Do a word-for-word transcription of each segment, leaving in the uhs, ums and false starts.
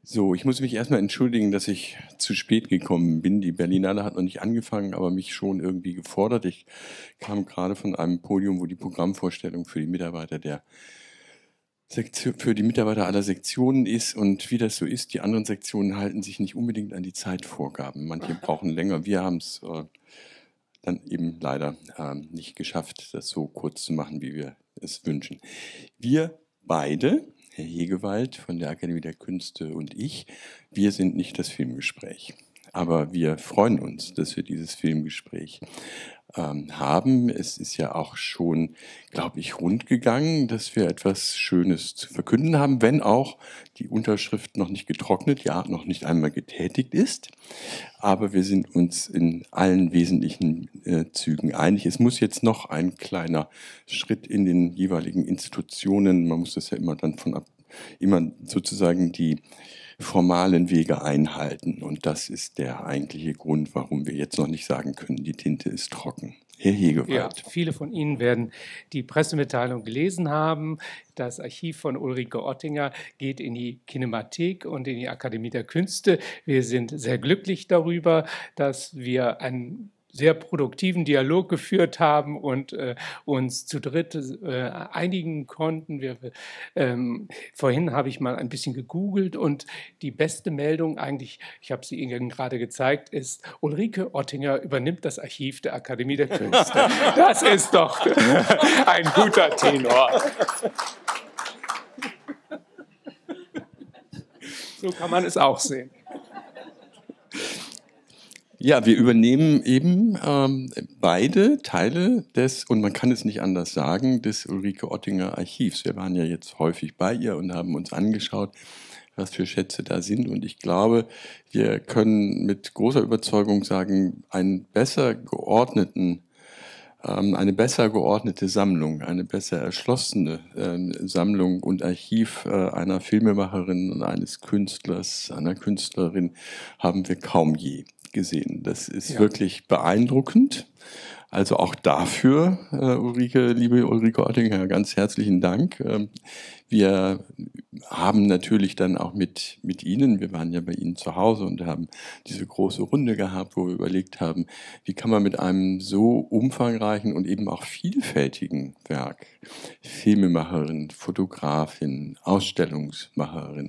So, ich muss mich erstmal entschuldigen, dass ich zu spät gekommen bin. Die Berlinale hat noch nicht angefangen, aber mich schon irgendwie gefordert. Ich kam gerade von einem Podium, wo die Programmvorstellung für die Mitarbeiter der Sektion, für die Mitarbeiter aller Sektionen ist, und wie das so ist, die anderen Sektionen halten sich nicht unbedingt an die Zeitvorgaben. Manche brauchen länger. Wir haben es äh, dann eben leider äh, nicht geschafft, das so kurz zu machen, wie wir es wünschen. Wir beide, Herr Hegewald von der Akademie der Künste und ich, wir sind nicht das Filmgespräch. Aber wir freuen uns, dass wir dieses Filmgespräch ähm, haben. Es ist ja auch schon, glaube ich, rund gegangen, dass wir etwas Schönes zu verkünden haben, wenn auch die Unterschrift noch nicht getrocknet, ja, noch nicht einmal getätigt ist. Aber wir sind uns in allen wesentlichen äh, Zügen einig. Es muss jetzt noch ein kleiner Schritt in den jeweiligen Institutionen, man muss das ja immer dann von ab, immer sozusagen die formalen Wege einhalten. Und das ist der eigentliche Grund, warum wir jetzt noch nicht sagen können, die Tinte ist trocken. Herr Hegewald. Ja, viele von Ihnen werden die Pressemitteilung gelesen haben. Das Archiv von Ulrike Ottinger geht in die Kinemathek und in die Akademie der Künste. Wir sind sehr glücklich darüber, dass wir einen sehr produktiven Dialog geführt haben und äh, uns zu dritt äh, einigen konnten. Wir, ähm, vorhin habe ich mal ein bisschen gegoogelt und die beste Meldung eigentlich, ich habe sie Ihnen gerade gezeigt, ist, Ulrike Ottinger übernimmt das Archiv der Akademie der Künste. Das ist doch ein guter Tenor. So kann man es auch sehen. Ja, wir übernehmen eben ähm, beide Teile des, und man kann es nicht anders sagen, des Ulrike Ottinger Archivs. Wir waren ja jetzt häufig bei ihr und haben uns angeschaut, was für Schätze da sind. Und ich glaube, wir können mit großer Überzeugung sagen, einen besser geordneten, ähm, eine besser geordnete Sammlung, eine besser erschlossene äh, Sammlung und Archiv äh, einer Filmemacherin und eines Künstlers, einer Künstlerin haben wir kaum je gesehen. Das ist ja wirklich beeindruckend. Also auch dafür, äh, Ulrike, liebe Ulrike Ottinger, ganz herzlichen Dank. Ähm, wir haben natürlich dann auch mit, mit Ihnen, wir waren ja bei Ihnen zu Hause und haben diese große Runde gehabt, wo wir überlegt haben, wie kann man mit einem so umfangreichen und eben auch vielfältigen Werk, Filmemacherin, Fotografin, Ausstellungsmacherin,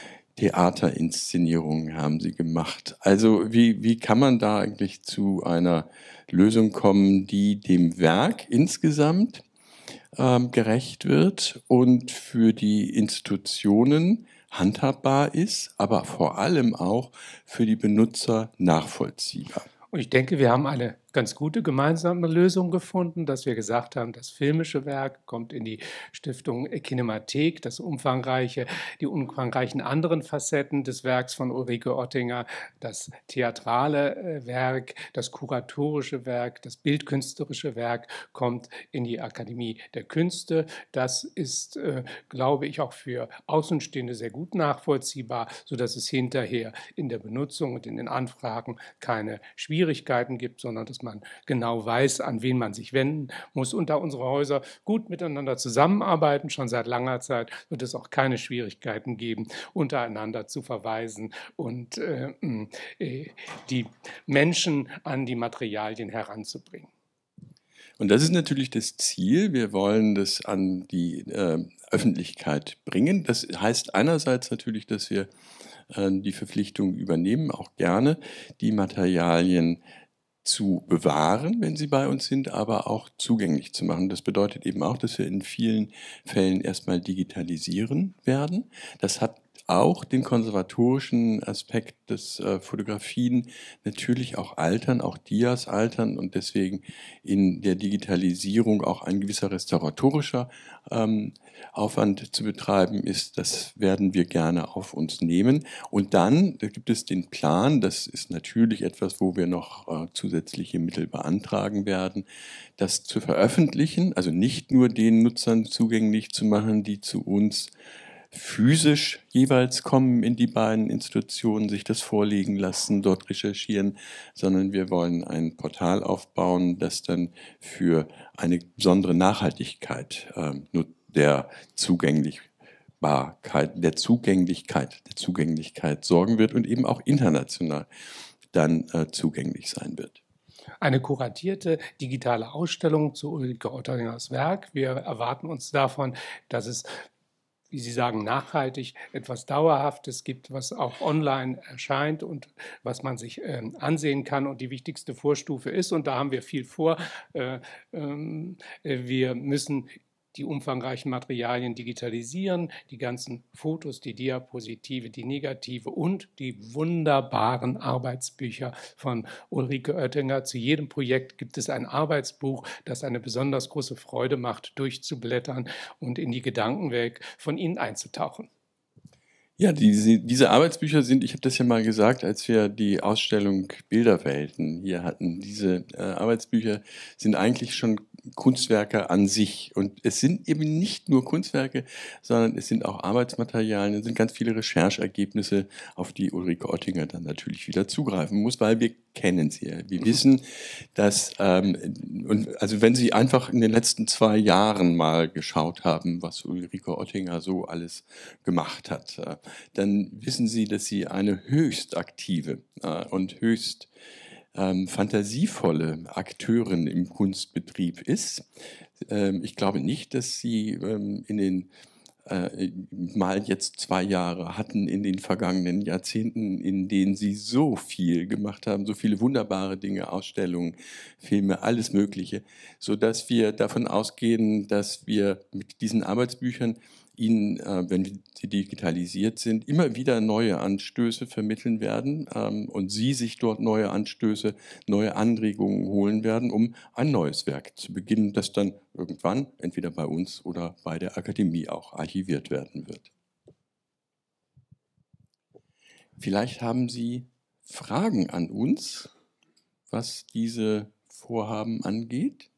Theaterinszenierungen haben Sie gemacht. Also wie, wie kann man da eigentlich zu einer Lösung kommen, die dem Werk insgesamt ähm, gerecht wird und für die Institutionen handhabbar ist, aber vor allem auch für die Benutzer nachvollziehbar? Und ich denke, wir haben eine ganz gute gemeinsame Lösung gefunden, dass wir gesagt haben, das filmische Werk kommt in die Stiftung Kinemathek, das umfangreiche, die umfangreichen anderen Facetten des Werks von Ulrike Ottinger, das theatrale Werk, das kuratorische Werk, das bildkünstlerische Werk kommt in die Akademie der Künste. Das ist, äh, glaube ich, auch für Außenstehende sehr gut nachvollziehbar, sodass es hinterher in der Benutzung und in den Anfragen keine Schwierigkeiten gibt, sondern dass man genau weiß, an wen man sich wenden muss. Und da unsere Häuser gut miteinander zusammenarbeiten, schon seit langer Zeit, wird es auch keine Schwierigkeiten geben, untereinander zu verweisen und äh, äh, die Menschen an die Materialien heranzubringen. Und das ist natürlich das Ziel. Wir wollen das an die äh, Öffentlichkeit bringen. Das heißt einerseits natürlich, dass wir äh, die Verpflichtung übernehmen, auch gerne die Materialien zu bewahren, wenn sie bei uns sind, aber auch zugänglich zu machen. Das bedeutet eben auch, dass wir in vielen Fällen erstmal digitalisieren werden. Das hat auch den konservatorischen Aspekt, dass äh, Fotografien natürlich auch altern, auch Dias altern und deswegen in der Digitalisierung auch ein gewisser restauratorischer ähm, Aufwand zu betreiben ist. Das werden wir gerne auf uns nehmen. Und dann da gibt es den Plan, das ist natürlich etwas, wo wir noch äh, zusätzliche Mittel beantragen werden, das zu veröffentlichen, also nicht nur den Nutzern zugänglich zu machen, die zu uns physisch jeweils kommen in die beiden Institutionen, sich das vorlegen lassen, dort recherchieren, sondern wir wollen ein Portal aufbauen, das dann für eine besondere Nachhaltigkeit äh, der zugänglich Nutzbarkeit, der Zugänglichkeit, der Zugänglichkeit sorgen wird und eben auch international dann äh, zugänglich sein wird. Eine kuratierte digitale Ausstellung zu Ulrike Ottingers Werk. Wir erwarten uns davon, dass es, wie Sie sagen, nachhaltig etwas Dauerhaftes gibt, was auch online erscheint und was man sich äh, ansehen kann und die wichtigste Vorstufe ist. Und da haben wir viel vor. Äh, äh, wir müssen die umfangreichen Materialien digitalisieren, die ganzen Fotos, die Diapositive, die Negative und die wunderbaren Arbeitsbücher von Ulrike Oettinger. Zu jedem Projekt gibt es ein Arbeitsbuch, das eine besonders große Freude macht, durchzublättern und in die Gedankenwelt von Ihnen einzutauchen. Ja, diese, diese Arbeitsbücher sind, ich habe das ja mal gesagt, als wir die Ausstellung Bilderwelten hier hatten, diese äh, Arbeitsbücher sind eigentlich schon Kunstwerke an sich. Und es sind eben nicht nur Kunstwerke, sondern es sind auch Arbeitsmaterialien, es sind ganz viele Recherchergebnisse, auf die Ulrike Ottinger dann natürlich wieder zugreifen muss, weil wir kennen sie ja. Wir wissen, dass, ähm, und also wenn Sie einfach in den letzten zwei Jahren mal geschaut haben, was Ulrike Ottinger so alles gemacht hat, äh, dann wissen Sie, dass sie eine höchst aktive äh, und höchst ähm, fantasievolle Akteurin im Kunstbetrieb ist. Ähm, ich glaube nicht, dass sie ähm, in den äh, mal jetzt zwei Jahre hatten in den vergangenen Jahrzehnten, in denen sie so viel gemacht haben, so viele wunderbare Dinge, Ausstellungen, Filme, alles Mögliche, sodass wir davon ausgehen, dass wir mit diesen Arbeitsbüchern Ihnen, äh, wenn sie digitalisiert sind, immer wieder neue Anstöße vermitteln werden ähm, und Sie sich dort neue Anstöße, neue Anregungen holen werden, um ein neues Werk zu beginnen, das dann irgendwann entweder bei uns oder bei der Akademie auch archiviert werden wird. Vielleicht haben Sie Fragen an uns, was diese Vorhaben angeht?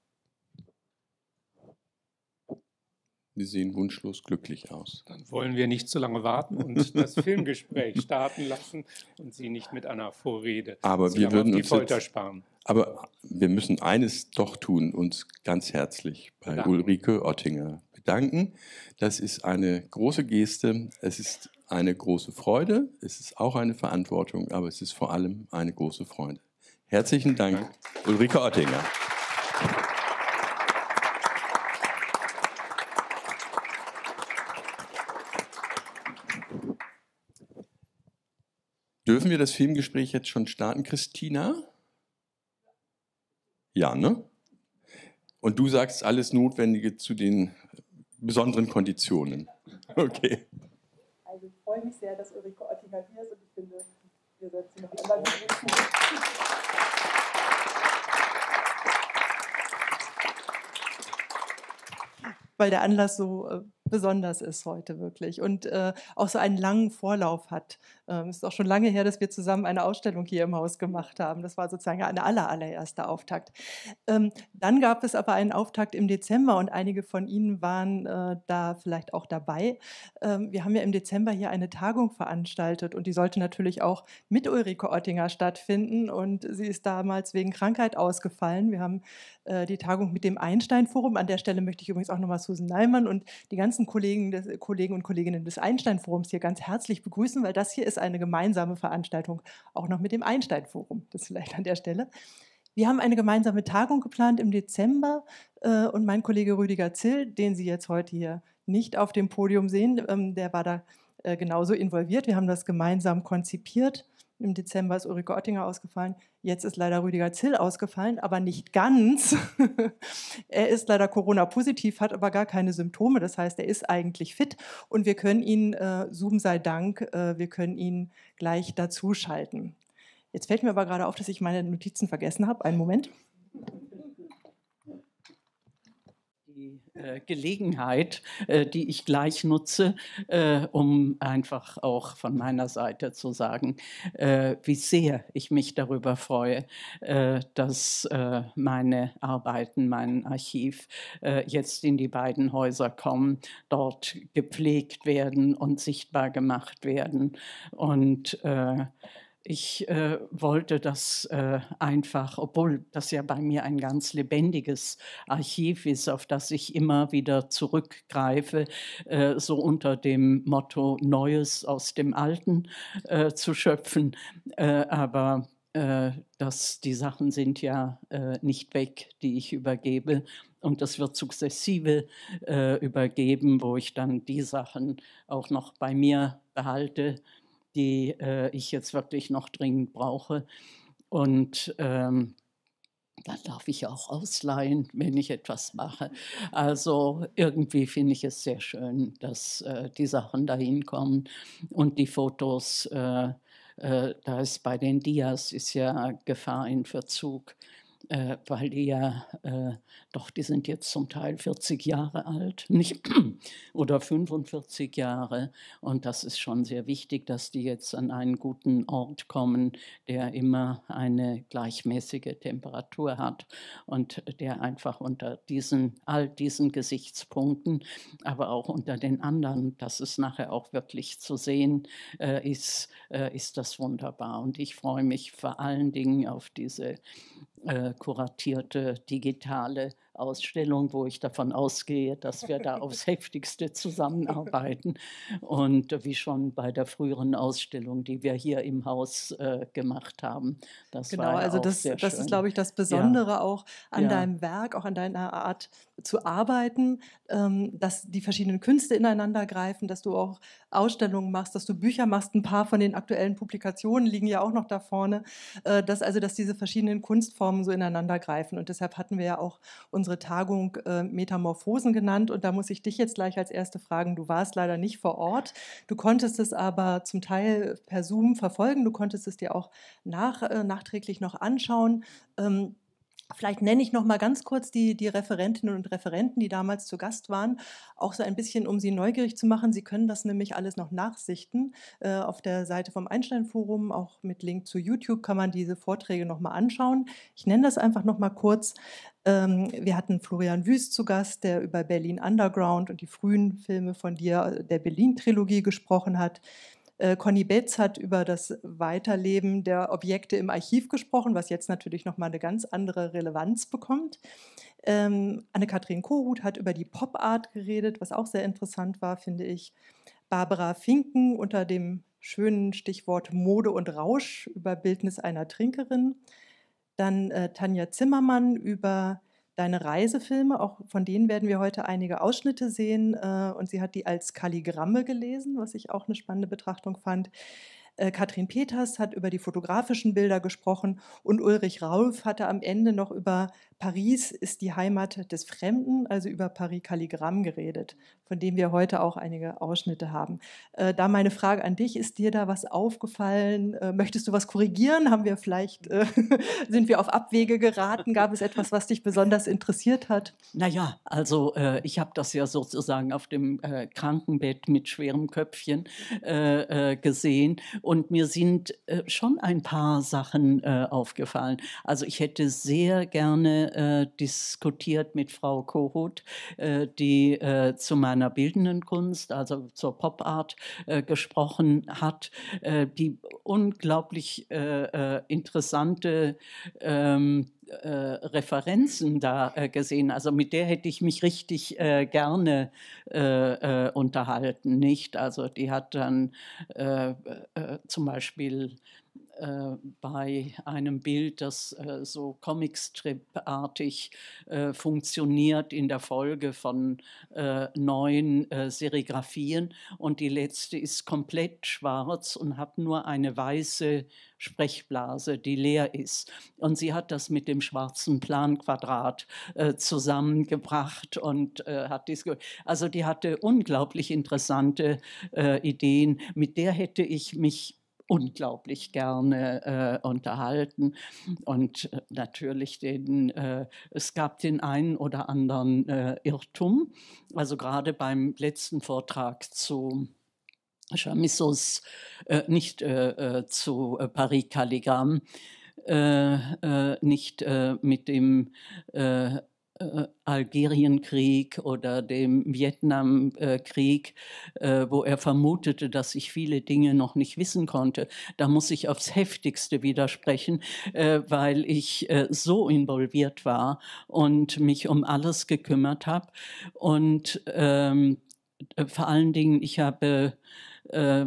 Sie sehen wunschlos glücklich aus. Dann wollen wir nicht zu lange warten und das Filmgespräch starten lassen und Sie nicht mit einer Vorrede aber wir würden auf die uns Folter jetzt, sparen. Aber wir müssen eines doch tun, uns ganz herzlich bei Danke. Ulrike Ottinger bedanken. Das ist eine große Geste, es ist eine große Freude, es ist auch eine Verantwortung, aber es ist vor allem eine große Freude. Herzlichen Dank, Danke. Ulrike Ottinger. Dürfen wir das Filmgespräch jetzt schon starten, Christina? Ja, ne? Und du sagst alles Notwendige zu den besonderen Konditionen. Okay. Also ich freue mich sehr, dass Ulrike Ottinger hier ist und ich finde, wir sollten sie noch einmal begrüßen. Weil der Anlass so äh, besonders ist heute wirklich und äh, auch so einen langen Vorlauf hat. Ähm, es ist auch schon lange her, dass wir zusammen eine Ausstellung hier im Haus gemacht haben. Das war sozusagen eine aller, allererste Auftakt. Ähm, dann gab es aber einen Auftakt im Dezember und einige von Ihnen waren äh, da vielleicht auch dabei. Ähm, wir haben ja im Dezember hier eine Tagung veranstaltet und die sollte natürlich auch mit Ulrike Ottinger stattfinden und sie ist damals wegen Krankheit ausgefallen. Wir haben äh, die Tagung mit dem Einstein-Forum. An der Stelle möchte ich übrigens auch nochmal Susan Neimann und die ganzen Kollegen, des, Kollegen und Kolleginnen des Einstein-Forums hier ganz herzlich begrüßen, weil das hier ist eine gemeinsame Veranstaltung, auch noch mit dem Einstein-Forum. Das vielleicht an der Stelle. Wir haben eine gemeinsame Tagung geplant im Dezember äh, und mein Kollege Rüdiger Zill, den Sie jetzt heute hier nicht auf dem Podium sehen, ähm, der war da äh, genauso involviert. Wir haben das gemeinsam konzipiert. Im Dezember ist Ulrike Ottinger ausgefallen. Jetzt ist leider Rüdiger Zill ausgefallen, aber nicht ganz. Er ist leider Corona-positiv, hat aber gar keine Symptome. Das heißt, er ist eigentlich fit und wir können ihn, äh, Zoom sei Dank, äh, wir können ihn gleich dazuschalten. Jetzt fällt mir aber gerade auf, dass ich meine Notizen vergessen habe. Einen Moment. Die äh, Gelegenheit, äh, die ich gleich nutze, äh, um einfach auch von meiner Seite zu sagen, äh, wie sehr ich mich darüber freue, äh, dass äh, meine Arbeiten, mein Archiv äh, jetzt in die beiden Häuser kommen, dort gepflegt werden und sichtbar gemacht werden. Und äh, Ich äh, wollte das äh, einfach, obwohl das ja bei mir ein ganz lebendiges Archiv ist, auf das ich immer wieder zurückgreife, äh, so unter dem Motto Neues aus dem Alten äh, zu schöpfen. Äh, aber äh, das, die Sachen sind ja äh, nicht weg, die ich übergebe. Und das wird sukzessive äh, übergeben, wo ich dann die Sachen auch noch bei mir behalte, die äh, ich jetzt wirklich noch dringend brauche. Und ähm, dann darf ich auch ausleihen, wenn ich etwas mache. Also irgendwie finde ich es sehr schön, dass äh, die Sachen dahin kommen und die Fotos, äh, äh, da ist bei den Dias ist ja Gefahr in Verzug. Äh, weil die ja, äh, doch, die sind jetzt zum Teil vierzig Jahre alt, nicht, oder fünfundvierzig Jahre. Und das ist schon sehr wichtig, dass die jetzt an einen guten Ort kommen, der immer eine gleichmäßige Temperatur hat und der einfach unter diesen, all diesen Gesichtspunkten, aber auch unter den anderen, dass es nachher auch wirklich zu sehen äh, ist, äh, ist das wunderbar. Und ich freue mich vor allen Dingen auf diese Äh, kuratierte digitale Ausstellung, wo ich davon ausgehe, dass wir da aufs Heftigste zusammenarbeiten. Und äh, wie schon bei der früheren Ausstellung, die wir hier im Haus äh, gemacht haben. Das Genau, war ja also auch das, sehr das schön. ist, glaube ich, das Besondere Ja. auch an Ja. deinem Werk, auch an deiner Art zu arbeiten, ähm, dass die verschiedenen Künste ineinander greifen, dass du auch Ausstellungen machst, dass du Bücher machst. Ein paar von den aktuellen Publikationen liegen ja auch noch da vorne, äh, dass also dass diese verschiedenen Kunstformen so ineinander greifen. Und deshalb hatten wir ja auch unsere Tagung äh, Metamorphosen genannt. Und da muss ich dich jetzt gleich als erste fragen. Du warst leider nicht vor Ort. Du konntest es aber zum Teil per Zoom verfolgen. Du konntest es dir auch nach, äh, nachträglich noch anschauen. Ähm, Vielleicht nenne ich noch mal ganz kurz die, die Referentinnen und Referenten, die damals zu Gast waren, auch so ein bisschen, um Sie neugierig zu machen. Sie können das nämlich alles noch nachsichten. Äh, auf der Seite vom Einstein-Forum, auch mit Link zu YouTube, kann man diese Vorträge noch mal anschauen. Ich nenne das einfach noch mal kurz. Ähm, wir hatten Florian Wüst zu Gast, der über Berlin Underground und die frühen Filme von dir, der Berlin-Trilogie, gesprochen hat. Conny Betz hat über das Weiterleben der Objekte im Archiv gesprochen, was jetzt natürlich nochmal eine ganz andere Relevanz bekommt. Ähm, Anne-Kathrin Kohut hat über die Pop-Art geredet, was auch sehr interessant war, finde ich. Barbara Finken unter dem schönen Stichwort Mode und Rausch über Bildnis einer Trinkerin. Dann äh, Tanja Zimmermann über deine Reisefilme, auch von denen werden wir heute einige Ausschnitte sehen. Äh, und sie hat die als Kalligramme gelesen, was ich auch eine spannende Betrachtung fand. Äh, Katrin Peters hat über die fotografischen Bilder gesprochen und Ulrich Rauf hatte am Ende noch über Paris ist die Heimat des Fremden, also über Paris Kalligramm geredet, von dem wir heute auch einige Ausschnitte haben. Äh, da meine Frage an dich, ist dir da was aufgefallen? Äh, möchtest du was korrigieren? Haben wir vielleicht, äh, sind wir auf Abwege geraten? Gab es etwas, was dich besonders interessiert hat? Naja, also äh, ich habe das ja sozusagen auf dem äh, Krankenbett mit schwerem Köpfchen äh, äh, gesehen und mir sind äh, schon ein paar Sachen äh, aufgefallen. Also ich hätte sehr gerne äh, diskutiert mit Frau Kohut, äh, die äh, zu meiner bildenden Kunst, also zur Pop-Art äh, gesprochen hat, äh, die unglaublich äh, äh, interessante ähm, äh, Referenzen da äh, gesehen. Also mit der hätte ich mich richtig äh, gerne äh, äh, unterhalten, nicht? Also die hat dann äh, äh, zum Beispiel äh, bei einem Bild, das äh, so Comicstrip-artig äh, funktioniert in der Folge von äh, neun äh, Serigraphien und die letzte ist komplett schwarz und hat nur eine weiße Sprechblase, die leer ist. Und sie hat das mit dem schwarzen Planquadrat äh, zusammengebracht und äh, hat dies. Also die hatte unglaublich interessante äh, Ideen. Mit der hätte ich mich unglaublich gerne äh, unterhalten und äh, natürlich den, äh, es gab den einen oder anderen äh, Irrtum, also gerade beim letzten Vortrag zu Chamissos, äh, nicht äh, äh, zu äh, Paris Kalligramm, äh, äh, nicht äh, mit dem äh, äh, Algerienkrieg oder dem Vietnamkrieg, äh, wo er vermutete, dass ich viele Dinge noch nicht wissen konnte. Da muss ich aufs Heftigste widersprechen, äh, weil ich äh, so involviert war und mich um alles gekümmert habe. Und ähm, vor allen Dingen, ich habe äh,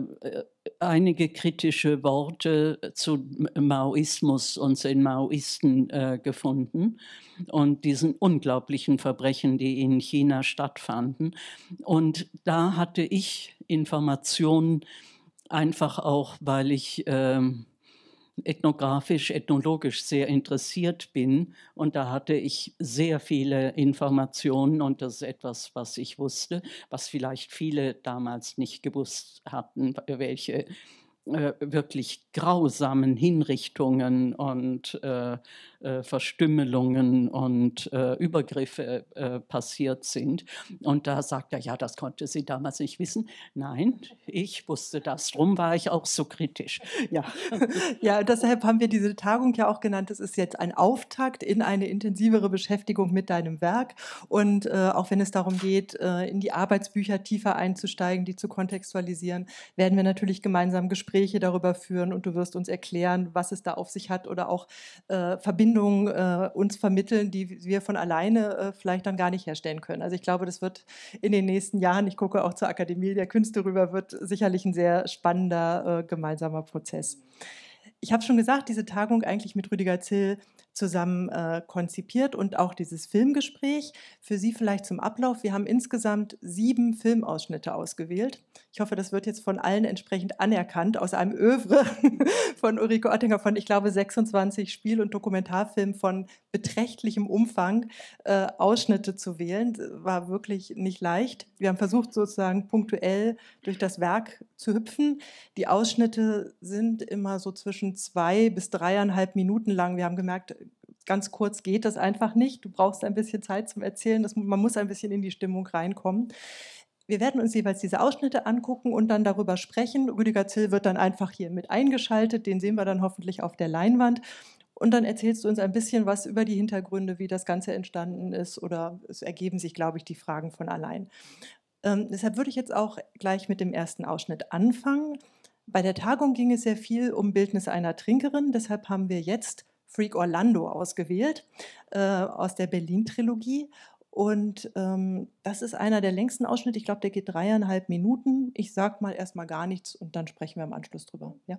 einige kritische Worte zu Maoismus und den Maoisten äh, gefunden und diesen unglaublichen Verbrechen, die in China stattfanden. Und da hatte ich Informationen, einfach auch, weil ich äh, ethnografisch, ethnologisch sehr interessiert bin. Und da hatte ich sehr viele Informationen und das ist etwas, was ich wusste, was vielleicht viele damals nicht gewusst hatten, welche äh, wirklich grausamen Hinrichtungen und äh, äh, Verstümmelungen und äh, Übergriffe äh, passiert sind. Und da sagt er, ja, das konnte sie damals nicht wissen. Nein, ich wusste das, drum war ich auch so kritisch. Ja, ja, deshalb haben wir diese Tagung ja auch genannt. Es ist jetzt ein Auftakt in eine intensivere Beschäftigung mit deinem Werk. Und äh, auch wenn es darum geht, äh, in die Arbeitsbücher tiefer einzusteigen, die zu kontextualisieren, werden wir natürlich gemeinsam Gespräche darüber führen und du wirst uns erklären, was es da auf sich hat oder auch äh, Verbindungen äh, uns vermitteln, die wir von alleine äh, vielleicht dann gar nicht herstellen können. Also ich glaube, das wird in den nächsten Jahren, ich gucke auch zur Akademie der Künste rüber, wird sicherlich ein sehr spannender äh, gemeinsamer Prozess. Ich habe schon gesagt, diese Tagung eigentlich mit Rüdiger Zill zusammen äh, konzipiert und auch dieses Filmgespräch. Für Sie vielleicht zum Ablauf. Wir haben insgesamt sieben Filmausschnitte ausgewählt. Ich hoffe, das wird jetzt von allen entsprechend anerkannt, aus einem Œuvre von Ulrike Oettinger von, ich glaube, sechsundzwanzig Spiel- und Dokumentarfilmen von beträchtlichem Umfang äh, Ausschnitte zu wählen. War wirklich nicht leicht. Wir haben versucht, sozusagen punktuell durch das Werk zu hüpfen. Die Ausschnitte sind immer so zwischen zwei bis dreieinhalb Minuten lang. Wir haben gemerkt, ganz kurz geht das einfach nicht. Du brauchst ein bisschen Zeit zum Erzählen. Das, man muss ein bisschen in die Stimmung reinkommen. Wir werden uns jeweils diese Ausschnitte angucken und dann darüber sprechen. Rüdiger Zill wird dann einfach hier mit eingeschaltet. Den sehen wir dann hoffentlich auf der Leinwand. Und dann erzählst du uns ein bisschen was über die Hintergründe, wie das Ganze entstanden ist. Oder es ergeben sich, glaube ich, die Fragen von allein. Ähm, deshalb würde ich jetzt auch gleich mit dem ersten Ausschnitt anfangen. Bei der Tagung ging es sehr viel um Bildnis einer Trinkerin. Deshalb haben wir jetzt Freak Orlando ausgewählt äh, aus der Berlin-Trilogie. Und ähm, das ist einer der längsten Ausschnitte. Ich glaube, der geht dreieinhalb Minuten. Ich sage mal erstmal gar nichts und dann sprechen wir im Anschluss drüber. Ja?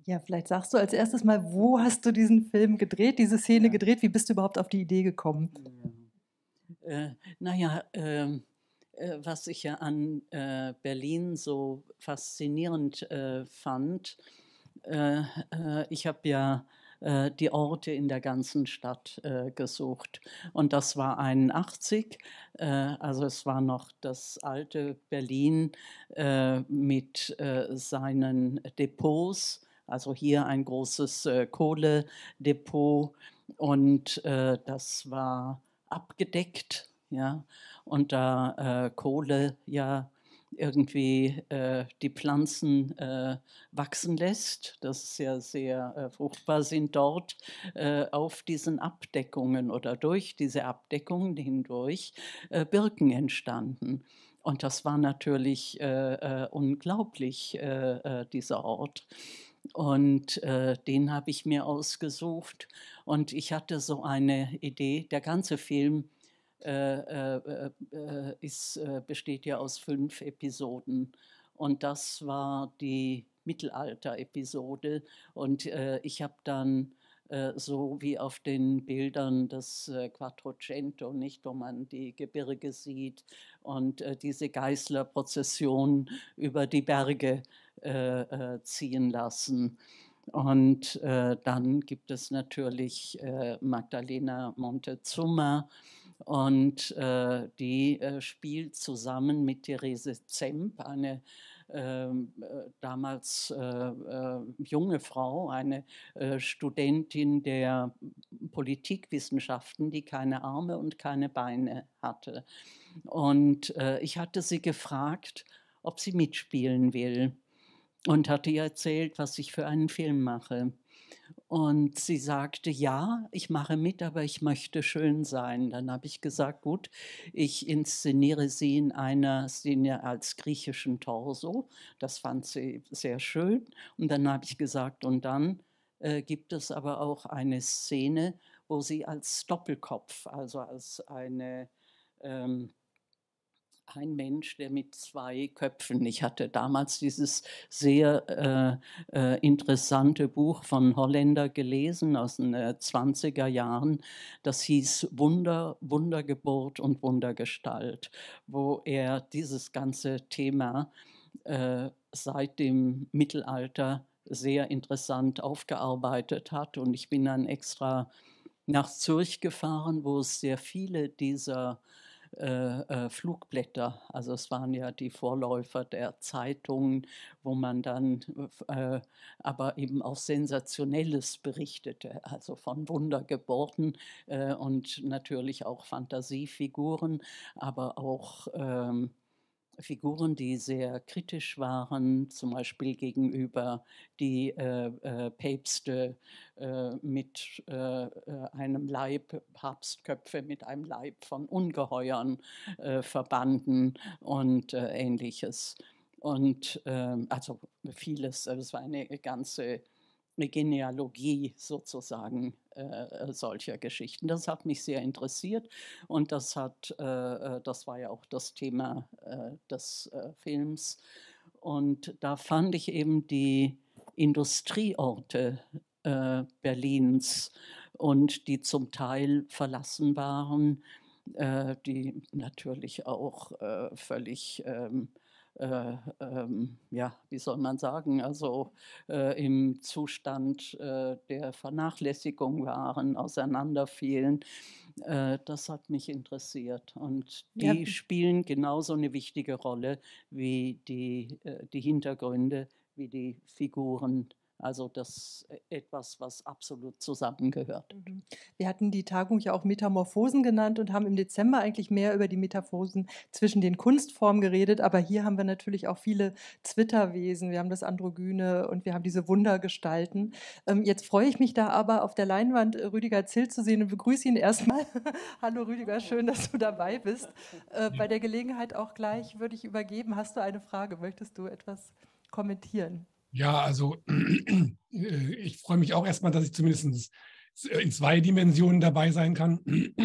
Ja, vielleicht sagst du als erstes mal, wo hast du diesen Film gedreht, diese Szene Ja. gedreht? Wie bist du überhaupt auf die Idee gekommen? Ja. Äh, naja, ähm, äh, was ich ja an äh, Berlin so faszinierend äh, fand, äh, äh, ich habe ja äh, die Orte in der ganzen Stadt äh, gesucht. Und das war einundachtzig, äh, also es war noch das alte Berlin äh, mit äh, seinen Depots, also hier ein großes äh, Kohledepot und äh, das war abgedeckt, ja, und da äh, Kohle ja irgendwie äh, die Pflanzen äh, wachsen lässt, dass sie ja sehr äh, fruchtbar sind dort, äh, auf diesen Abdeckungen oder durch diese Abdeckungen hindurch äh, Birken entstanden. Und das war natürlich äh, äh, unglaublich, äh, äh, dieser Ort. Und äh, den habe ich mir ausgesucht. Und ich hatte so eine Idee, der ganze Film äh, äh, äh, ist, äh, besteht ja aus fünf Episoden. Und das war die Mittelalter-Episode. Und äh, ich habe dann äh, so wie auf den Bildern das äh, Quattrocento, nicht, wo man die Gebirge sieht und äh, diese Geißlerprozession über die Berge äh, äh, ziehen lassen. Und äh, dann gibt es natürlich äh, Magdalena Montezuma und äh, die äh, spielt zusammen mit Therese Zemp, eine ähm, äh, damals äh, äh, junge Frau, eine äh, Studentin der Politikwissenschaften, die keine Arme und keine Beine hatte. Und äh, ich hatte sie gefragt, ob sie mitspielen will und hatte ihr erzählt, was ich für einen Film mache. Und sie sagte, ja, ich mache mit, aber ich möchte schön sein. Dann habe ich gesagt, gut, ich inszeniere sie in einer Szene als griechischen Torso. Das fand sie sehr schön. Und dann habe ich gesagt, und dann äh, gibt es aber auch eine Szene, wo sie als Doppelkopf, also als eine... Ähm, ein Mensch, der mit zwei Köpfen. Ich hatte damals dieses sehr äh, äh, interessante Buch von Holländer gelesen aus den äh, zwanziger Jahren. Das hieß Wunder, Wundergeburt und Wundergestalt, wo er dieses ganze Thema äh, seit dem Mittelalter sehr interessant aufgearbeitet hat. Und ich bin dann extra nach Zürich gefahren, wo es sehr viele dieser Äh, äh, Flugblätter, also es waren ja die Vorläufer der Zeitungen, wo man dann äh, aber eben auch Sensationelles berichtete, also von Wundergeburten äh, und natürlich auch Fantasiefiguren, aber auch ähm, Figuren, die sehr kritisch waren, zum Beispiel gegenüber die äh, äh, Päpste äh, mit äh, einem Leib, Papstköpfe mit einem Leib von Ungeheuern äh, verbanden und äh, Ähnliches. Und äh, also vieles, es war eine ganze eine Genealogie sozusagen äh, solcher Geschichten. Das hat mich sehr interessiert und das hat, äh, das war ja auch das Thema äh, des äh, Films. Und da fand ich eben die Industrieorte äh, Berlins und die zum Teil verlassen waren, äh, die natürlich auch äh, völlig ähm, Äh, ähm, ja, wie soll man sagen, also äh, im Zustand äh, der Vernachlässigung waren, auseinanderfielen. Äh, das hat mich interessiert. Und die Ja. spielen genauso eine wichtige Rolle wie die, äh, die Hintergründe, wie die Figuren. Also das etwas, was absolut zusammengehört. Wir hatten die Tagung ja auch Metamorphosen genannt und haben im Dezember eigentlich mehr über die Metamorphosen zwischen den Kunstformen geredet. Aber hier haben wir natürlich auch viele Zwitterwesen. Wir haben das Androgyne und wir haben diese Wundergestalten. Ähm, jetzt freue ich mich da aber auf der Leinwand Rüdiger Zill zu sehen und begrüße ihn erstmal. Hallo Rüdiger, schön, dass du dabei bist. Äh, bei der Gelegenheit auch gleich würde ich übergeben. Hast du eine Frage? Möchtest du etwas kommentieren? Ja, also ich freue mich auch erstmal, dass ich zumindest in zwei Dimensionen dabei sein kann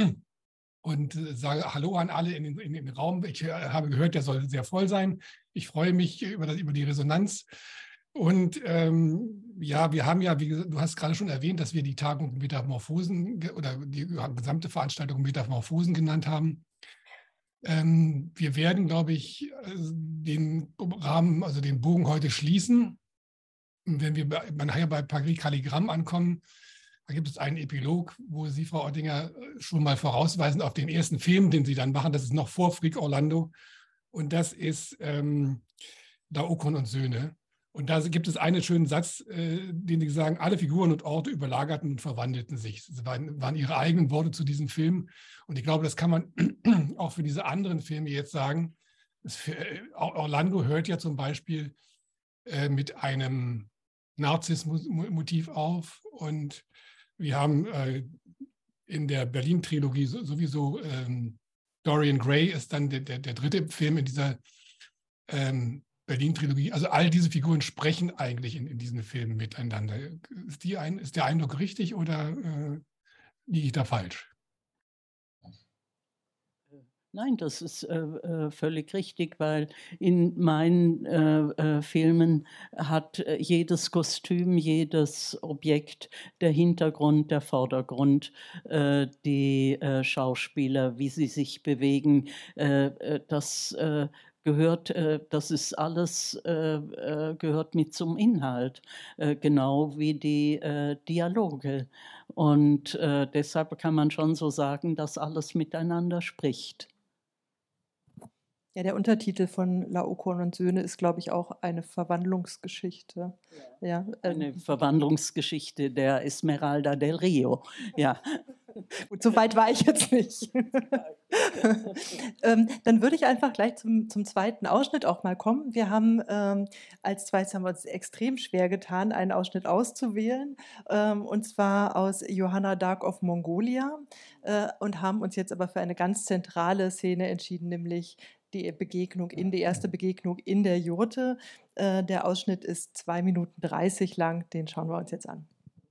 und sage Hallo an alle in den, in den Raum. Ich habe gehört, der soll sehr voll sein. Ich freue mich über, das, über die Resonanz. Und ähm, ja, wir haben ja, wie gesagt, du hast gerade schon erwähnt, dass wir die Tagung Metamorphosen oder die gesamte Veranstaltung Metamorphosen genannt haben. Ähm, wir werden, glaube ich, den Rahmen, also den Bogen heute schließen. Und wenn wir nachher bei Paris Kalligramm ankommen, da gibt es einen Epilog, wo Sie, Frau Ottinger, schon mal vorausweisen auf den ersten Film, den Sie dann machen. Das ist noch vor Freak Orlando. Und das ist ähm, Laokoon und Söhne. Und da gibt es einen schönen Satz, äh, den Sie sagen, alle Figuren und Orte überlagerten und verwandelten sich. Das waren, waren Ihre eigenen Worte zu diesem Film. Und ich glaube, das kann man auch für diese anderen Filme jetzt sagen. Das für, äh, Orlando hört ja zum Beispiel äh, mit einem Narzissmus-Motiv auf. Und wir haben äh, in der Berlin-Trilogie sowieso ähm, Dorian Gray ist dann der, der, der dritte Film in dieser ähm, Berlin-Trilogie. Also all diese Figuren sprechen eigentlich in, in diesen Filmen miteinander. Ist, die ein, ist der Eindruck richtig oder äh, liege ich da falsch? Nein, das ist äh, völlig richtig, weil in meinen äh, äh, Filmen hat äh, jedes Kostüm, jedes Objekt, der Hintergrund, der Vordergrund, äh, die äh, Schauspieler, wie sie sich bewegen, äh, äh, das äh, gehört, äh, das ist alles, äh, äh, gehört mit zum Inhalt, äh, genau wie die äh, Dialoge. Und äh, deshalb kann man schon so sagen, dass alles miteinander spricht. Ja, der Untertitel von Laokoon und Söhne ist, glaube ich, auch eine Verwandlungsgeschichte. Ja. Ja, äh, eine Verwandlungsgeschichte der Esmeralda del Rio. Ja. Gut, so weit war ich jetzt nicht. ähm, dann würde ich einfach gleich zum, zum zweiten Ausschnitt auch mal kommen. Wir haben ähm, als zweites haben wir uns extrem schwer getan, einen Ausschnitt auszuwählen, ähm, und zwar aus Johanna Dark of Mongolia, äh, und haben uns jetzt aber für eine ganz zentrale Szene entschieden, nämlich die Begegnung in die erste Begegnung in der Jurte. Äh, der Ausschnitt ist zwei Minuten dreißig lang, den schauen wir uns jetzt an.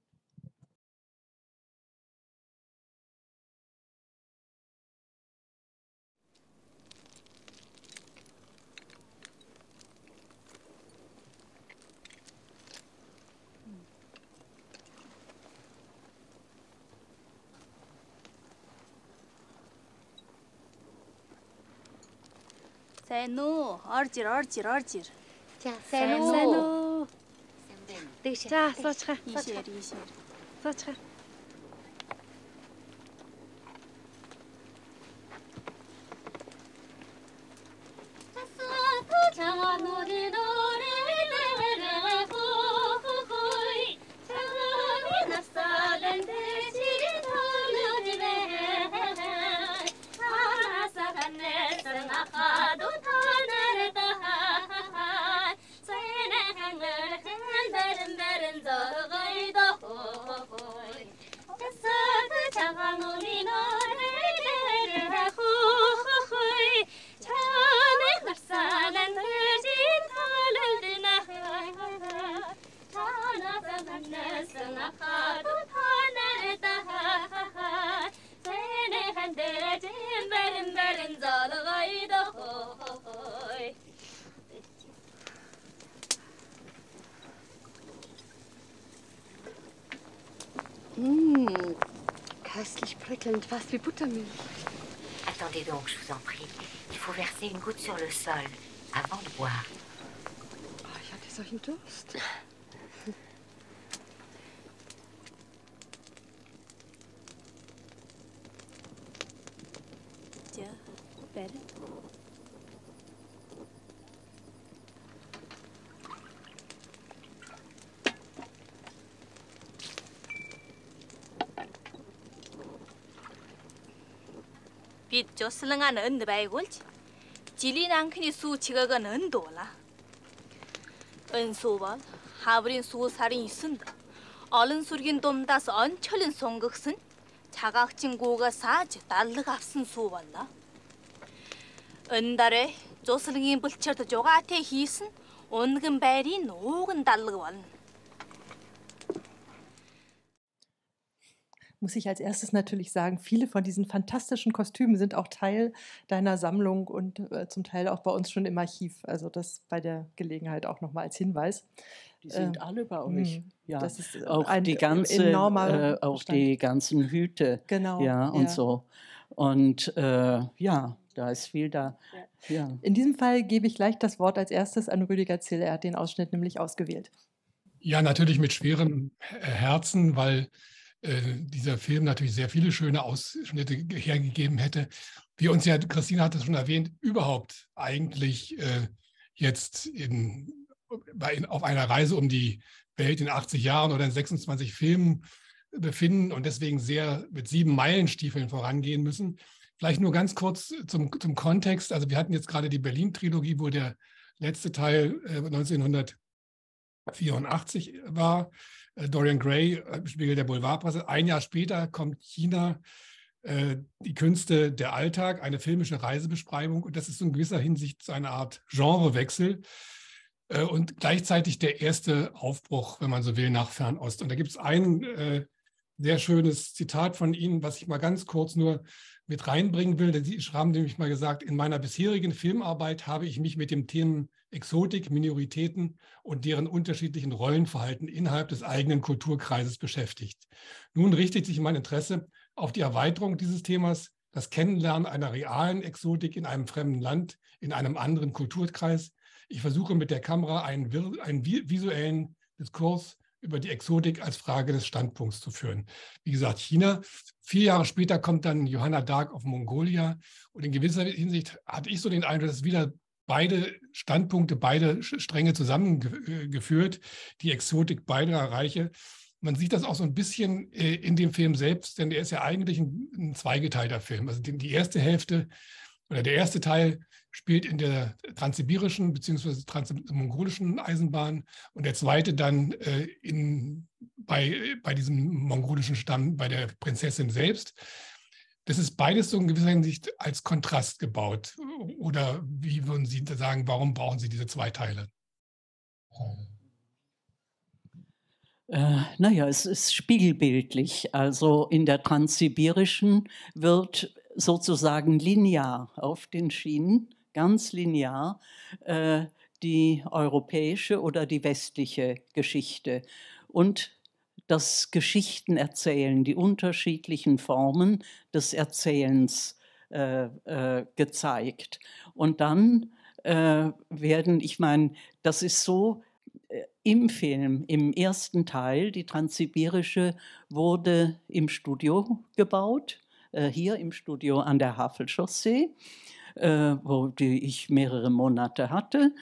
сайн уу? Орж ир, орж ир, орж ир. За, сайн уу? Сайн уу? Дээш. За, сууцгаа. Ийшээр, ийшээр. Сууцгаа. Mmh, köstlich prickelnd, fast wie Buttermilch. Attendez donc, je vous en prie. Il faut verser une goutte sur le sol, avant de boire. Oh, ich hatte solchen Durst. Tja, better. Бид жослон өнд байгуулж жилийн анхны сүү чигээг нь өнд уула. Өн сүү бол хаврын сүү сарын есэнд олон сүргийн дундаас онцолон сунгагсан цагаагчин гуугаас сааж даллаг авсан сүү болно. Өн дараа жослонгийн булчирд жугаатай хийсэн унган байрын ууган даллаг болно. muss ich als erstes natürlich sagen, viele von diesen fantastischen Kostümen sind auch Teil deiner Sammlung und äh, zum Teil auch bei uns schon im Archiv. Also das bei der Gelegenheit auch nochmal als Hinweis. Die sind äh, alle bei euch. mh, Ja, das ist äh, auch ein die ganze, enormer äh, auch Bestand. die ganzen Hüte, Genau, ja, und ja. so. Und äh, ja, da ist viel da. Ja. Ja. In diesem Fall gebe ich gleich das Wort als erstes an Rüdiger Zill. Er hat den Ausschnitt nämlich ausgewählt. Ja, natürlich mit schwerem Herzen, weil äh, dieser Film natürlich sehr viele schöne Ausschnitte hergegeben hätte. Wie uns ja, Christine hat es schon erwähnt, überhaupt eigentlich äh, jetzt in, bei, auf einer Reise um die Welt in achtzig Jahren oder in sechsundzwanzig Filmen befinden und deswegen sehr mit sieben Meilenstiefeln vorangehen müssen. Vielleicht nur ganz kurz zum, zum Kontext. Also wir hatten jetzt gerade die Berlin-Trilogie, wo der letzte Teil äh, neunzehnhundertvierundachtzig war. Äh, Dorian Gray, äh, Spiegel der Boulevardpresse. Ein Jahr später kommt China, äh, die Künste, der Alltag, eine filmische Reisebeschreibung. Und das ist in gewisser Hinsicht so eine Art Genrewechsel. Äh, und gleichzeitig der erste Aufbruch, wenn man so will, nach Fernost. Und da gibt es ein äh, sehr schönes Zitat von Ihnen, was ich mal ganz kurz nur mit reinbringen will. Sie haben nämlich mal gesagt, in meiner bisherigen Filmarbeit habe ich mich mit dem Themen Exotik, Minoritäten und deren unterschiedlichen Rollenverhalten innerhalb des eigenen Kulturkreises beschäftigt. Nun richtet sich mein Interesse auf die Erweiterung dieses Themas, das Kennenlernen einer realen Exotik in einem fremden Land, in einem anderen Kulturkreis. Ich versuche mit der Kamera einen, einen visuellen Diskurs über die Exotik als Frage des Standpunkts zu führen. Wie gesagt, China. Vier Jahre später kommt dann Johanna Dark auf Mongolia. Und in gewisser Hinsicht hatte ich so den Eindruck, dass wieder beide Standpunkte, beide Stränge zusammengeführt, die Exotik beider Reiche. Man sieht das auch so ein bisschen in dem Film selbst, denn der ist ja eigentlich ein, ein zweigeteilter Film. Also die erste Hälfte oder der erste Teil spielt in der transsibirischen bzw. transmongolischen Eisenbahn und der zweite dann äh, in, bei, bei diesem mongolischen Stamm, bei der Prinzessin selbst. Das ist beides so in gewisser Hinsicht als Kontrast gebaut. Oder wie würden Sie sagen, warum brauchen Sie diese zwei Teile? Äh, naja, es ist spiegelbildlich. Also in der transsibirischen wird sozusagen linear auf den Schienen, ganz linear, äh, die europäische oder die westliche Geschichte und das Geschichtenerzählen, die unterschiedlichen Formen des Erzählens äh, äh, gezeigt. Und dann äh, werden, ich meine, das ist so, äh, im Film, im ersten Teil, die Transsibirische wurde im Studio gebaut, äh, hier im Studio an der Havelchaussee, äh, wo die ich mehrere Monate hatte.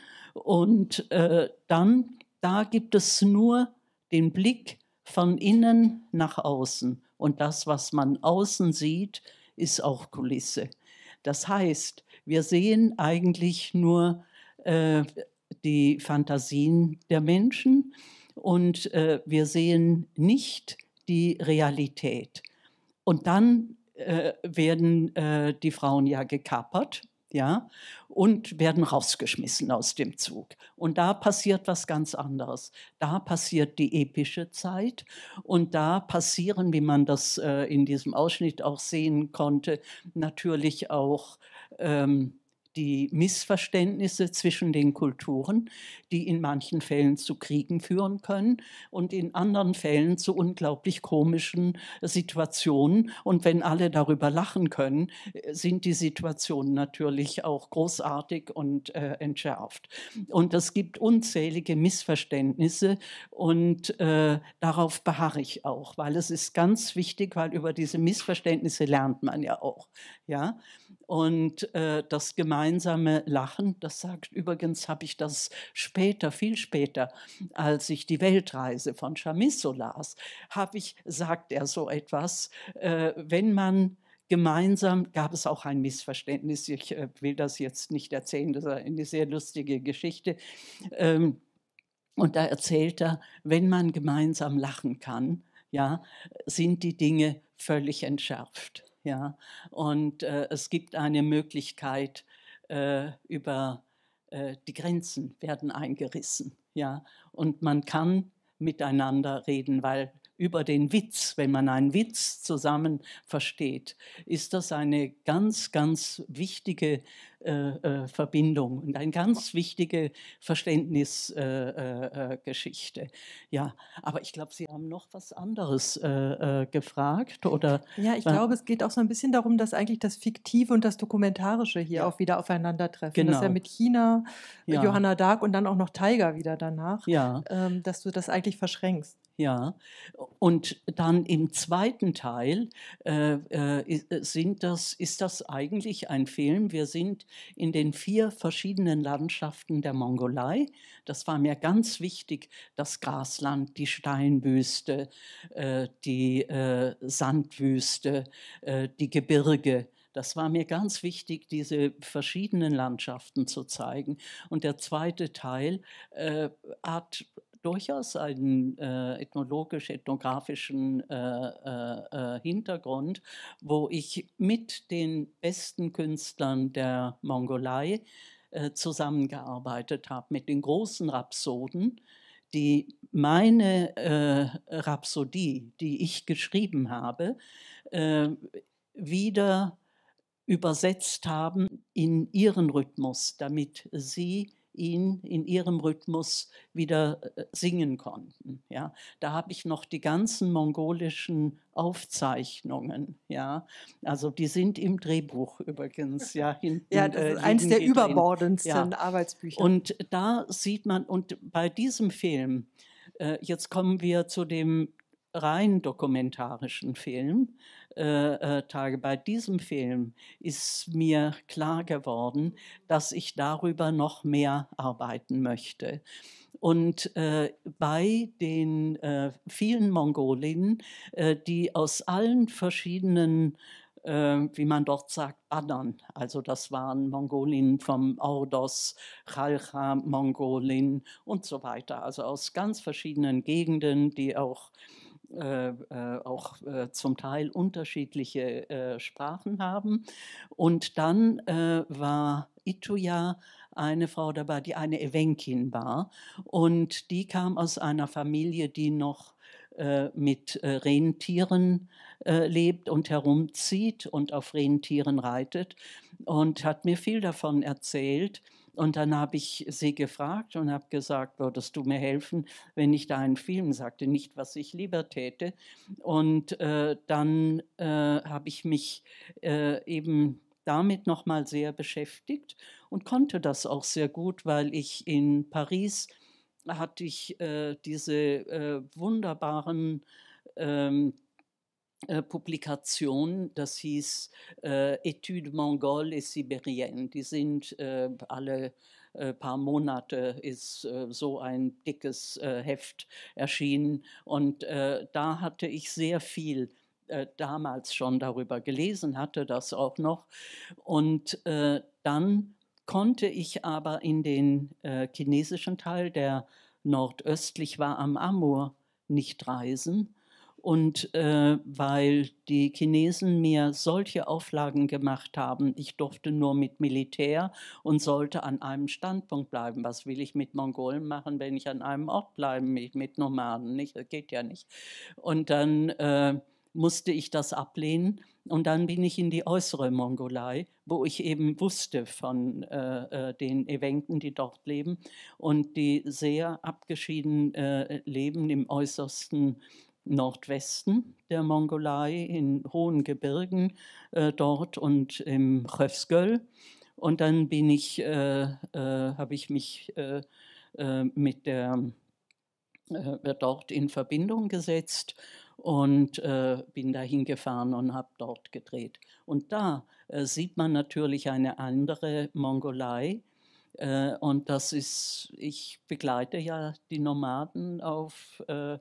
Und äh, dann, da gibt es nur den Blick von innen nach außen. Und das, was man außen sieht, ist auch Kulisse. Das heißt, wir sehen eigentlich nur äh, die Fantasien der Menschen und äh, wir sehen nicht die Realität. Und dann äh, werden äh, die Frauen ja gekapert, ja, und werden rausgeschmissen aus dem Zug. Und da passiert was ganz anderes. Da passiert die epische Zeit und da passieren, wie man das äh, in diesem Ausschnitt auch sehen konnte, natürlich auch ähm, die Missverständnisse zwischen den Kulturen, die in manchen Fällen zu Kriegen führen können und in anderen Fällen zu unglaublich komischen Situationen. Und wenn alle darüber lachen können, sind die Situationen natürlich auch großartig und äh, entschärft. Und es gibt unzählige Missverständnisse und äh, darauf beharre ich auch, weil es ist ganz wichtig, weil über diese Missverständnisse lernt man ja auch. Ja? Und äh, das gemeinsame Lachen, das sagt übrigens, habe ich das später, viel später, als ich die Weltreise von Chamisso las, habe ich, sagt er so etwas, äh, wenn man gemeinsam, gab es auch ein Missverständnis, ich äh, will das jetzt nicht erzählen, das ist eine sehr lustige Geschichte, ähm, und da erzählt er, wenn man gemeinsam lachen kann, ja, sind die Dinge völlig entschärft. Ja, und äh, es gibt eine Möglichkeit, äh, über äh, die Grenzen werden eingerissen. Ja, und man kann miteinander reden, weil über den Witz, wenn man einen Witz zusammen versteht, ist das eine ganz, ganz wichtige äh, äh, Verbindung und eine ganz wichtige Verständnisgeschichte. Äh, äh, Geschichte. Ja, aber ich glaube, Sie haben noch was anderes äh, äh, gefragt, oder? Ja, ich glaube, es geht auch so ein bisschen darum, dass eigentlich das Fiktive und das Dokumentarische hier Ja. auch wieder aufeinandertreffen. Genau. Dass ja mit China, Ja. Johanna d'Arc und dann auch noch Tiger wieder danach, Ja. ähm, dass du das eigentlich verschränkst. Ja, und dann im zweiten Teil äh, äh, sind das, ist das eigentlich ein Film. Wir sind in den vier verschiedenen Landschaften der Mongolei. Das war mir ganz wichtig, das Grasland, die Steinwüste, äh, die äh, Sandwüste, äh, die Gebirge. Das war mir ganz wichtig, diese verschiedenen Landschaften zu zeigen. Und der zweite Teil äh, hat durchaus einen äh, ethnologisch-ethnografischen äh, äh, Hintergrund, wo ich mit den besten Künstlern der Mongolei äh, zusammengearbeitet habe, mit den großen Rhapsoden, die meine äh, Rhapsodie, die ich geschrieben habe, äh, wieder übersetzt haben in ihren Rhythmus, damit sie ihn in ihrem Rhythmus wieder singen konnten. Ja. Da habe ich noch die ganzen mongolischen Aufzeichnungen. Ja. Also die sind im Drehbuch übrigens. Ja, hinten, ja, das ist äh, eins der die drin. überbordendsten Ja. Arbeitsbücher. Und da sieht man, und bei diesem Film, äh, jetzt kommen wir zu dem rein dokumentarischen Film, äh, äh, Tage. Bei diesem Film ist mir klar geworden, dass ich darüber noch mehr arbeiten möchte. Und äh, bei den äh, vielen Mongolinnen, äh, die aus allen verschiedenen, äh, wie man dort sagt, Bannern, also das waren Mongolinnen vom Ordos, Chalcha-Mongolinnen und so weiter, also aus ganz verschiedenen Gegenden, die auch Äh, äh, auch äh, zum Teil unterschiedliche äh, Sprachen haben. Und dann äh, war Ituya eine Frau dabei, die eine Ewenkin war. Und die kam aus einer Familie, die noch äh, mit äh, Rentieren äh, lebt und herumzieht und auf Rentieren reitet. Und hat mir viel davon erzählt. Und dann habe ich sie gefragt und habe gesagt, würdest du mir helfen, wenn ich da einen Film sagte, nicht, was ich lieber täte. Und äh, dann äh, habe ich mich äh, eben damit nochmal sehr beschäftigt und konnte das auch sehr gut, weil ich in Paris hatte ich äh, diese äh, wunderbaren ähm, Äh, Publikation, das hieß äh, Études Mongoles et Sibériennes. Die sind äh, alle äh, paar Monate ist äh, so ein dickes äh, Heft erschienen. Und äh, da hatte ich sehr viel äh, damals schon darüber gelesen, hatte das auch noch. Und äh, dann konnte ich aber in den äh, chinesischen Teil, der nordöstlich war am Amur, nicht reisen. Und äh, weil die Chinesen mir solche Auflagen gemacht haben, ich durfte nur mit Militär und sollte an einem Standpunkt bleiben. Was will ich mit Mongolen machen, wenn ich an einem Ort bleibe, mit, mit Nomaden? Nicht? Das geht ja nicht. Und dann äh, musste ich das ablehnen. Und dann bin ich in die äußere Mongolei, wo ich eben wusste von äh, äh, den Ewenken, die dort leben und die sehr abgeschieden äh, leben im äußersten Nordwesten der Mongolei, in hohen Gebirgen äh, dort und im Khövsgöl. Und dann bin ich, äh, äh, habe ich mich äh, äh, mit der äh, dort in Verbindung gesetzt und äh, bin dahin gefahren und habe dort gedreht. Und da äh, sieht man natürlich eine andere Mongolei. Äh, und das ist, ich begleite ja die Nomaden auf äh,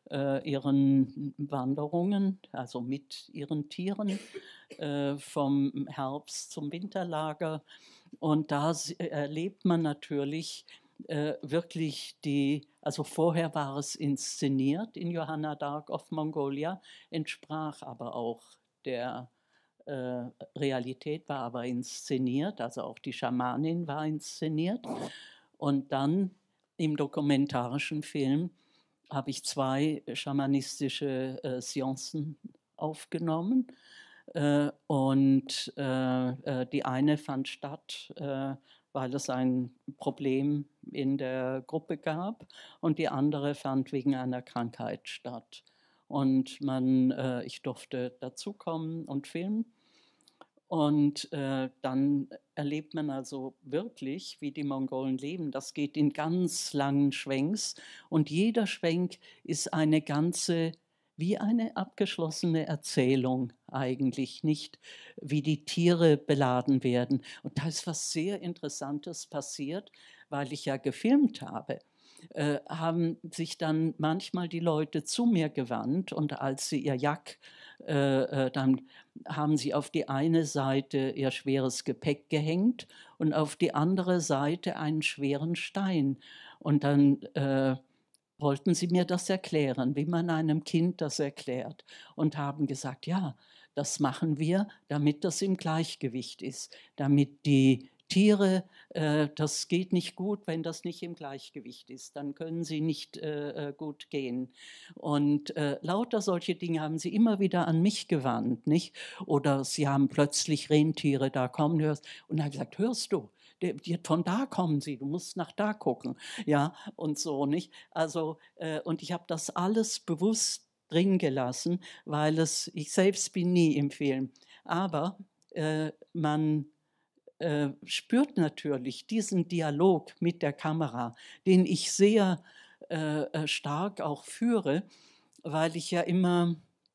ihren Wanderungen, also mit ihren Tieren, äh, vom Herbst zum Winterlager. Und da erlebt man natürlich äh, wirklich die, also vorher war es inszeniert in Johanna d'Arc of Mongolia, entsprach aber auch der äh, Realität, war aber inszeniert, also auch die Schamanin war inszeniert. Und dann im dokumentarischen Film habe ich zwei schamanistische äh, Seancen aufgenommen. Äh, und äh, äh, die eine fand statt, äh, weil es ein Problem in der Gruppe gab, und die andere fand wegen einer Krankheit statt. Und man, äh, ich durfte dazukommen und filmen. Und äh, dann erlebt man also wirklich, wie die Mongolen leben. Das geht in ganz langen Schwenks, und jeder Schwenk ist eine ganze, wie eine abgeschlossene Erzählung eigentlich, nicht wie die Tiere beladen werden. Und da ist was sehr Interessantes passiert, weil ich ja gefilmt habe. Äh, haben sich dann manchmal die Leute zu mir gewandt, und als sie ihr Yak, äh, äh, dann haben sie auf die eine Seite ihr schweres Gepäck gehängt und auf die andere Seite einen schweren Stein. Und dann äh, wollten sie mir das erklären, wie man einem Kind das erklärt, und haben gesagt, ja, das machen wir, damit das im Gleichgewicht ist, damit die Tiere, äh, das geht nicht gut, wenn das nicht im Gleichgewicht ist, dann können sie nicht äh, gut gehen. Und äh, lauter solche Dinge haben sie immer wieder an mich gewandt, nicht? Oder sie haben plötzlich Rentiere da kommen, hörst, und haben gesagt, hörst du, von da kommen sie, du musst nach da gucken, ja, und so, nicht? Also, äh, und ich habe das alles bewusst drin gelassen, weil es, ich selbst bin nie im Film, aber äh, man äh, spürt natürlich diesen Dialog mit der Kamera, den ich sehr äh, stark auch führe, weil ich ja immer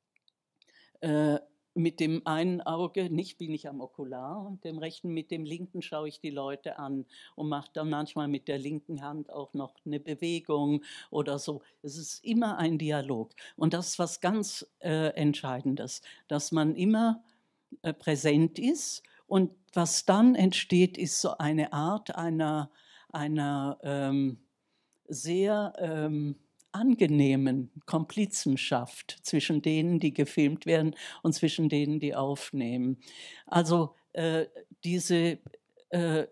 äh, mit dem einen Auge, nicht bin ich am Okular, und dem rechten, mit dem linken schaue ich die Leute an und mache dann manchmal mit der linken Hand auch noch eine Bewegung oder so. Es ist immer ein Dialog. Und das ist was ganz äh, Entscheidendes, dass man immer äh, präsent ist, und was dann entsteht, ist so eine Art einer, einer ähm, sehr ähm, angenehmen Komplizenschaft zwischen denen, die gefilmt werden, und zwischen denen, die aufnehmen. Also äh, diese äh,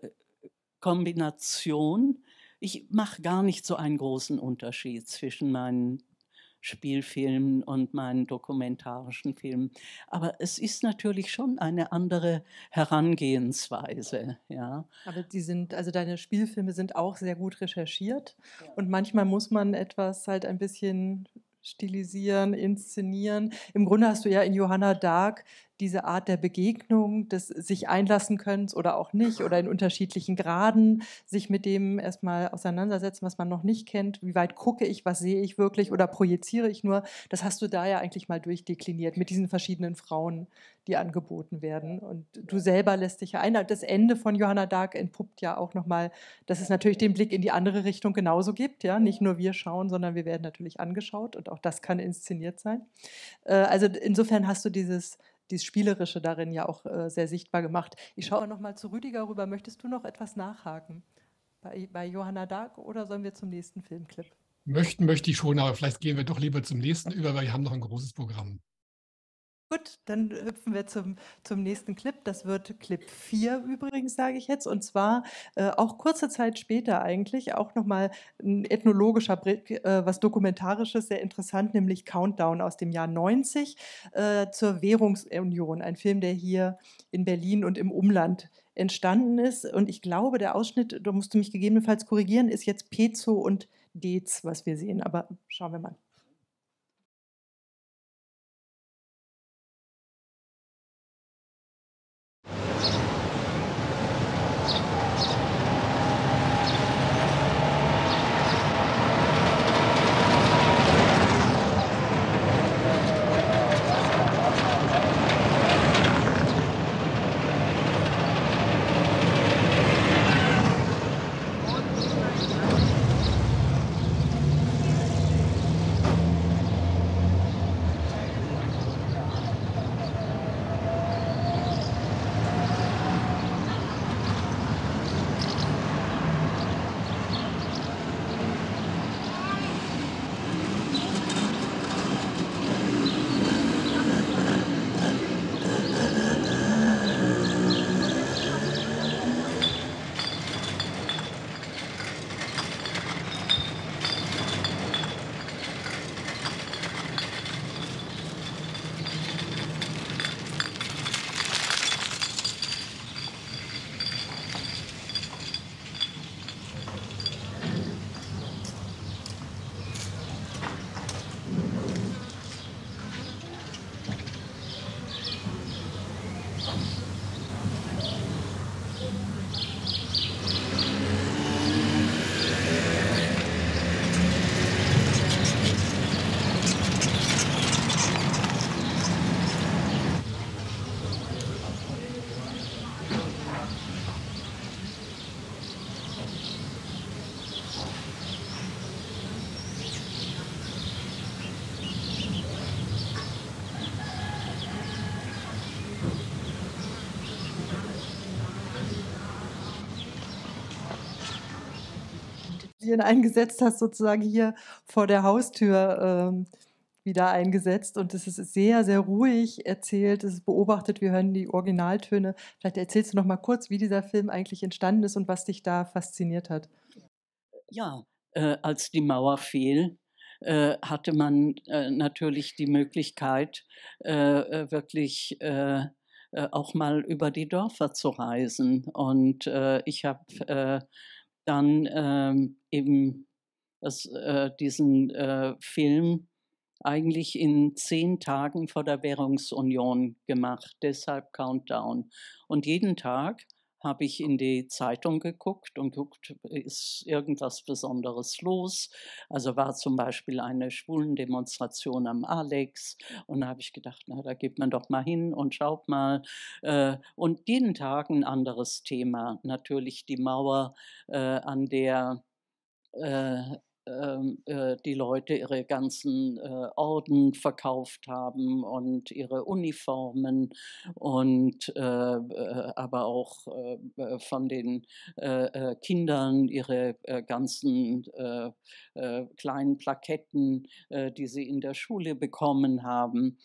Kombination, ich mache gar nicht so einen großen Unterschied zwischen meinen Spielfilmen und meinen dokumentarischen Filmen. Aber es ist natürlich schon eine andere Herangehensweise. Ja. Aber die sind, also deine Spielfilme sind auch sehr gut recherchiert. Ja. Und manchmal muss man etwas halt ein bisschen stilisieren, inszenieren. Im Grunde hast du ja in Johanna Dark diese Art der Begegnung, des sich einlassen können oder auch nicht, oder in unterschiedlichen Graden sich mit dem erstmal auseinandersetzen, was man noch nicht kennt. Wie weit gucke ich, was sehe ich wirklich oder projiziere ich nur? Das hast du da ja eigentlich mal durchdekliniert mit diesen verschiedenen Frauen, die angeboten werden. Und du selber lässt dich ja ein. Das Ende von Johanna Dark entpuppt ja auch nochmal, dass es natürlich den Blick in die andere Richtung genauso gibt. Ja? Nicht nur wir schauen, sondern wir werden natürlich angeschaut, und auch das kann inszeniert sein. Also insofern hast du dieses dieses Spielerische darin ja auch äh, sehr sichtbar gemacht. Ich schaue noch mal zu Rüdiger rüber. Möchtest du noch etwas nachhaken bei, bei Johanna Dark, oder sollen wir zum nächsten Filmclip? Möchten möchte ich schon, aber vielleicht gehen wir doch lieber zum nächsten über, weil wir haben noch ein großes Programm. Gut, dann hüpfen wir zum, zum nächsten Clip. Das wird Clip vier übrigens, sage ich jetzt. Und zwar äh, auch kurze Zeit später eigentlich, auch nochmal ein ethnologischer Blick, äh, was Dokumentarisches, sehr interessant, nämlich Countdown aus dem Jahr neunzig äh, zur Währungsunion. Ein Film, der hier in Berlin und im Umland entstanden ist. Und ich glaube, der Ausschnitt, da musst du mich gegebenenfalls korrigieren, ist jetzt Pezo und Dez, was wir sehen. Aber schauen wir mal. Medien eingesetzt hast, sozusagen hier vor der Haustür ähm, wieder eingesetzt. Und es ist sehr, sehr ruhig erzählt, es ist beobachtet, wir hören die Originaltöne. Vielleicht erzählst du noch mal kurz, wie dieser Film eigentlich entstanden ist und was dich da fasziniert hat. Ja, äh, als die Mauer fiel, äh, hatte man äh, natürlich die Möglichkeit, äh, wirklich äh, äh, auch mal über die Dörfer zu reisen. Und äh, ich habe äh, dann ähm, eben das, äh, diesen äh, Film eigentlich in zehn Tagen vor der Währungsunion gemacht, deshalb Countdown. Und jeden Tag habe ich in die Zeitung geguckt und geguckt, ist irgendwas Besonderes los? Also war zum Beispiel eine Schwulendemonstration am Alex und da habe ich gedacht, na, da geht man doch mal hin und schaut mal. Äh, und jeden Tag ein anderes Thema. Natürlich die Mauer, äh, an der äh, ähm, äh, die Leute ihre ganzen äh, Orden verkauft haben und ihre Uniformen und äh, äh, aber auch äh, von den äh, äh, Kindern ihre äh, ganzen äh, äh, kleinen Plaketten, äh, die sie in der Schule bekommen haben.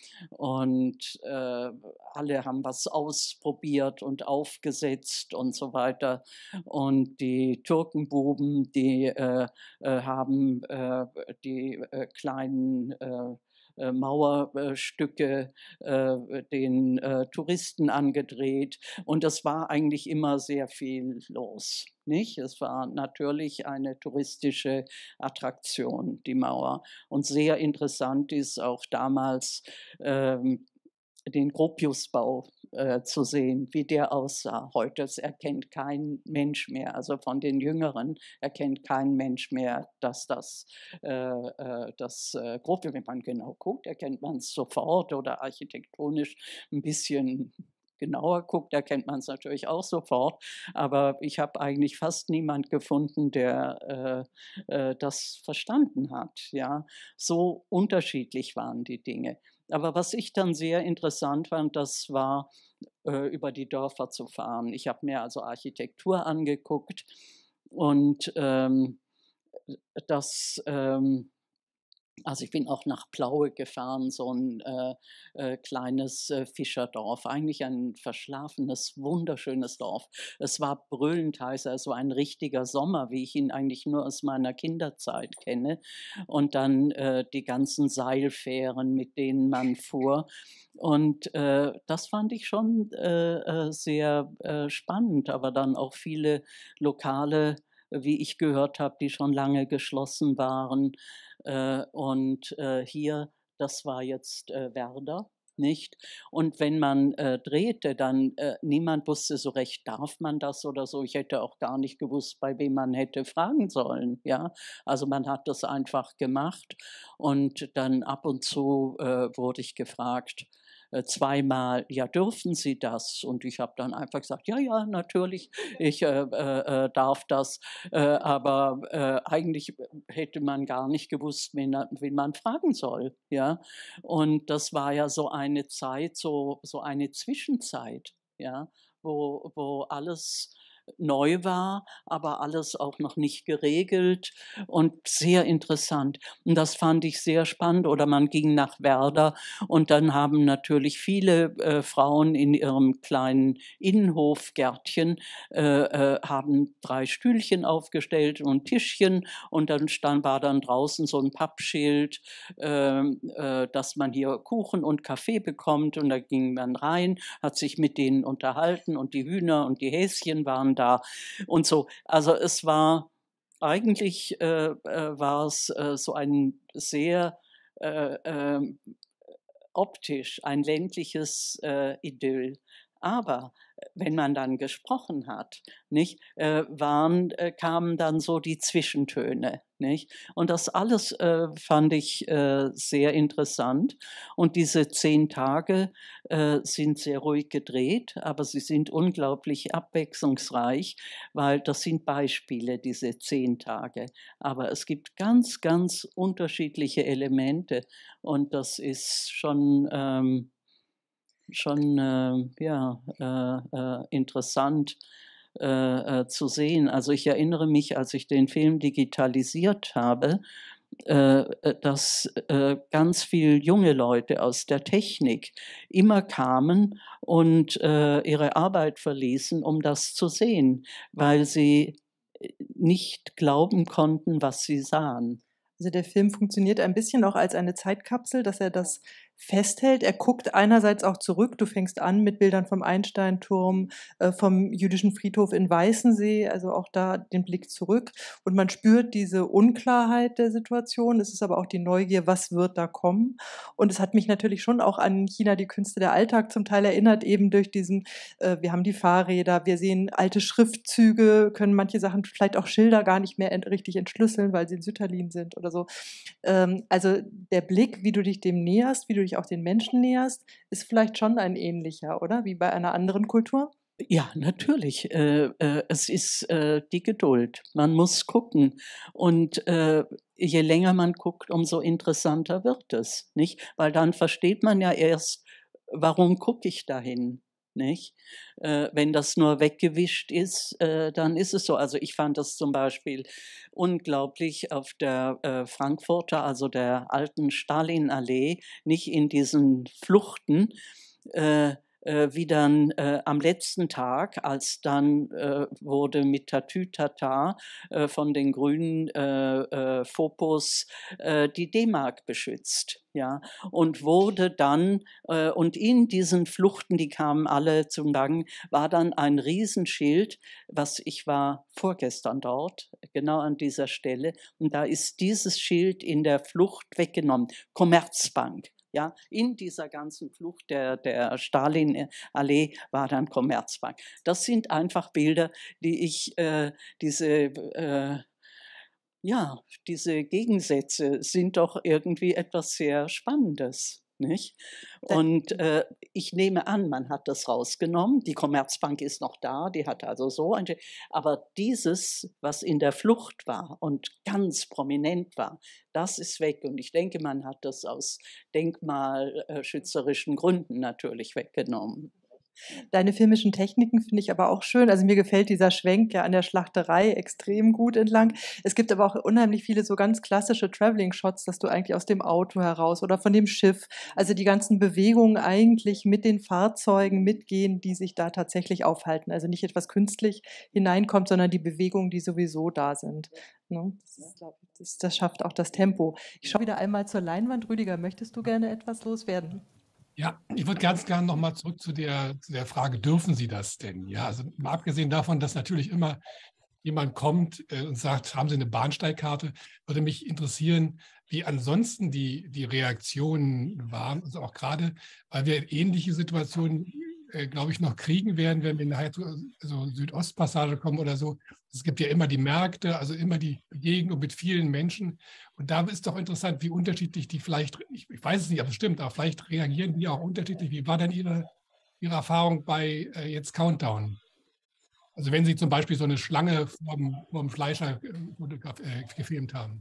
Und äh, alle haben was ausprobiert und aufgesetzt und so weiter. Und die Türkenbuben, die äh, äh, haben äh, die äh, kleinen äh, äh, Mauerstücke äh, den äh, Touristen angedreht. Und es war eigentlich immer sehr viel los. Nicht? Es war natürlich eine touristische Attraktion, die Mauer. Und sehr interessant ist auch damals ähm, den Gropiusbau äh, zu sehen, wie der aussah. Heute erkennt kein Mensch mehr, also von den Jüngeren erkennt kein Mensch mehr, dass das, äh, äh, das äh, Gropius, wenn man genau guckt, erkennt man es sofort oder architektonisch ein bisschen genauer guckt, erkennt man es natürlich auch sofort. Aber ich habe eigentlich fast niemand gefunden, der äh, äh, das verstanden hat. Ja? So unterschiedlich waren die Dinge. Aber was ich dann sehr interessant fand, das war, äh, über die Dörfer zu fahren. Ich habe mir also Architektur angeguckt und ähm, das, ähm, also ich bin auch nach Plaue gefahren, so ein äh, äh, kleines äh, Fischerdorf, eigentlich ein verschlafenes, wunderschönes Dorf. Es war brüllend heiß, also ein richtiger Sommer, wie ich ihn eigentlich nur aus meiner Kinderzeit kenne. Und dann äh, die ganzen Seilfähren, mit denen man fuhr. Und äh, das fand ich schon äh, sehr äh, spannend, aber dann auch viele Lokale, wie ich gehört habe, die schon lange geschlossen waren. Äh, und äh, hier, das war jetzt äh, Werder, nicht? Und wenn man äh, drehte, dann äh, niemand wusste so recht, darf man das oder so. Ich hätte auch gar nicht gewusst, bei wem man hätte fragen sollen. Ja, also man hat das einfach gemacht und dann ab und zu äh, wurde ich gefragt. Äh, zweimal, ja, dürfen Sie das? Und ich habe dann einfach gesagt, ja, ja, natürlich, ich äh, äh, darf das. Äh, aber äh, eigentlich hätte man gar nicht gewusst, wen, wen man fragen soll. Ja? Und das war ja so eine Zeit, so, so eine Zwischenzeit, ja? wo, wo alles neu war, aber alles auch noch nicht geregelt und sehr interessant. Und das fand ich sehr spannend. Oder man ging nach Werder und dann haben natürlich viele äh, Frauen in ihrem kleinen Innenhofgärtchen äh, äh, haben drei Stühlchen aufgestellt und Tischchen und dann stand, war dann draußen so ein Pappschild, äh, äh, dass man hier Kuchen und Kaffee bekommt und da ging man rein, hat sich mit denen unterhalten und die Hühner und die Häschen waren da und so. Also es war eigentlich äh, äh, war es äh, so ein sehr äh, äh, optisch ein ländliches äh, Idyll. Aber wenn man dann gesprochen hat, nicht, äh, waren, äh, kamen dann so die Zwischentöne. Nicht? Und das alles äh, fand ich äh, sehr interessant. Und diese zehn Tage äh, sind sehr ruhig gedreht, aber sie sind unglaublich abwechslungsreich, weil das sind Beispiele, diese zehn Tage. Aber es gibt ganz, ganz unterschiedliche Elemente und das ist schon... Ähm, schon äh, ja, äh, äh, interessant, äh, zu sehen. Also ich erinnere mich, als ich den Film digitalisiert habe, äh, dass äh, ganz viele junge Leute aus der Technik immer kamen und äh, ihre Arbeit verließen, um das zu sehen, weil sie nicht glauben konnten, was sie sahen. Also der Film funktioniert ein bisschen auch als eine Zeitkapsel, dass er das festhält. Er guckt einerseits auch zurück. Du fängst an mit Bildern vom Einsteinturm, äh, vom jüdischen Friedhof in Weißensee, also auch da den Blick zurück. Und man spürt diese Unklarheit der Situation. Es ist aber auch die Neugier, was wird da kommen. Und es hat mich natürlich schon auch an China, die Künste der Alltag zum Teil erinnert, eben durch diesen, äh, wir haben die Fahrräder, wir sehen alte Schriftzüge, können manche Sachen, vielleicht auch Schilder gar nicht mehr ent- richtig entschlüsseln, weil sie in Sütterlin sind oder so. Ähm, also der Blick, wie du dich dem näherst, wie du dich auch den Menschen näherst, ist vielleicht schon ein ähnlicher, oder? Wie bei einer anderen Kultur? Ja, natürlich. Äh, äh, es ist äh, die Geduld. Man muss gucken. Und äh, je länger man guckt, umso interessanter wird es, nicht? Weil dann versteht man ja erst, warum gucke ich dahin? Nicht? Äh, wenn das nur weggewischt ist, äh, dann ist es so. Also ich fand das zum Beispiel unglaublich auf der äh, Frankfurter, also der alten Stalinallee, nicht in diesen Fluchten, äh, äh, wie dann äh, am letzten Tag, als dann äh, wurde mit Tatütata äh, von den grünen äh, äh, Fopos äh, die D-Mark beschützt. Ja, und wurde dann, äh, und in diesen Fluchten, die kamen alle zum Gang, war dann ein Riesenschild, was ich war vorgestern dort, genau an dieser Stelle, und da ist dieses Schild in der Flucht weggenommen, Commerzbank. Ja, in dieser ganzen Flucht der, der Stalinallee war dann Commerzbank. Das sind einfach Bilder, die ich, äh, diese, äh, ja, diese Gegensätze sind doch irgendwie etwas sehr Spannendes, nicht? Und äh, ich nehme an, man hat das rausgenommen. Die Commerzbank ist noch da, die hat also so ein, aber dieses, was in der Flucht war und ganz prominent war, das ist weg. Und ich denke, man hat das aus denkmalschützerischen Gründen natürlich weggenommen. Deine filmischen Techniken finde ich aber auch schön. Also mir gefällt dieser Schwenk ja an der Schlachterei extrem gut entlang. Es gibt aber auch unheimlich viele so ganz klassische Traveling-Shots, dass du eigentlich aus dem Auto heraus oder von dem Schiff, also die ganzen Bewegungen eigentlich mit den Fahrzeugen mitgehen, die sich da tatsächlich aufhalten. Also nicht etwas künstlich hineinkommt, sondern die Bewegungen, die sowieso da sind. Ne? Das, ist, glaub ich, das, das schafft auch das Tempo. Ich schaue wieder einmal zur Leinwand. Rüdiger, möchtest du gerne etwas loswerden? Ja, ich würde ganz gerne nochmal zurück zu der, zu der Frage, dürfen Sie das denn? Ja, also mal abgesehen davon, dass natürlich immer jemand kommt äh, und sagt, haben Sie eine Bahnsteigkarte, würde mich interessieren, wie ansonsten die, die Reaktionen waren, also auch gerade, weil wir ähnliche Situationen, äh, glaube ich, noch kriegen werden, wenn wir nachher zur so Südostpassage kommen oder so. Es gibt ja immer die Märkte, also immer die Begegnung mit vielen Menschen. Und da ist doch interessant, wie unterschiedlich die vielleicht, ich, ich weiß es nicht, aber es stimmt, aber vielleicht reagieren die auch unterschiedlich. Wie war denn Ihre, Ihre Erfahrung bei äh, jetzt Countdown? Also wenn Sie zum Beispiel so eine Schlange vorm, vorm Fleischer äh, gefilmt haben.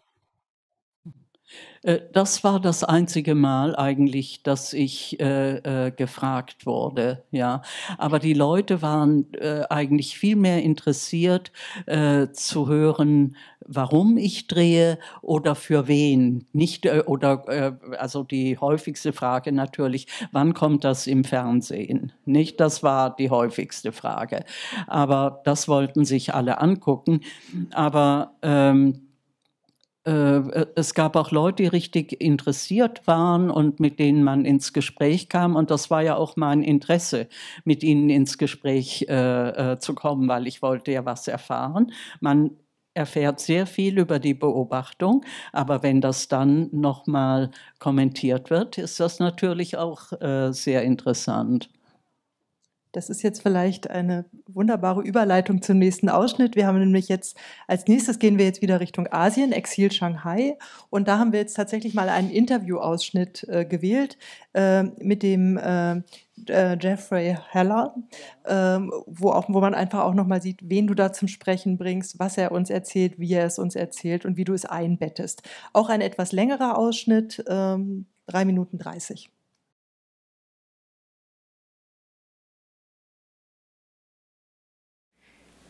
Das war das einzige Mal eigentlich, dass ich äh, äh, gefragt wurde, ja. Aber die Leute waren äh, eigentlich viel mehr interessiert äh, zu hören, warum ich drehe oder für wen. Nicht äh, oder äh, also die häufigste Frage natürlich, wann kommt das im Fernsehen? Nicht, das war die häufigste Frage. Aber das wollten sich alle angucken. Aber ähm, es gab auch Leute, die richtig interessiert waren und mit denen man ins Gespräch kam. Und das war ja auch mein Interesse, mit ihnen ins Gespräch äh, zu kommen, weil ich wollte ja was erfahren. Man erfährt sehr viel über die Beobachtung, aber wenn das dann nochmal kommentiert wird, ist das natürlich auch äh, sehr interessant. Das ist jetzt vielleicht eine wunderbare Überleitung zum nächsten Ausschnitt. Wir haben nämlich jetzt, als nächstes gehen wir jetzt wieder Richtung Asien, Exil Shanghai. Und da haben wir jetzt tatsächlich mal einen Interviewausschnitt äh, gewählt äh, mit dem äh, äh, Jeffrey Heller, äh, wo, auch, wo man einfach auch nochmal sieht, wen du da zum Sprechen bringst, was er uns erzählt, wie er es uns erzählt und wie du es einbettest. Auch ein etwas längerer Ausschnitt, äh, drei Minuten dreißig.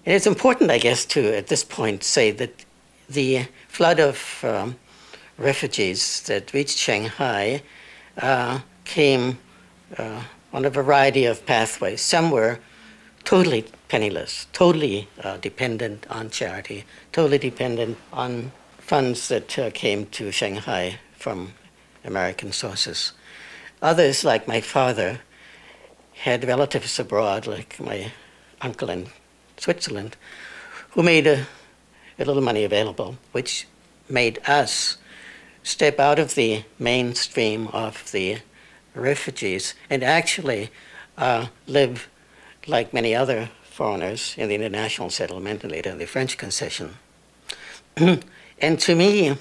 And it's important, I guess, to, at this point, say that the flood of um, refugees that reached Shanghai uh, came uh, on a variety of pathways. Some were totally penniless, totally uh, dependent on charity, totally dependent on funds that uh, came to Shanghai from American sources. Others, like my father, had relatives abroad, like my uncle in Switzerland, who made a, a little money available, which made us step out of the mainstream of the refugees and actually uh, live like many other foreigners in the international settlement and later in the French concession. And to me,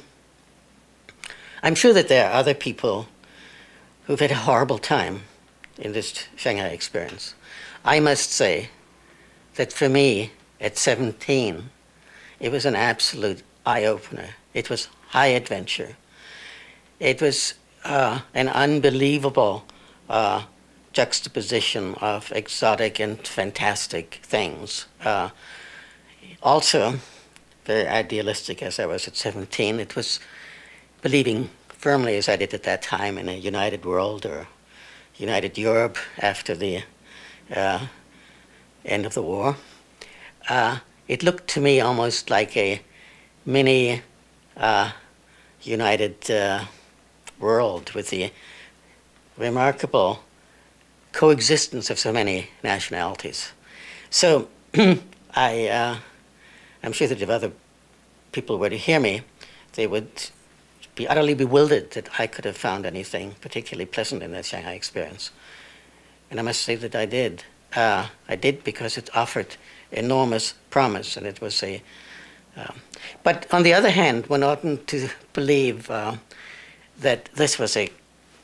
I'm sure that there are other people who've had a horrible time in this Shanghai experience. I must say that for me, at seventeen, it was an absolute eye-opener. It was high adventure. It was uh, an unbelievable uh, juxtaposition of exotic and fantastic things. Uh, also, very idealistic as I was at seventeen, it was believing firmly as I did at that time in a united world or united Europe after the uh, end of the war. Uh, it looked to me almost like a mini uh, united uh, world with the remarkable coexistence of so many nationalities. So I, uh, I'm sure that if other people were to hear me, they would be utterly bewildered that I could have found anything particularly pleasant in that Shanghai experience. And I must say that I did. Uh, I did because it offered enormous promise, and it was a... Uh, but on the other hand, one oughtn't to believe uh, that this was a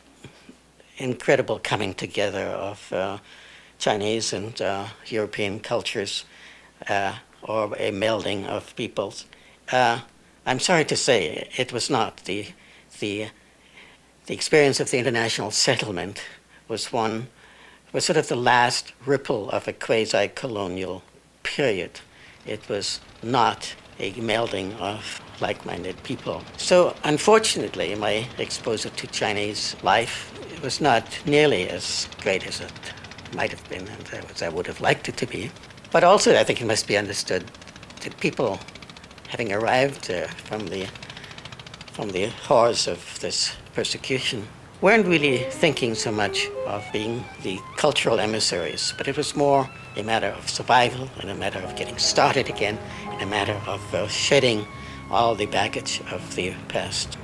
incredible coming together of uh, Chinese and uh, European cultures uh, or a melding of peoples. Uh, I'm sorry to say it was not. The, the, the experience of the international settlement was one, was sort of the last ripple of a quasi-colonial period. It was not a melding of like-minded people. So unfortunately, my exposure to Chinese life was not nearly as great as it might have been and as I would have liked it to be. But also, I think it must be understood that people having arrived uh, from the from the horrors of this persecution weren't really thinking so much of being the cultural emissaries, but it was more a matter of survival and a matter of getting started again, and a matter of uh, shedding all the baggage of the past.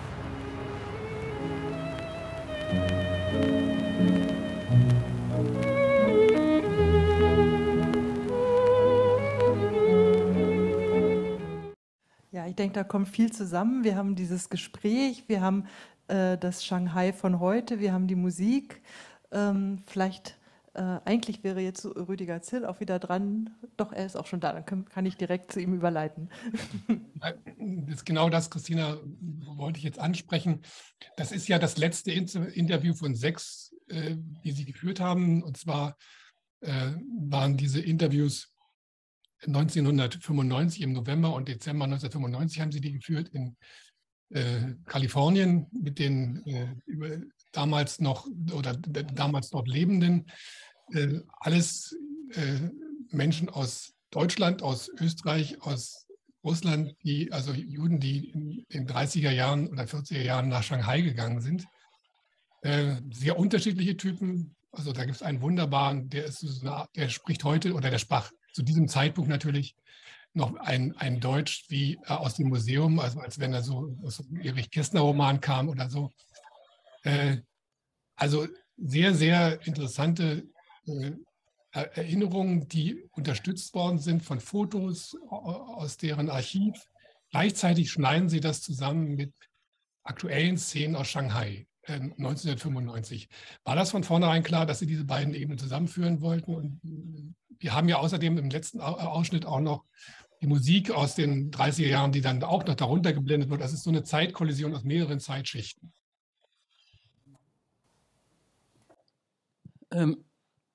Ja, ich denke, da kommt viel zusammen. Wir haben dieses Gespräch, wir haben äh, das Shanghai von heute, wir haben die Musik. Ähm, vielleicht, äh, eigentlich wäre jetzt Rüdiger Zill auch wieder dran. Doch, er ist auch schon da, dann kann, kann ich direkt zu ihm überleiten. Das ist genau das, Christina, wollte ich jetzt ansprechen. Das ist ja das letzte Interview von sechs, äh, die Sie geführt haben. Und zwar äh, waren diese Interviews neunzehnhundertfünfundneunzig, im November und Dezember neunzehnhundertfünfundneunzig haben Sie die geführt in äh, Kalifornien mit den äh, über, damals noch oder damals dort Lebenden. Äh, alles äh, Menschen aus Deutschland, aus Österreich, aus Russland, die, also Juden, die in den dreißiger Jahren oder vierziger Jahren nach Shanghai gegangen sind. Äh, sehr unterschiedliche Typen. Also da gibt es einen wunderbaren, der ist so eine, der spricht heute oder der sprach zu diesem Zeitpunkt natürlich noch ein, ein Deutsch wie äh, aus dem Museum, also als wenn er so aus dem Erich Kästner Roman kam oder so. Äh, also sehr, sehr interessante äh, Erinnerungen, die unterstützt worden sind von Fotos aus deren Archiv. Gleichzeitig schneiden sie das zusammen mit aktuellen Szenen aus Shanghai äh, neunzehnhundertfünfundneunzig. War das von vornherein klar, dass Sie diese beiden Ebenen zusammenführen wollten? Und wir haben ja außerdem im letzten Ausschnitt auch noch die Musik aus den dreißiger Jahren, die dann auch noch darunter geblendet wird. Das ist so eine Zeitkollision aus mehreren Zeitschichten. Ähm,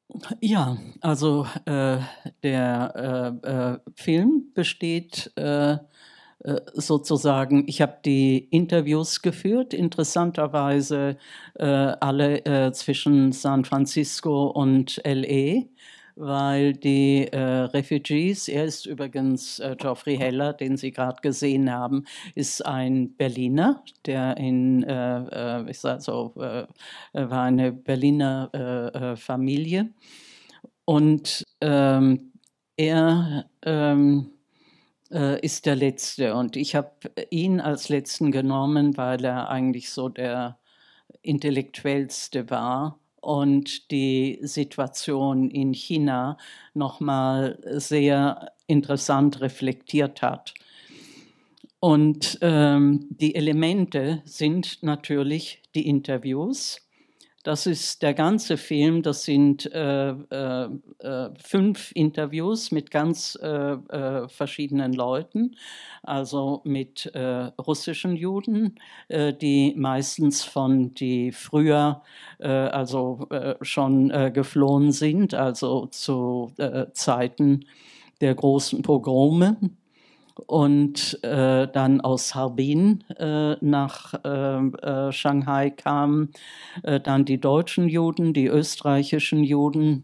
Ja, also äh, der äh, äh, Film besteht äh, sozusagen, ich habe die Interviews geführt, interessanterweise äh, alle äh, zwischen San Francisco und L A, weil die äh, Refugees, er ist übrigens äh, Geoffrey Heller, den Sie gerade gesehen haben, ist ein Berliner, der in, äh, äh, ich sag so, äh, war eine Berliner äh, äh, Familie. Und ähm, er ähm, äh, ist der Letzte. Und ich habe ihn als Letzten genommen, weil er eigentlich so der Intellektuellste war und die Situation in China nochmal sehr interessant reflektiert hat. Und ähm, die Elemente sind natürlich die Interviews. Das ist der ganze Film, das sind äh, äh, äh, fünf Interviews mit ganz äh, äh, verschiedenen Leuten, also mit äh, russischen Juden, äh, die meistens von die früher, äh, also äh, schon äh, geflohen sind, also zu äh, Zeiten der großen Pogrome. Und äh, dann aus Harbin äh, nach äh, äh, Shanghai kamen äh, dann die deutschen Juden, die österreichischen Juden.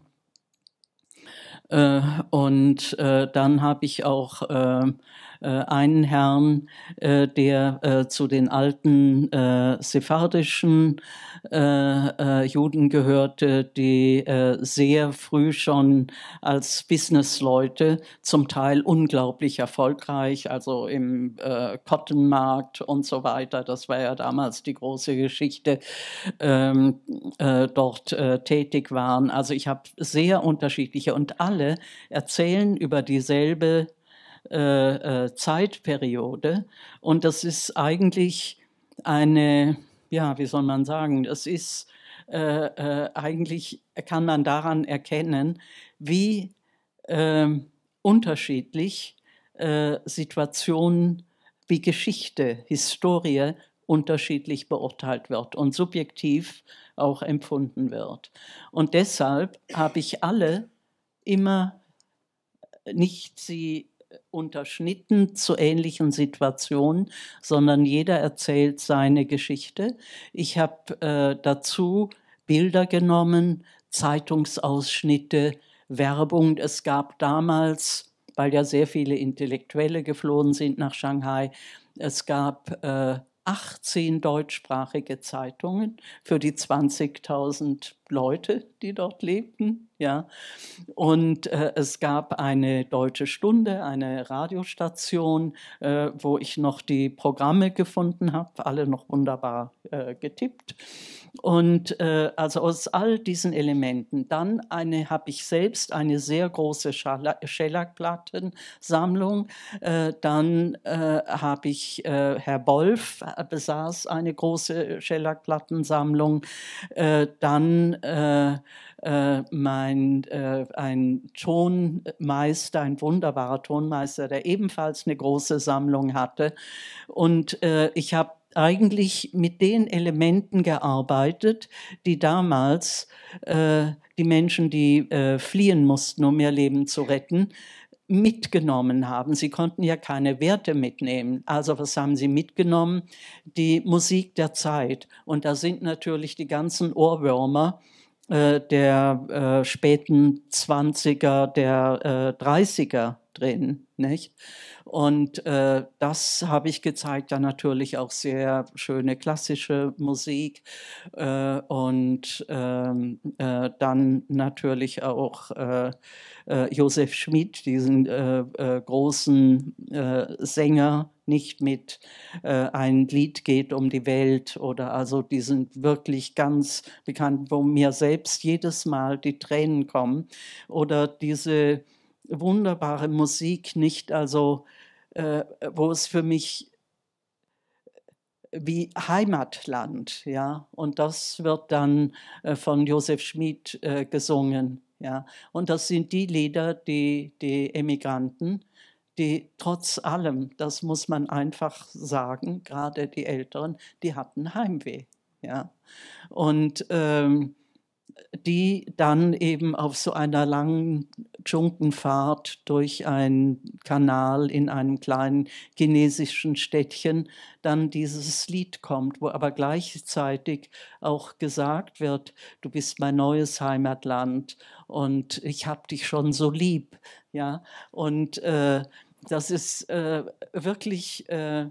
Äh, und äh, dann habe ich auch äh, äh, einen Herrn, äh, der äh, zu den alten äh, sephardischen äh, äh, Juden gehörte, die äh, sehr früh schon als Businessleute, zum Teil unglaublich erfolgreich, also im äh, Cottonmarkt und so weiter, das war ja damals die große Geschichte, ähm, äh, dort äh, tätig waren. Also ich habe sehr unterschiedliche und alle erzählen über dieselbe äh, äh, Zeitperiode und das ist eigentlich eine, ja, wie soll man sagen, das ist äh, äh, eigentlich kann man daran erkennen, wie äh, unterschiedlich äh, Situationen wie Geschichte, Historie unterschiedlich beurteilt wird und subjektiv auch empfunden wird. Und deshalb habe ich alle immer nicht sie unterschnitten zu ähnlichen Situationen, sondern jeder erzählt seine Geschichte. Ich habe äh, dazu Bilder genommen, Zeitungsausschnitte, Werbung. Es gab damals, weil ja sehr viele Intellektuelle geflohen sind nach Shanghai, es gab äh, achtzehn deutschsprachige Zeitungen für die zwanzigtausend Leute, die dort lebten. Ja. Und äh, es gab eine Deutsche Stunde, eine Radiostation, äh, wo ich noch die Programme gefunden habe, alle noch wunderbar äh, getippt. Und äh, also aus all diesen Elementen, dann eine habe ich selbst eine sehr große Schellackplattensammlung. Äh, dann äh, habe ich, äh, Herr Bolf besaß eine große Schellackplattensammlung. Äh, dann äh, äh, mein, äh, ein Tonmeister, ein wunderbarer Tonmeister, der ebenfalls eine große Sammlung hatte. Und äh, ich habe eigentlich mit den Elementen gearbeitet, die damals äh, die Menschen, die äh, fliehen mussten, um ihr Leben zu retten, mitgenommen haben. Sie konnten ja keine Werte mitnehmen. Also was haben sie mitgenommen? Die Musik der Zeit. Und da sind natürlich die ganzen Ohrwürmer äh, der äh, späten zwanziger, der äh, dreißiger drin, nicht? Und äh, das habe ich gezeigt, dann natürlich auch sehr schöne klassische Musik äh, und ähm, äh, dann natürlich auch äh, äh, Josef Schmid, diesen äh, äh, großen äh, Sänger, nicht mit äh, ein Lied geht um die Welt oder also die sind wirklich ganz bekannt, wo mir selbst jedes Mal die Tränen kommen oder diese wunderbare Musik, nicht also, äh, wo es für mich wie Heimatland, ja, und das wird dann äh, von Josef Schmid äh, gesungen, ja, und das sind die Lieder, die die Emigranten, die trotz allem, das muss man einfach sagen, gerade die Älteren, die hatten Heimweh, ja, und ähm, die dann eben auf so einer langen Dschungelfahrt durch einen Kanal in einem kleinen chinesischen Städtchen dann dieses Lied kommt, wo aber gleichzeitig auch gesagt wird, du bist mein neues Heimatland und ich hab dich schon so lieb. Ja? Und äh, das ist äh, wirklich, äh,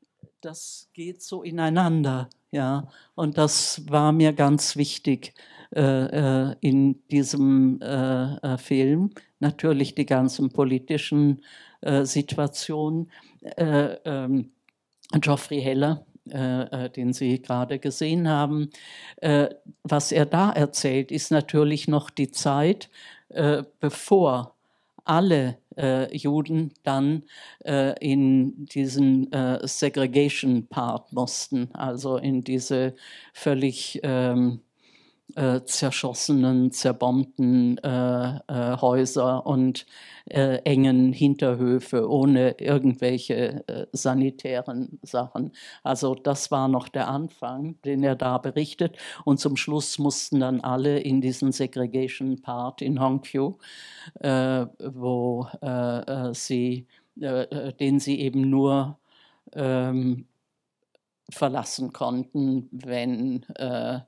das geht so ineinander. Ja? Und das war mir ganz wichtig. Äh, in diesem äh, äh, Film. Natürlich die ganzen politischen äh, Situationen. Äh, ähm, Geoffrey Heller, äh, äh, den Sie gerade gesehen haben, äh, was er da erzählt, ist natürlich noch die Zeit, äh, bevor alle äh, Juden dann äh, in diesen äh, Segregation Part mussten, also in diese völlig ähm, Äh, zerschossenen, zerbombten äh, äh, Häuser und äh, engen Hinterhöfe ohne irgendwelche äh, sanitären Sachen. Also das war noch der Anfang, den er da berichtet. Und zum Schluss mussten dann alle in diesen Segregation Part in Hongqiu, äh, wo äh, sie, äh, den sie eben nur ähm, verlassen konnten, wenn äh,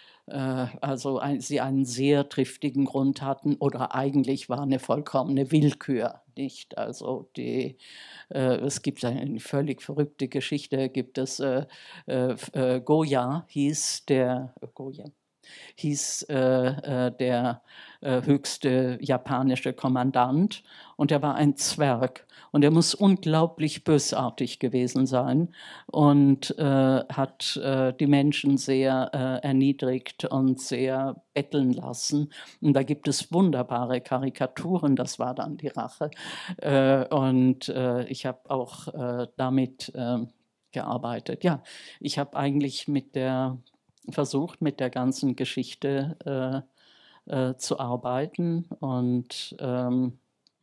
also ein, sie einen sehr triftigen Grund hatten oder eigentlich war eine vollkommene Willkür, nicht? Also die, äh, es gibt eine völlig verrückte Geschichte, gibt es äh, äh, Goya hieß der Goya hieß äh, äh, der äh, höchste japanische Kommandant und er war ein Zwerg. Und er muss unglaublich bösartig gewesen sein und äh, hat äh, die Menschen sehr äh, erniedrigt und sehr betteln lassen. Und da gibt es wunderbare Karikaturen, das war dann die Rache. Äh, und äh, ich habe auch äh, damit äh, gearbeitet. Ja, ich habe eigentlich mit der, versucht, mit der ganzen Geschichte äh, äh, zu arbeiten und ähm,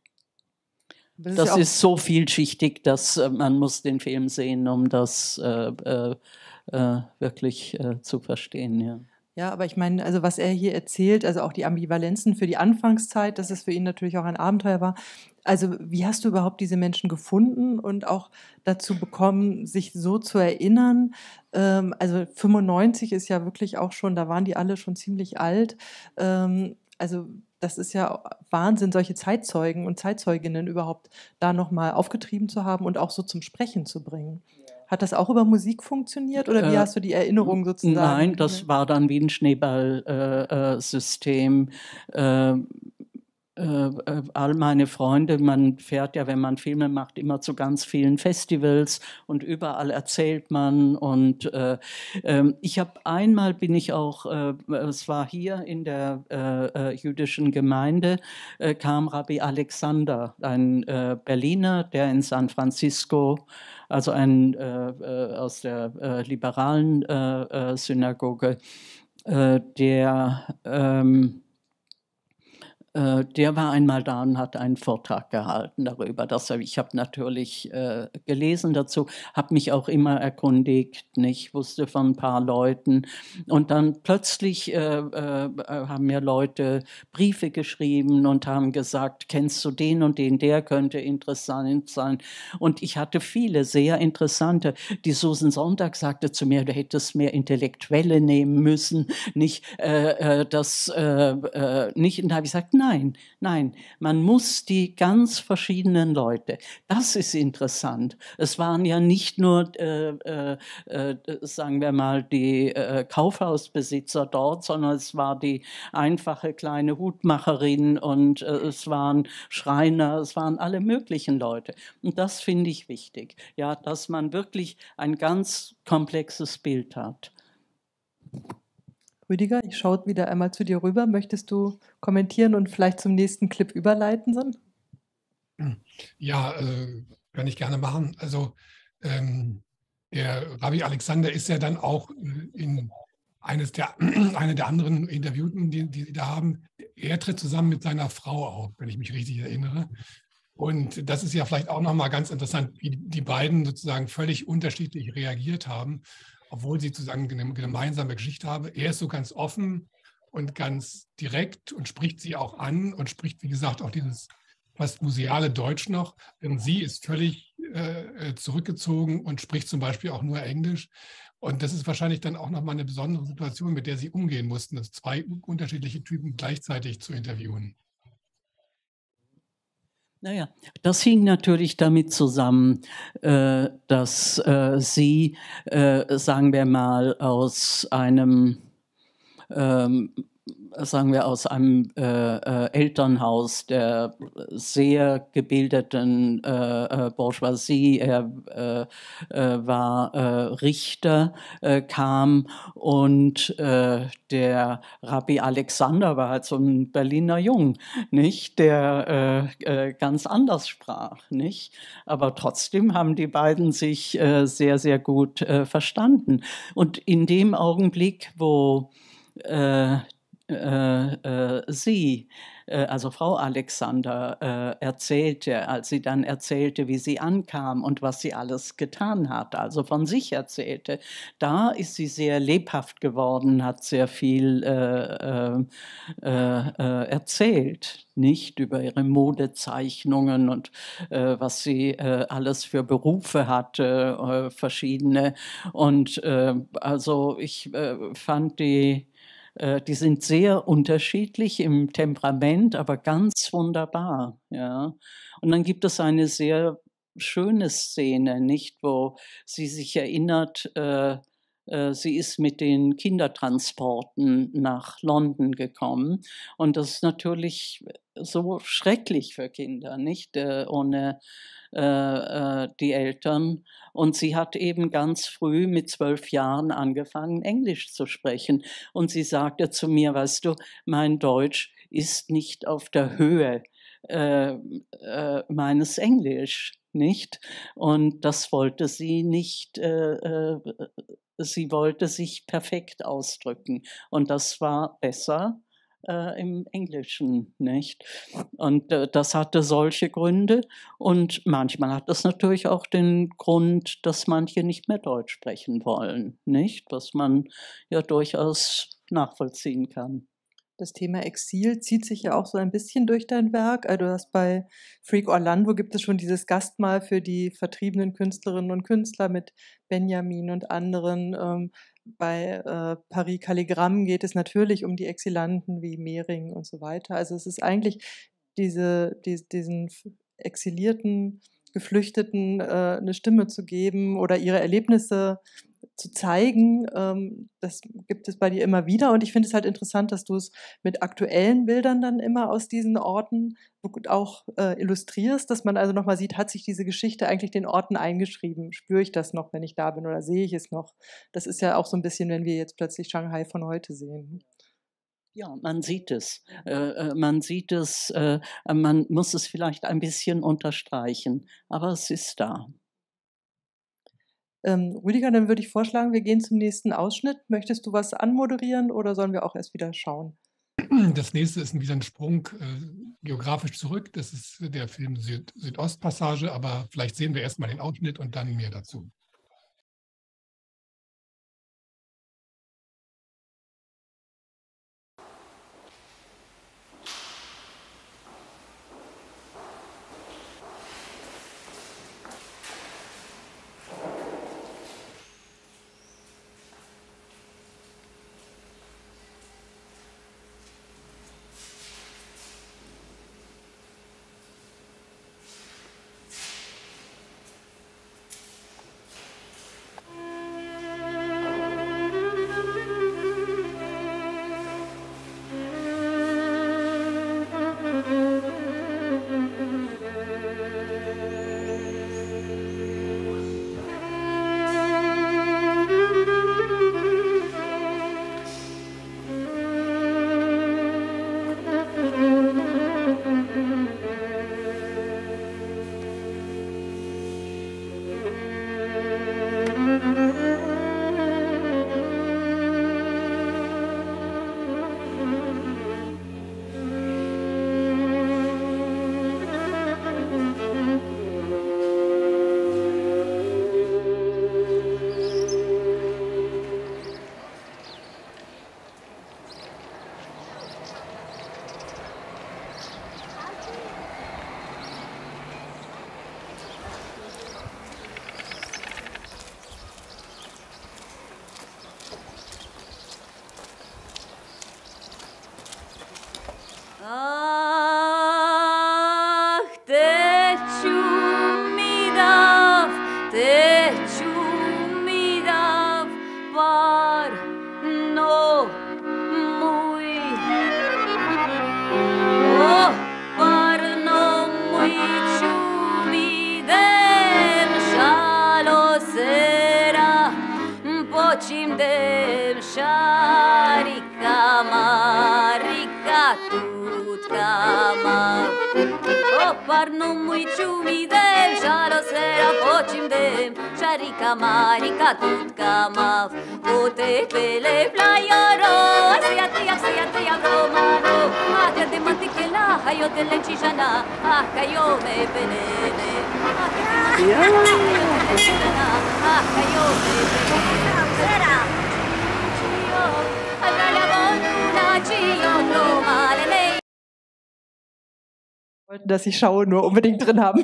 Das, das ist, ja ist so vielschichtig, dass äh, man muss den Film sehen, um das äh, äh, äh, wirklich äh, zu verstehen. Ja. Ja, aber ich meine, also was er hier erzählt, also auch die Ambivalenzen für die Anfangszeit, dass es für ihn natürlich auch ein Abenteuer war. Also wie hast du überhaupt diese Menschen gefunden und auch dazu bekommen, sich so zu erinnern? Ähm, also fünfundneunzig ist ja wirklich auch schon, da waren die alle schon ziemlich alt. Ähm, also das ist ja Wahnsinn, solche Zeitzeugen und Zeitzeuginnen überhaupt da nochmal aufgetrieben zu haben und auch so zum Sprechen zu bringen. Hat das auch über Musik funktioniert oder wie äh, hast du die Erinnerung sozusagen? Nein, das war dann wie ein Schneeballsystem. Äh, äh, äh, all meine Freunde, man fährt ja, wenn man Filme macht, immer zu ganz vielen Festivals und überall erzählt man. Und äh, äh, ich habe einmal bin ich auch, äh, es war hier in der äh, jüdischen Gemeinde, äh, kam Rabbi Alexander, ein äh, Berliner, der in San Francisco, also ein äh, aus der äh, liberalen äh, Synagoge, äh, der ähm, Der war einmal da und hat einen Vortrag gehalten darüber. Dass er, ich habe natürlich äh, gelesen dazu, habe mich auch immer erkundigt, nicht, wusste von ein paar Leuten. Und dann plötzlich äh, äh, haben mir Leute Briefe geschrieben und haben gesagt, kennst du den und den, der könnte interessant sein. Und ich hatte viele sehr interessante. Die Susan Sonntag sagte zu mir, du hättest mehr Intellektuelle nehmen müssen, nicht äh, das äh, äh, nicht. Und da habe ich gesagt, Nein, nein, man muss die ganz verschiedenen Leute, das ist interessant. Es waren ja nicht nur, äh, äh, äh, sagen wir mal, die äh, Kaufhausbesitzer dort, sondern es war die einfache kleine Hutmacherin und äh, es waren Schreiner, es waren alle möglichen Leute. Und das finde ich wichtig, ja, dass man wirklich ein ganz komplexes Bild hat. Rüdiger, ich schaue wieder einmal zu dir rüber. Möchtest du kommentieren und vielleicht zum nächsten Clip überleiten? Ja, äh, kann ich gerne machen. Also ähm, der Rabbi Alexander ist ja dann auch in eines der, eine der anderen Interviewten, die, die Sie da haben. Er tritt zusammen mit seiner Frau auf, wenn ich mich richtig erinnere. Und das ist ja vielleicht auch nochmal ganz interessant, wie die beiden sozusagen völlig unterschiedlich reagiert haben, obwohl sie sozusagen eine gemeinsame Geschichte haben. Er ist so ganz offen und ganz direkt und spricht sie auch an und spricht, wie gesagt, auch dieses fast museale Deutsch noch. Denn sie ist völlig äh, zurückgezogen und spricht zum Beispiel auch nur Englisch. Und das ist wahrscheinlich dann auch nochmal eine besondere Situation, mit der sie umgehen mussten, also zwei unterschiedliche Typen gleichzeitig zu interviewen. Naja, das hing natürlich damit zusammen, äh, dass äh, sie, äh, sagen wir mal, aus einem, ähm, sagen wir, aus einem äh, äh, Elternhaus der sehr gebildeten äh, äh, Bourgeoisie, er äh, äh, war äh, Richter, äh, kam und äh, der Rabbi Alexander war halt so ein Berliner Jung, nicht, der äh, äh, ganz anders sprach, nicht, aber trotzdem haben die beiden sich äh, sehr, sehr gut äh, verstanden. Und in dem Augenblick, wo äh, Äh, äh, sie, äh, also Frau Alexander, äh, erzählte, als sie dann erzählte, wie sie ankam und was sie alles getan hat, also von sich erzählte, da ist sie sehr lebhaft geworden, hat sehr viel äh, äh, äh, erzählt, nicht über ihre Modezeichnungen und äh, was sie äh, alles für Berufe hatte, äh, verschiedene. Und äh, also ich äh, fand die Die sind sehr unterschiedlich im Temperament, aber ganz wunderbar. Ja. Und dann gibt es eine sehr schöne Szene, nicht, wo sie sich erinnert, äh, äh, sie ist mit den Kindertransporten nach London gekommen. Und das ist natürlich so schrecklich für Kinder, nicht, äh, ohne äh, die Eltern. Und sie hat eben ganz früh mit zwölf Jahren angefangen, Englisch zu sprechen. Und sie sagte zu mir, weißt du, mein Deutsch ist nicht auf der Höhe äh, äh, meines Englisch, nicht? Und das wollte sie nicht, äh, äh, sie wollte sich perfekt ausdrücken. Und das war besser Äh, im Englischen, nicht? Und äh, das hatte solche Gründe und manchmal hat das natürlich auch den Grund, dass manche nicht mehr Deutsch sprechen wollen, nicht? Was man ja durchaus nachvollziehen kann. Das Thema Exil zieht sich ja auch so ein bisschen durch dein Werk. Also du hast bei Freak Orlando gibt es schon dieses Gastmahl für die vertriebenen Künstlerinnen und Künstler mit Benjamin und anderen. Ähm, bei äh, Paris Calligramm geht es natürlich um die Exilanten wie Mehring und so weiter. Also es ist eigentlich diese, die, diesen exilierten Geflüchteten äh, eine Stimme zu geben oder ihre Erlebnisse zu zeigen, ähm, das gibt es bei dir immer wieder. Und ich finde es halt interessant, dass du es mit aktuellen Bildern dann immer aus diesen Orten auch äh, illustrierst, dass man also nochmal sieht, hat sich diese Geschichte eigentlich den Orten eingeschrieben? Spüre ich das noch, wenn ich da bin, oder sehe ich es noch? Das ist ja auch so ein bisschen, wenn wir jetzt plötzlich Shanghai von heute sehen. Ja, man sieht es. Äh, man sieht es, äh, man muss es vielleicht ein bisschen unterstreichen, aber es ist da. Ähm, Rüdiger, dann würde ich vorschlagen, wir gehen zum nächsten Ausschnitt. Möchtest du was anmoderieren oder sollen wir auch erst wieder schauen? Das nächste ist wieder ein Sprung äh, geografisch zurück. Das ist der Film Süd Südostpassage, aber vielleicht sehen wir erstmal den Ausschnitt und dann mehr dazu. počím dem šarika marika tutka ma Oparnu muy čumi dem šalo sera počím dem šarika marika tutka ma Pote pele playoro Asiate jak siate jak romano Aga de mantikela hayo de lenchijana Ah kayo me penene Ah kayo me penene Sera Chio Agala bonuna chio romalene Wollten, dass ich schaue, nur unbedingt drin haben.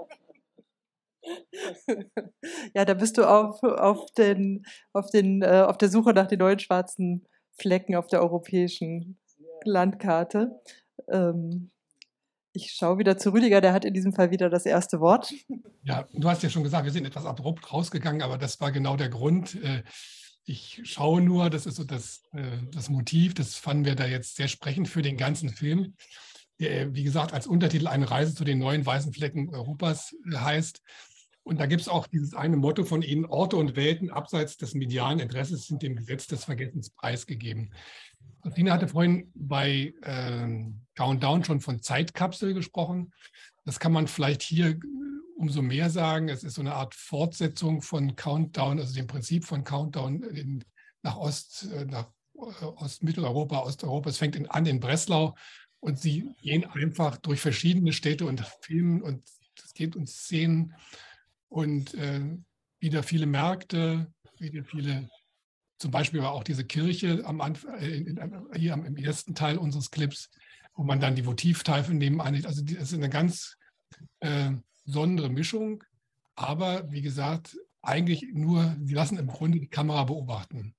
Ja, da bist du auf, auf, den, auf, den, äh, auf der Suche nach den neuen schwarzen Flecken auf der europäischen Landkarte. Ähm, ich schaue wieder zu Rüdiger, der hat in diesem Fall wieder das erste Wort. Ja, du hast ja schon gesagt, wir sind etwas abrupt rausgegangen, aber das war genau der Grund. Ich schaue nur, das ist so das, das Motiv, das fanden wir da jetzt sehr sprechend für den ganzen Film. Der, wie gesagt, als Untertitel eine Reise zu den neuen weißen Flecken Europas heißt. Und da gibt es auch dieses eine Motto von Ihnen: Orte und Welten abseits des medialen Interesses sind dem Gesetz des Vergessens preisgegeben. Christine hatte vorhin bei äh, Countdown schon von Zeitkapsel gesprochen. Das kann man vielleicht hier umso mehr sagen. Es ist so eine Art Fortsetzung von Countdown, also dem Prinzip von Countdown in, nach Ost, nach Ostmitteleuropa, Osteuropa. Es fängt in, an in Breslau und sie gehen einfach durch verschiedene Städte und filmen und es geht um Szenen und äh, wieder viele Märkte, wieder viele, zum Beispiel war auch diese Kirche am Anfang, in, in, hier im ersten Teil unseres Clips, wo man dann die Votivtafel nebenan, also die, das ist eine ganz äh, besondere Mischung, aber wie gesagt, eigentlich nur, sie lassen im Grunde die Kamera beobachten.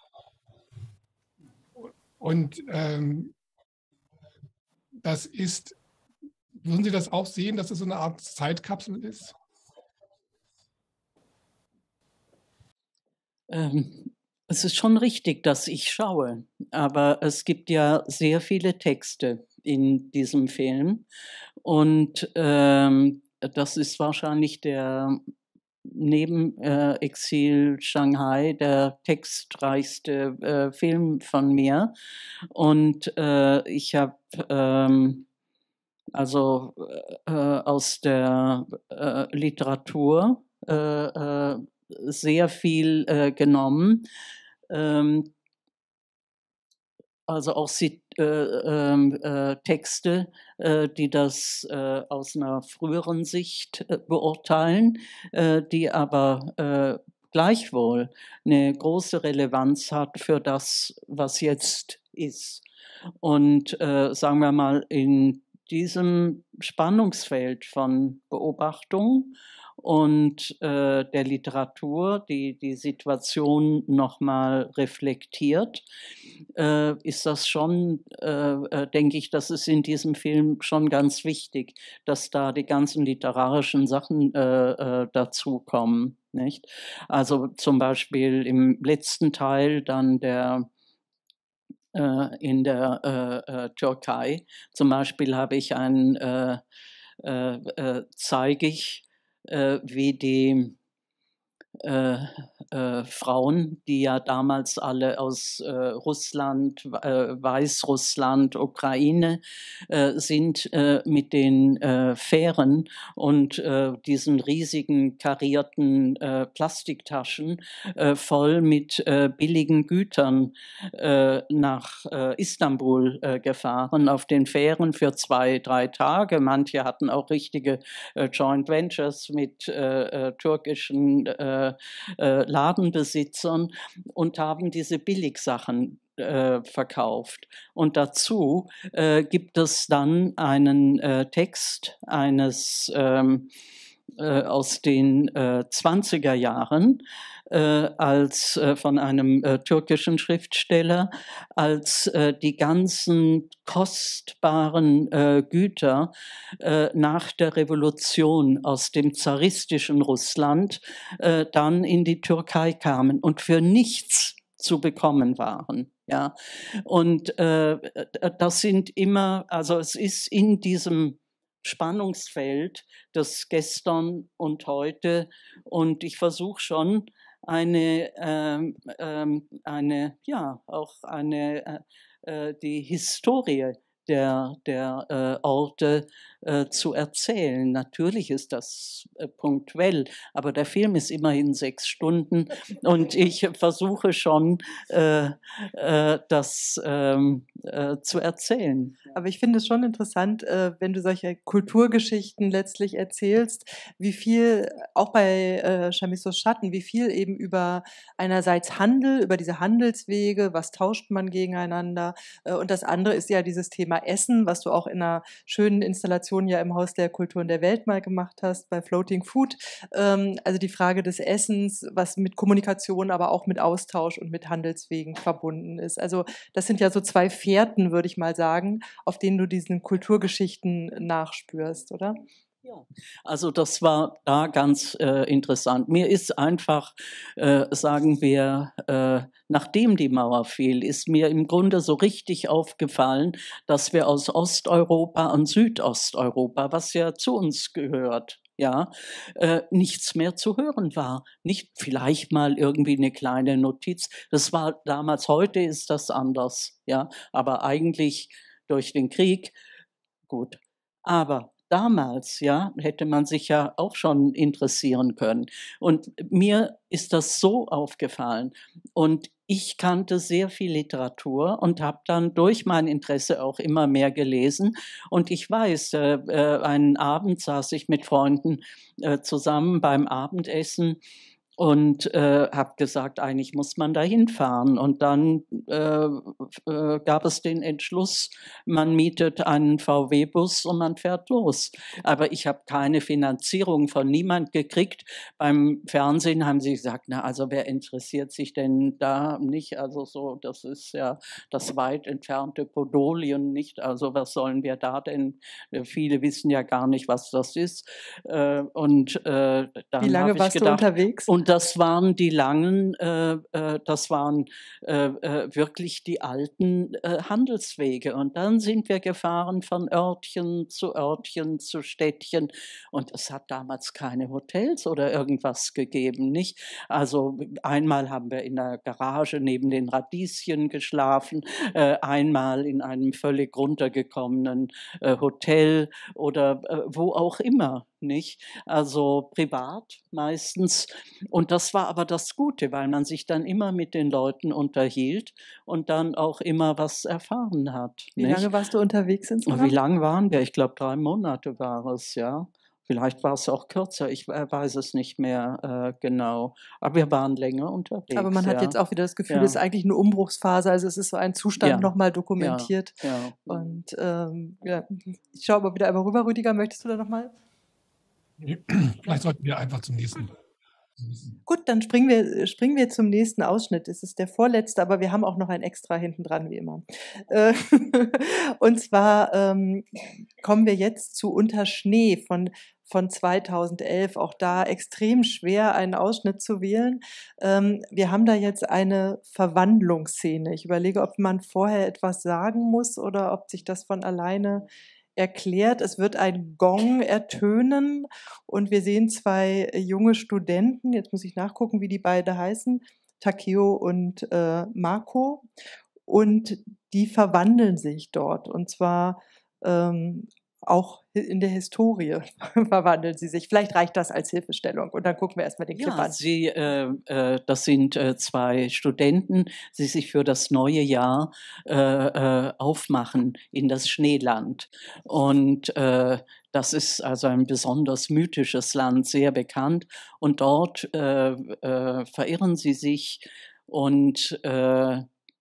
Und ähm, das ist, würden Sie das auch sehen, dass es so eine Art Zeitkapsel ist? Ähm, es ist schon richtig, dass ich schaue, aber es gibt ja sehr viele Texte in diesem Film und ähm, das ist wahrscheinlich der neben äh, Exil Shanghai der textreichste äh, Film von mir und äh, ich habe ähm, also äh, aus der äh, Literatur äh, äh, sehr viel äh, genommen, ähm, also auch sie, äh, äh, Texte, äh, die das äh, aus einer früheren Sicht äh, beurteilen, äh, die aber äh, gleichwohl eine große Relevanz hat für das, was jetzt ist. Und äh, sagen wir mal, in diesem Spannungsfeld von Beobachtung und äh, der Literatur, die die Situation nochmal reflektiert, äh, ist das schon, äh, denke ich, das ist in diesem Film schon ganz wichtig, dass da die ganzen literarischen Sachen äh, äh, dazukommen, nicht? Also zum Beispiel im letzten Teil dann der in der äh, äh, Türkei. Zum Beispiel habe ich ein, äh, äh, zeige ich, äh, wie die äh, äh, Frauen, die ja damals alle aus äh, Russland, äh, Weißrussland, Ukraine äh, sind, äh, mit den äh, Fähren und äh, diesen riesigen karierten äh, Plastiktaschen äh, voll mit äh, billigen Gütern äh, nach äh, Istanbul äh, gefahren, auf den Fähren für zwei, drei Tage. Manche hatten auch richtige äh, Joint Ventures mit äh, äh, türkischen äh, Äh, Ladenbesitzern und haben diese Billigsachen äh, verkauft. Und dazu äh, gibt es dann einen äh, Text eines ähm, äh, aus den äh, zwanziger Jahren äh, als äh, von einem äh, türkischen Schriftsteller, als äh, die ganzen kostbaren äh, Güter äh, nach der Revolution aus dem zaristischen Russland äh, dann in die Türkei kamen und für nichts zu bekommen waren. Ja, und äh, das sind immer, also es ist in diesem Spannungsfeld des Gestern und Heute und ich versuche schon eine, ähm, ähm, eine ja, auch eine, äh, die Historie der, der äh, Orte äh, zu erzählen. Natürlich ist das äh, punktuell, aber der Film ist immerhin sechs Stunden und ich versuche schon, äh, äh, das ähm, äh, zu erzählen. Aber ich finde es schon interessant, äh, wenn du solche Kulturgeschichten letztlich erzählst, wie viel, auch bei äh, Chamissos Schatten, wie viel eben über einerseits Handel, über diese Handelswege, was tauscht man gegeneinander, äh, und das andere ist ja dieses Thema Essen, was du auch in einer schönen Installation ja im Haus der Kulturen der Welt mal gemacht hast, bei Floating Food. Ähm, also die Frage des Essens, was mit Kommunikation, aber auch mit Austausch und mit Handelswegen verbunden ist. Also das sind ja so zwei Fährten, würde ich mal sagen, auf denen du diesen Kulturgeschichten nachspürst, oder? Ja, also das war da ganz äh, interessant. Mir ist einfach, äh, sagen wir, äh, nachdem die Mauer fiel, ist mir im Grunde so richtig aufgefallen, dass wir aus Osteuropa und Südosteuropa, was ja zu uns gehört, ja, äh, nichts mehr zu hören war. Nicht vielleicht mal irgendwie eine kleine Notiz. Das war damals, heute ist das anders, ja, aber eigentlich durch den Krieg, gut. Aber damals, ja, hätte man sich ja auch schon interessieren können. Und mir ist das so aufgefallen. Und ich kannte sehr viel Literatur und habe dann durch mein Interesse auch immer mehr gelesen. Und ich weiß, äh, äh, einen Abend saß ich mit Freunden äh, zusammen beim Abendessen und äh, habe gesagt, eigentlich muss man da hinfahren. Und dann äh, äh, gab es den Entschluss, man mietet einen V W-Bus und man fährt los. Aber ich habe keine Finanzierung von niemand gekriegt. Beim Fernsehen haben sie gesagt, na also wer interessiert sich denn da nicht? Also so, das ist ja das weit entfernte Podolien nicht. Also was sollen wir da denn? Viele wissen ja gar nicht, was das ist. Äh, und äh, dann Wie lange ich warst gedacht, du unterwegs? Und das waren die langen, äh, äh, das waren äh, äh, wirklich die alten äh, Handelswege. Und dann sind wir gefahren von Örtchen zu Örtchen zu Städtchen. Und es hat damals keine Hotels oder irgendwas gegeben, nicht? Also einmal haben wir in der Garage neben den Radieschen geschlafen, äh, einmal in einem völlig runtergekommenen äh, Hotel oder äh, wo auch immer. Nicht? Also privat meistens. Und das war aber das Gute, weil man sich dann immer mit den Leuten unterhielt und dann auch immer was erfahren hat. Wie nicht? lange warst du unterwegs insgesamt? Wie lange waren wir? Ich glaube, drei Monate war es, ja. Vielleicht war es auch kürzer, ich weiß es nicht mehr äh, genau. Aber wir waren länger unterwegs. Aber man hat ja. jetzt auch wieder das Gefühl, ja. es ist eigentlich eine Umbruchsphase, also es ist so ein Zustand Ja. nochmal dokumentiert. Ja. Ja. Und ähm, ja, ich schaue aber wieder einmal rüber, Rüdiger, möchtest du da nochmal? Vielleicht sollten wir einfach zum nächsten. Gut, dann springen wir, springen wir zum nächsten Ausschnitt. Es ist der vorletzte, aber wir haben auch noch ein Extra hinten dran, wie immer. Äh, Und zwar ähm, kommen wir jetzt zu Unter Schnee von, von zweitausendelf. Auch da extrem schwer, einen Ausschnitt zu wählen. Ähm, wir haben da jetzt eine Verwandlungsszene. Ich überlege, ob man vorher etwas sagen muss oder ob sich das von alleine erklärt. Es wird ein Gong ertönen und wir sehen zwei junge Studenten, jetzt muss ich nachgucken, wie die beide heißen, Takeo und äh, Marco, und die verwandeln sich dort und zwar ähm, auch in der Historie verwandeln sie sich. Vielleicht reicht das als Hilfestellung und dann gucken wir erstmal den Clip Ja, an. sie, äh, äh, das sind äh, zwei Studenten, die sich für das neue Jahr äh, äh, aufmachen in das Schneeland. Und äh, das ist also ein besonders mythisches Land, sehr bekannt. Und dort äh, äh, verirren sie sich und äh,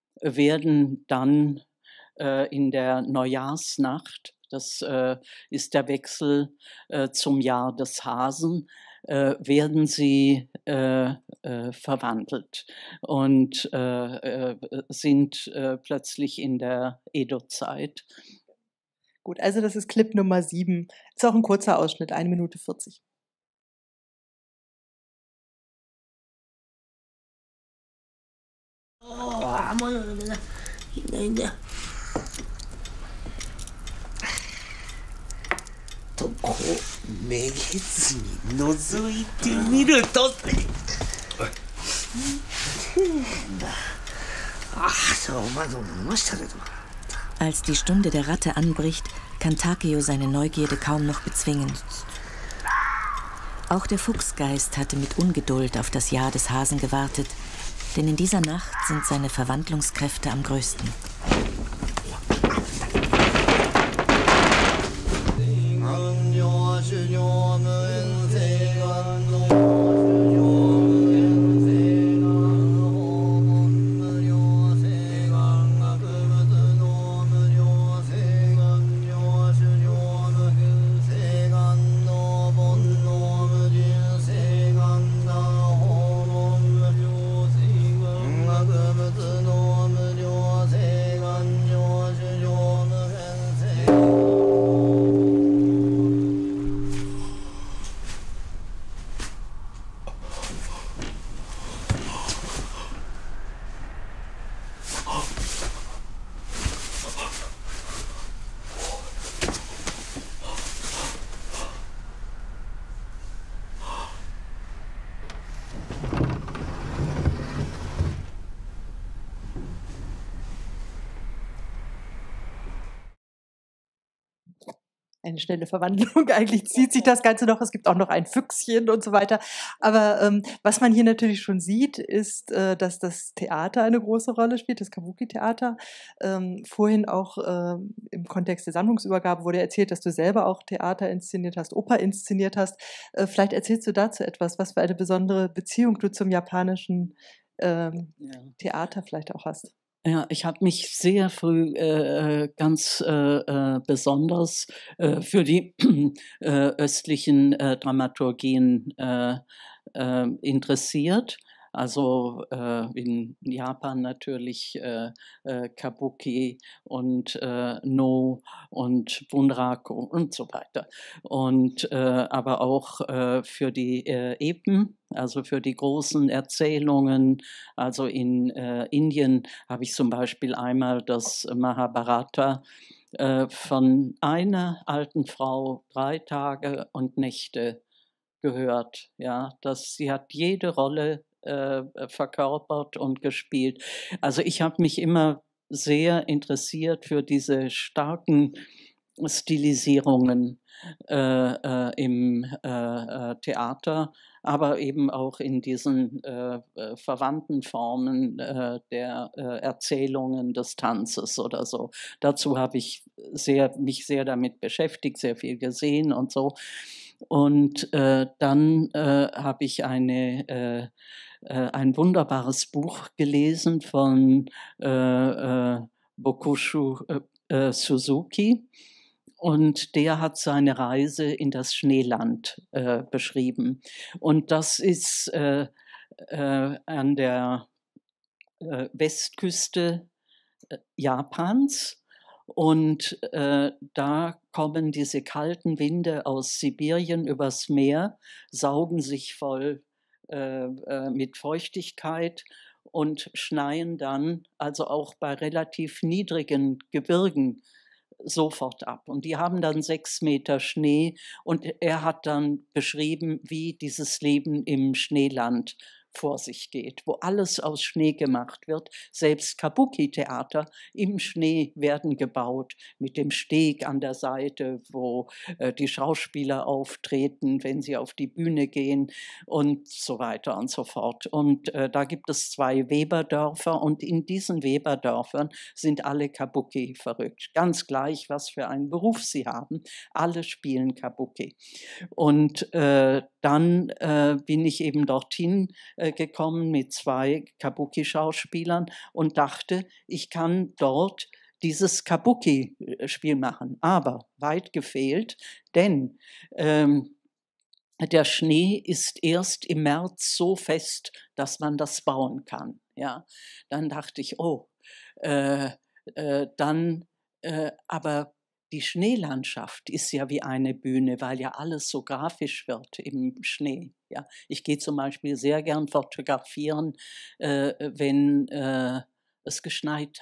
werden dann äh, in der Neujahrsnacht, das äh, ist der Wechsel äh, zum Jahr des Hasen, äh, werden sie äh, äh, verwandelt und äh, äh, sind äh, plötzlich in der Edo-Zeit. Gut, also das ist Clip Nummer sieben. Ist auch ein kurzer Ausschnitt, eine Minute vierzig. ああもういいんだいいんだよとこうめげずに覗いてみると Als die Stunde der Ratte anbricht, kann Takeo seine Neugierde kaum noch bezwingen. Auch der Fuchsgeist hatte mit Ungeduld auf das Jahr des Hasen gewartet, denn in dieser Nacht sind seine Verwandlungskräfte am größten. Eine schnelle Verwandlung. Eigentlich zieht sich das Ganze noch. Es gibt auch noch ein Füchschen und so weiter. Aber ähm, was man hier natürlich schon sieht, ist, äh, dass das Theater eine große Rolle spielt, das Kabuki-Theater. Ähm, vorhin auch äh, im Kontext der Sammlungsübergabe wurde erzählt, dass du selber auch Theater inszeniert hast, Oper inszeniert hast. Äh, vielleicht erzählst du dazu etwas, was für eine besondere Beziehung du zum japanischen ähm, ja. Theater vielleicht auch hast. Ja, ich habe mich sehr früh äh, ganz äh, äh, besonders äh, für die äh, östlichen äh, Dramaturgien äh, äh, interessiert. Also äh, in Japan natürlich äh, äh, Kabuki und äh, No und Bunraku und so weiter. Und äh, aber auch äh, für die äh, Epen, also für die großen Erzählungen. Also in äh, Indien habe ich zum Beispiel einmal das Mahabharata äh, von einer alten Frau drei Tage und Nächte gehört. Ja, das, sie hat jede Rolle äh, verkörpert und gespielt. Also ich habe mich immer sehr interessiert für diese starken Stilisierungen äh, äh, im äh, Theater, aber eben auch in diesen äh, äh, verwandten Formen äh, der äh, Erzählungen des Tanzes oder so. Dazu habe ich sehr, mich sehr damit beschäftigt, sehr viel gesehen und so. Und äh, dann äh, habe ich eine, äh, äh, ein wunderbares Buch gelesen von äh, äh, Bokushu äh, äh, Suzuki. Und der hat seine Reise in das Schneeland äh, beschrieben. Und das ist äh, äh, an der äh, Westküste äh, Japans. Und äh, da kommen diese kalten Winde aus Sibirien übers Meer, saugen sich voll äh, äh, mit Feuchtigkeit und schneien dann, also auch bei relativ niedrigen Gebirgen, sofort ab. Und die haben dann sechs Meter Schnee. Und er hat dann beschrieben, wie dieses Leben im Schneeland vor sich geht, wo alles aus Schnee gemacht wird. Selbst Kabuki-Theater im Schnee werden gebaut, mit dem Steg an der Seite, wo äh, die Schauspieler auftreten, wenn sie auf die Bühne gehen und so weiter und so fort. Und äh, da gibt es zwei Weberdörfer und in diesen Weberdörfern sind alle Kabuki verrückt. Ganz gleich, was für einen Beruf sie haben. Alle spielen Kabuki. Und äh, dann äh, bin ich eben dorthin äh, gekommen mit zwei Kabuki-Schauspielern und dachte, ich kann dort dieses Kabuki-Spiel machen. Aber weit gefehlt, denn ähm, der Schnee ist erst im März so fest, dass man das bauen kann. Ja, dann dachte ich, oh, äh, äh, dann, äh, aber die Schneelandschaft ist ja wie eine Bühne, weil ja alles so grafisch wird im Schnee. Ja, ich gehe zum Beispiel sehr gern fotografieren, äh, wenn äh, es geschneit hat.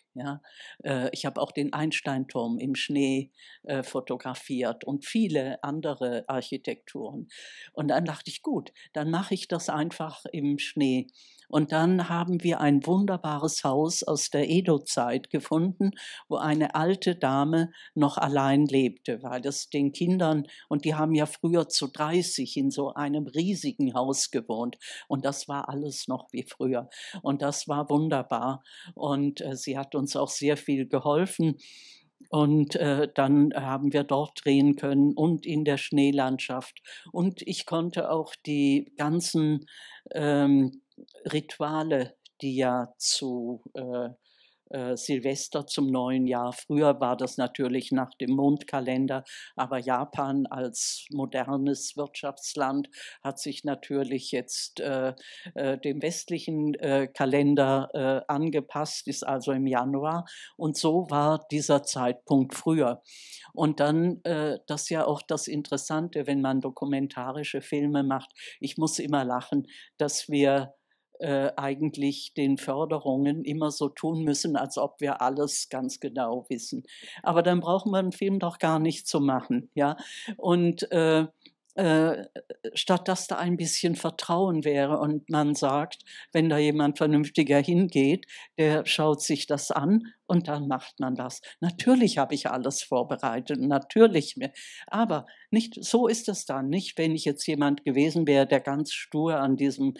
Ja, äh, ich habe auch den Einsteinturm im Schnee äh, fotografiert und viele andere Architekturen. Und dann dachte ich, gut, dann mache ich das einfach im Schnee. Und dann haben wir ein wunderbares Haus aus der Edo-Zeit gefunden, wo eine alte Dame noch allein lebte, weil es den Kindern, und die haben ja früher zu dreißig in so einem riesigen Haus gewohnt. Und das war alles noch wie früher. Und das war wunderbar. Und äh, sie hat uns auch sehr viel geholfen. Und äh, dann haben wir dort drehen können und in der Schneelandschaft. Und ich konnte auch die ganzen ähm, Rituale, die ja zu äh, äh, Silvester zum neuen Jahr, früher war das natürlich nach dem Mondkalender, aber Japan als modernes Wirtschaftsland hat sich natürlich jetzt äh, äh, dem westlichen äh, Kalender äh, angepasst, ist also im Januar, und so war dieser Zeitpunkt früher. Und dann, äh, das ist ja auch das Interessante, wenn man dokumentarische Filme macht, ich muss immer lachen, dass wir Äh, eigentlich den Förderungen immer so tun müssen, als ob wir alles ganz genau wissen. Aber dann brauchen wir einen Film doch gar nicht zu machen. Ja? Und äh, äh, statt dass da ein bisschen Vertrauen wäre und man sagt, wenn da jemand vernünftiger hingeht, der schaut sich das an und dann macht man das. Natürlich habe ich alles vorbereitet, natürlich. Aber nicht, so ist es dann nicht, wenn ich jetzt jemand gewesen wäre, der ganz stur an diesem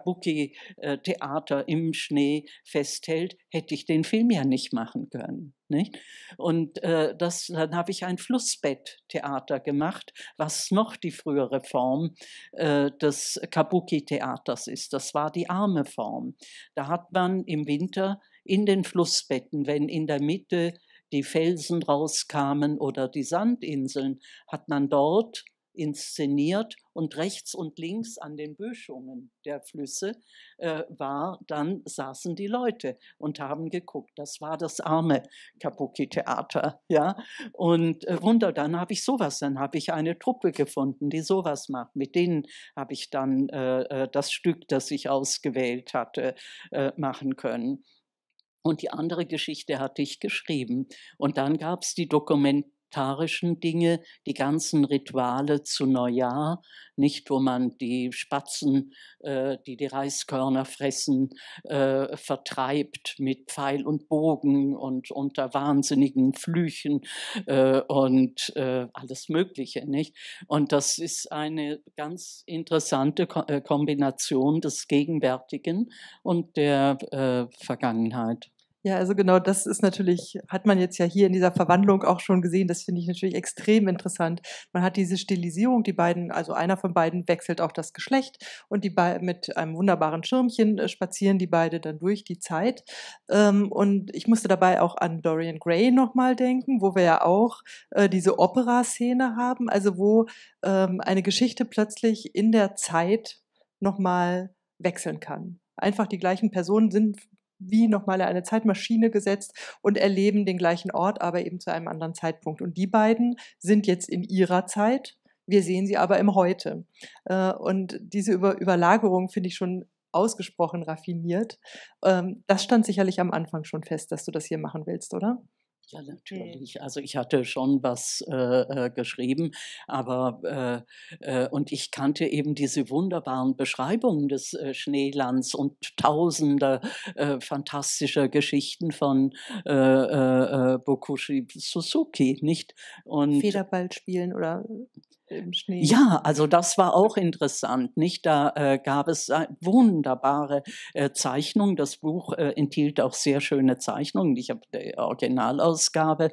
Kabuki-Theater im Schnee festhält, hätte ich den Film ja nicht machen können. Nicht? Und äh, das, dann habe ich ein Flussbetttheater gemacht, was noch die frühere Form äh, des Kabuki-Theaters ist. Das war die arme Form. Da hat man im Winter in den Flussbetten, wenn in der Mitte die Felsen rauskamen oder die Sandinseln, hat man dort inszeniert und rechts und links an den Böschungen der Flüsse äh, war, dann saßen die Leute und haben geguckt. Das war das arme Kabuki-Theater, ja. Und äh, Wunder, dann habe ich sowas, dann habe ich eine Truppe gefunden, die sowas macht. Mit denen habe ich dann äh, das Stück, das ich ausgewählt hatte, äh, machen können. Und die andere Geschichte hatte ich geschrieben. Und dann gab es die dokumentarischen Dinge, die ganzen Rituale zu Neujahr, nicht, wo man die Spatzen, äh, die die Reiskörner fressen, äh, vertreibt mit Pfeil und Bogen und unter wahnsinnigen Flüchen äh, und äh, alles Mögliche, nicht? Und das ist eine ganz interessante Ko äh, Kombination des Gegenwärtigen und der äh, Vergangenheit. Ja, also genau, das ist natürlich, hat man jetzt ja hier in dieser Verwandlung auch schon gesehen, das finde ich natürlich extrem interessant. Man hat diese Stilisierung, die beiden, also einer von beiden wechselt auch das Geschlecht und die beiden mit einem wunderbaren Schirmchen äh, spazieren die beide dann durch die Zeit. Ähm, und ich musste dabei auch an Dorian Gray nochmal denken, wo wir ja auch äh, diese Opera-Szene haben, also wo ähm, eine Geschichte plötzlich in der Zeit nochmal wechseln kann. Einfach die gleichen Personen sind wie nochmal eine Zeitmaschine gesetzt und erleben den gleichen Ort, aber eben zu einem anderen Zeitpunkt. Und die beiden sind jetzt in ihrer Zeit, wir sehen sie aber im Heute. Und diese Über- Überlagerung finde ich schon ausgesprochen raffiniert. Das stand sicherlich am Anfang schon fest, dass du das hier machen willst, oder? Ja, natürlich. Also ich hatte schon was äh, äh, geschrieben, aber äh, äh, und ich kannte eben diese wunderbaren Beschreibungen des äh, Schneelands und tausende äh, fantastischer Geschichten von äh, äh, Bokushi Suzuki, nicht? Und Federball spielen oder im Schnee. Ja, also das war auch interessant, nicht? Da äh, gab es äh, wunderbare äh, Zeichnungen. Das Buch äh, enthielt auch sehr schöne Zeichnungen. Ich habe die Originalausgabe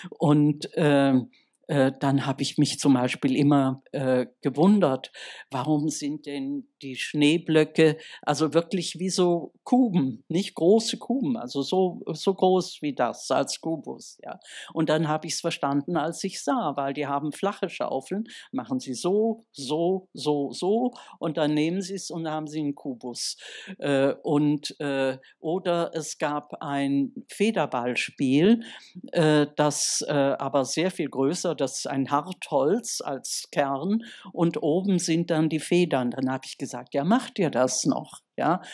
und äh, äh, dann habe ich mich zum Beispiel immer äh, gewundert, warum sind denn die Schneeblöcke also wirklich wie so Kuben, nicht große Kuben, also so, so groß wie das als Kubus. Ja. Und dann habe ich es verstanden, als ich sah, weil die haben flache Schaufeln, machen sie so, so, so, so und dann nehmen sie es und dann haben sie einen Kubus. Äh, und, äh, oder es gab ein Federballspiel, äh, das äh, aber sehr viel größer, das ist ein Hartholz als Kern und oben sind dann die Federn. Dann habe ich gesagt, ja, macht ihr das noch? Ja.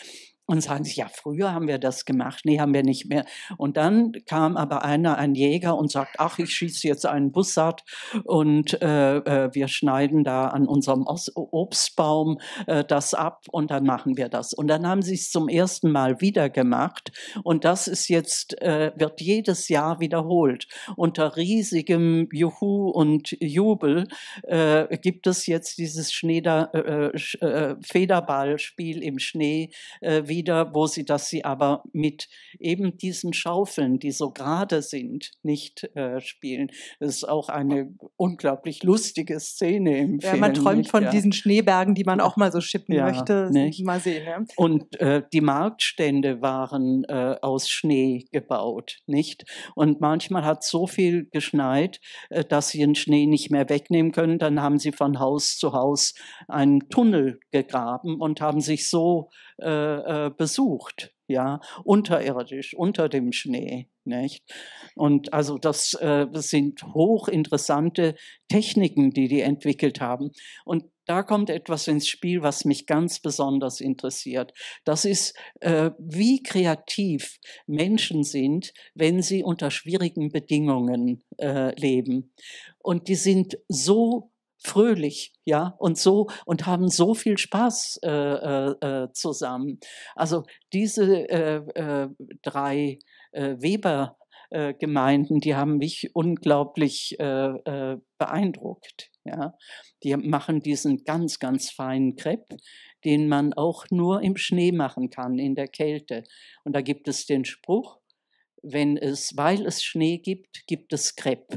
Und sagen sie, ja, früher haben wir das gemacht. Nee, haben wir nicht mehr. Und dann kam aber einer, ein Jäger, und sagt, ach, ich schieße jetzt einen Bussard und äh, äh, wir schneiden da an unserem Os Obstbaum äh, das ab und dann machen wir das. Und dann haben sie es zum ersten Mal wieder gemacht. Und das ist jetzt, äh, wird jedes Jahr wiederholt. Unter riesigem Juhu und Jubel äh, gibt es jetzt dieses Schneeder, äh, äh, Federballspiel im Schnee äh, wieder, wo sie das sie aber mit eben diesen Schaufeln, die so gerade sind, nicht äh, spielen. Das ist auch eine unglaublich lustige Szene im ja, Film. Man träumt nicht? von ja. diesen Schneebergen, die man auch mal so schippen ja, möchte. Nicht? Mal sehen. Ja. Und äh, die Marktstände waren äh, aus Schnee gebaut, nicht? Und manchmal hat so viel geschneit, äh, dass sie den Schnee nicht mehr wegnehmen können. Dann haben sie von Haus zu Haus einen Tunnel gegraben und haben sich so äh, äh, besucht, ja, unterirdisch, unter dem Schnee, nicht? Und also das, äh, das sind hochinteressante Techniken, die die entwickelt haben. Und da kommt etwas ins Spiel, was mich ganz besonders interessiert. Das ist, äh, wie kreativ Menschen sind, wenn sie unter schwierigen Bedingungen äh, leben. Und die sind so fröhlich, ja, und so und haben so viel Spaß äh, äh, zusammen. Also diese äh, äh, drei äh, Weber äh, Gemeinden, die haben mich unglaublich äh, äh, beeindruckt. Ja, die machen diesen ganz, ganz feinen Crepe, den man auch nur im Schnee machen kann, in der Kälte. Und da gibt es den Spruch: Wenn es, weil es Schnee gibt, gibt es Crepe.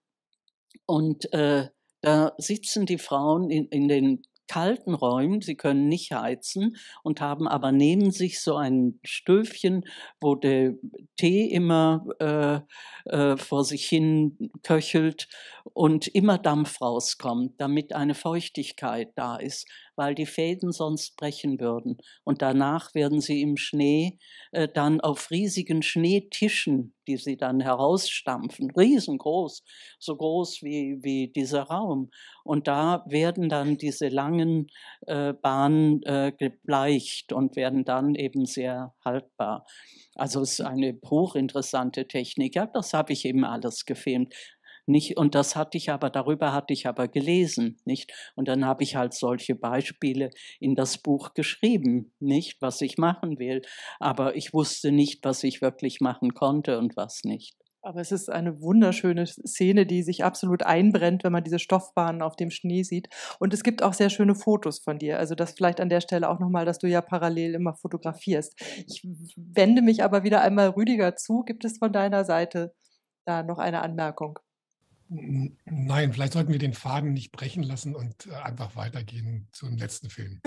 Und äh, da sitzen die Frauen in, in den kalten Räumen, sie können nicht heizen und haben aber neben sich so ein Stöfchen, wo der Tee immer äh, äh, vor sich hin köchelt und immer Dampf rauskommt, damit eine Feuchtigkeit da ist, weil die Fäden sonst brechen würden. Und danach werden sie im Schnee äh, dann auf riesigen Schneetischen, die sie dann herausstampfen, riesengroß, so groß wie, wie dieser Raum. Und da werden dann diese langen äh, Bahnen äh, gebleicht und werden dann eben sehr haltbar. Also es ist eine hochinteressante Technik. Ja, das habe ich eben alles gefilmt. Nicht, und das hatte ich aber, darüber hatte ich aber gelesen, nicht? Und dann habe ich halt solche Beispiele in das Buch geschrieben, nicht, was ich machen will. Aber ich wusste nicht, was ich wirklich machen konnte und was nicht. Aber es ist eine wunderschöne Szene, die sich absolut einbrennt, wenn man diese Stoffbahnen auf dem Schnee sieht. Und es gibt auch sehr schöne Fotos von dir. Also das vielleicht an der Stelle auch nochmal, dass du ja parallel immer fotografierst. Ich wende mich aber wieder einmal Rüdiger zu. Gibt es von deiner Seite da noch eine Anmerkung? Nein, vielleicht sollten wir den Faden nicht brechen lassen und äh, einfach weitergehen zum letzten Film.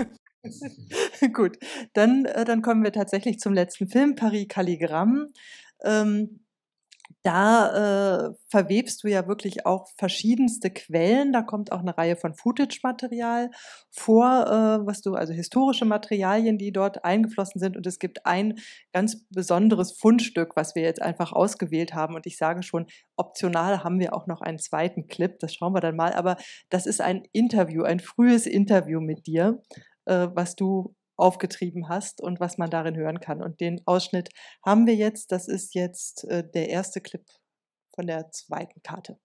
Gut, dann, äh, dann kommen wir tatsächlich zum letzten Film, Paris Calligramme. Ähm, Da äh, verwebst du ja wirklich auch verschiedenste Quellen. Da kommt auch eine Reihe von Footage-Material vor, äh, was du, also historische Materialien, die dort eingeflossen sind. Und es gibt ein ganz besonderes Fundstück, was wir jetzt einfach ausgewählt haben. Und ich sage schon, optional haben wir auch noch einen zweiten Clip. Das schauen wir dann mal. Aber das ist ein Interview, ein frühes Interview mit dir, äh, was du aufgetrieben hast und was man darin hören kann. Und den Ausschnitt haben wir jetzt. Das ist jetzt äh, der erste Clip von der zweiten Karte.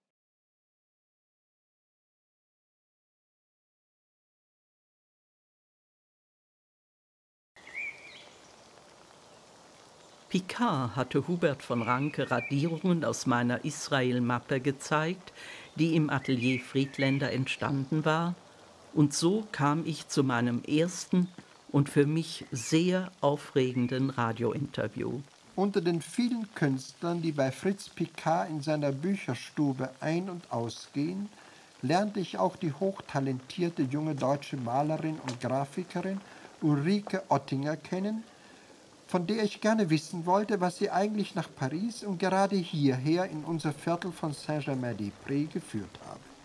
Picard hatte Hubert von Ranke Radierungen aus meiner Israel-Mappe gezeigt, die im Atelier Friedländer entstanden war, und so kam ich zu meinem ersten und für mich sehr aufregenden Radiointerview. Unter den vielen Künstlern, die bei Fritz Picard in seiner Bücherstube ein- und ausgehen, lernte ich auch die hochtalentierte junge deutsche Malerin und Grafikerin Ulrike Ottinger kennen, von der ich gerne wissen wollte, was sie eigentlich nach Paris und gerade hierher in unser Viertel von Saint-Germain-des-Prés geführt habe.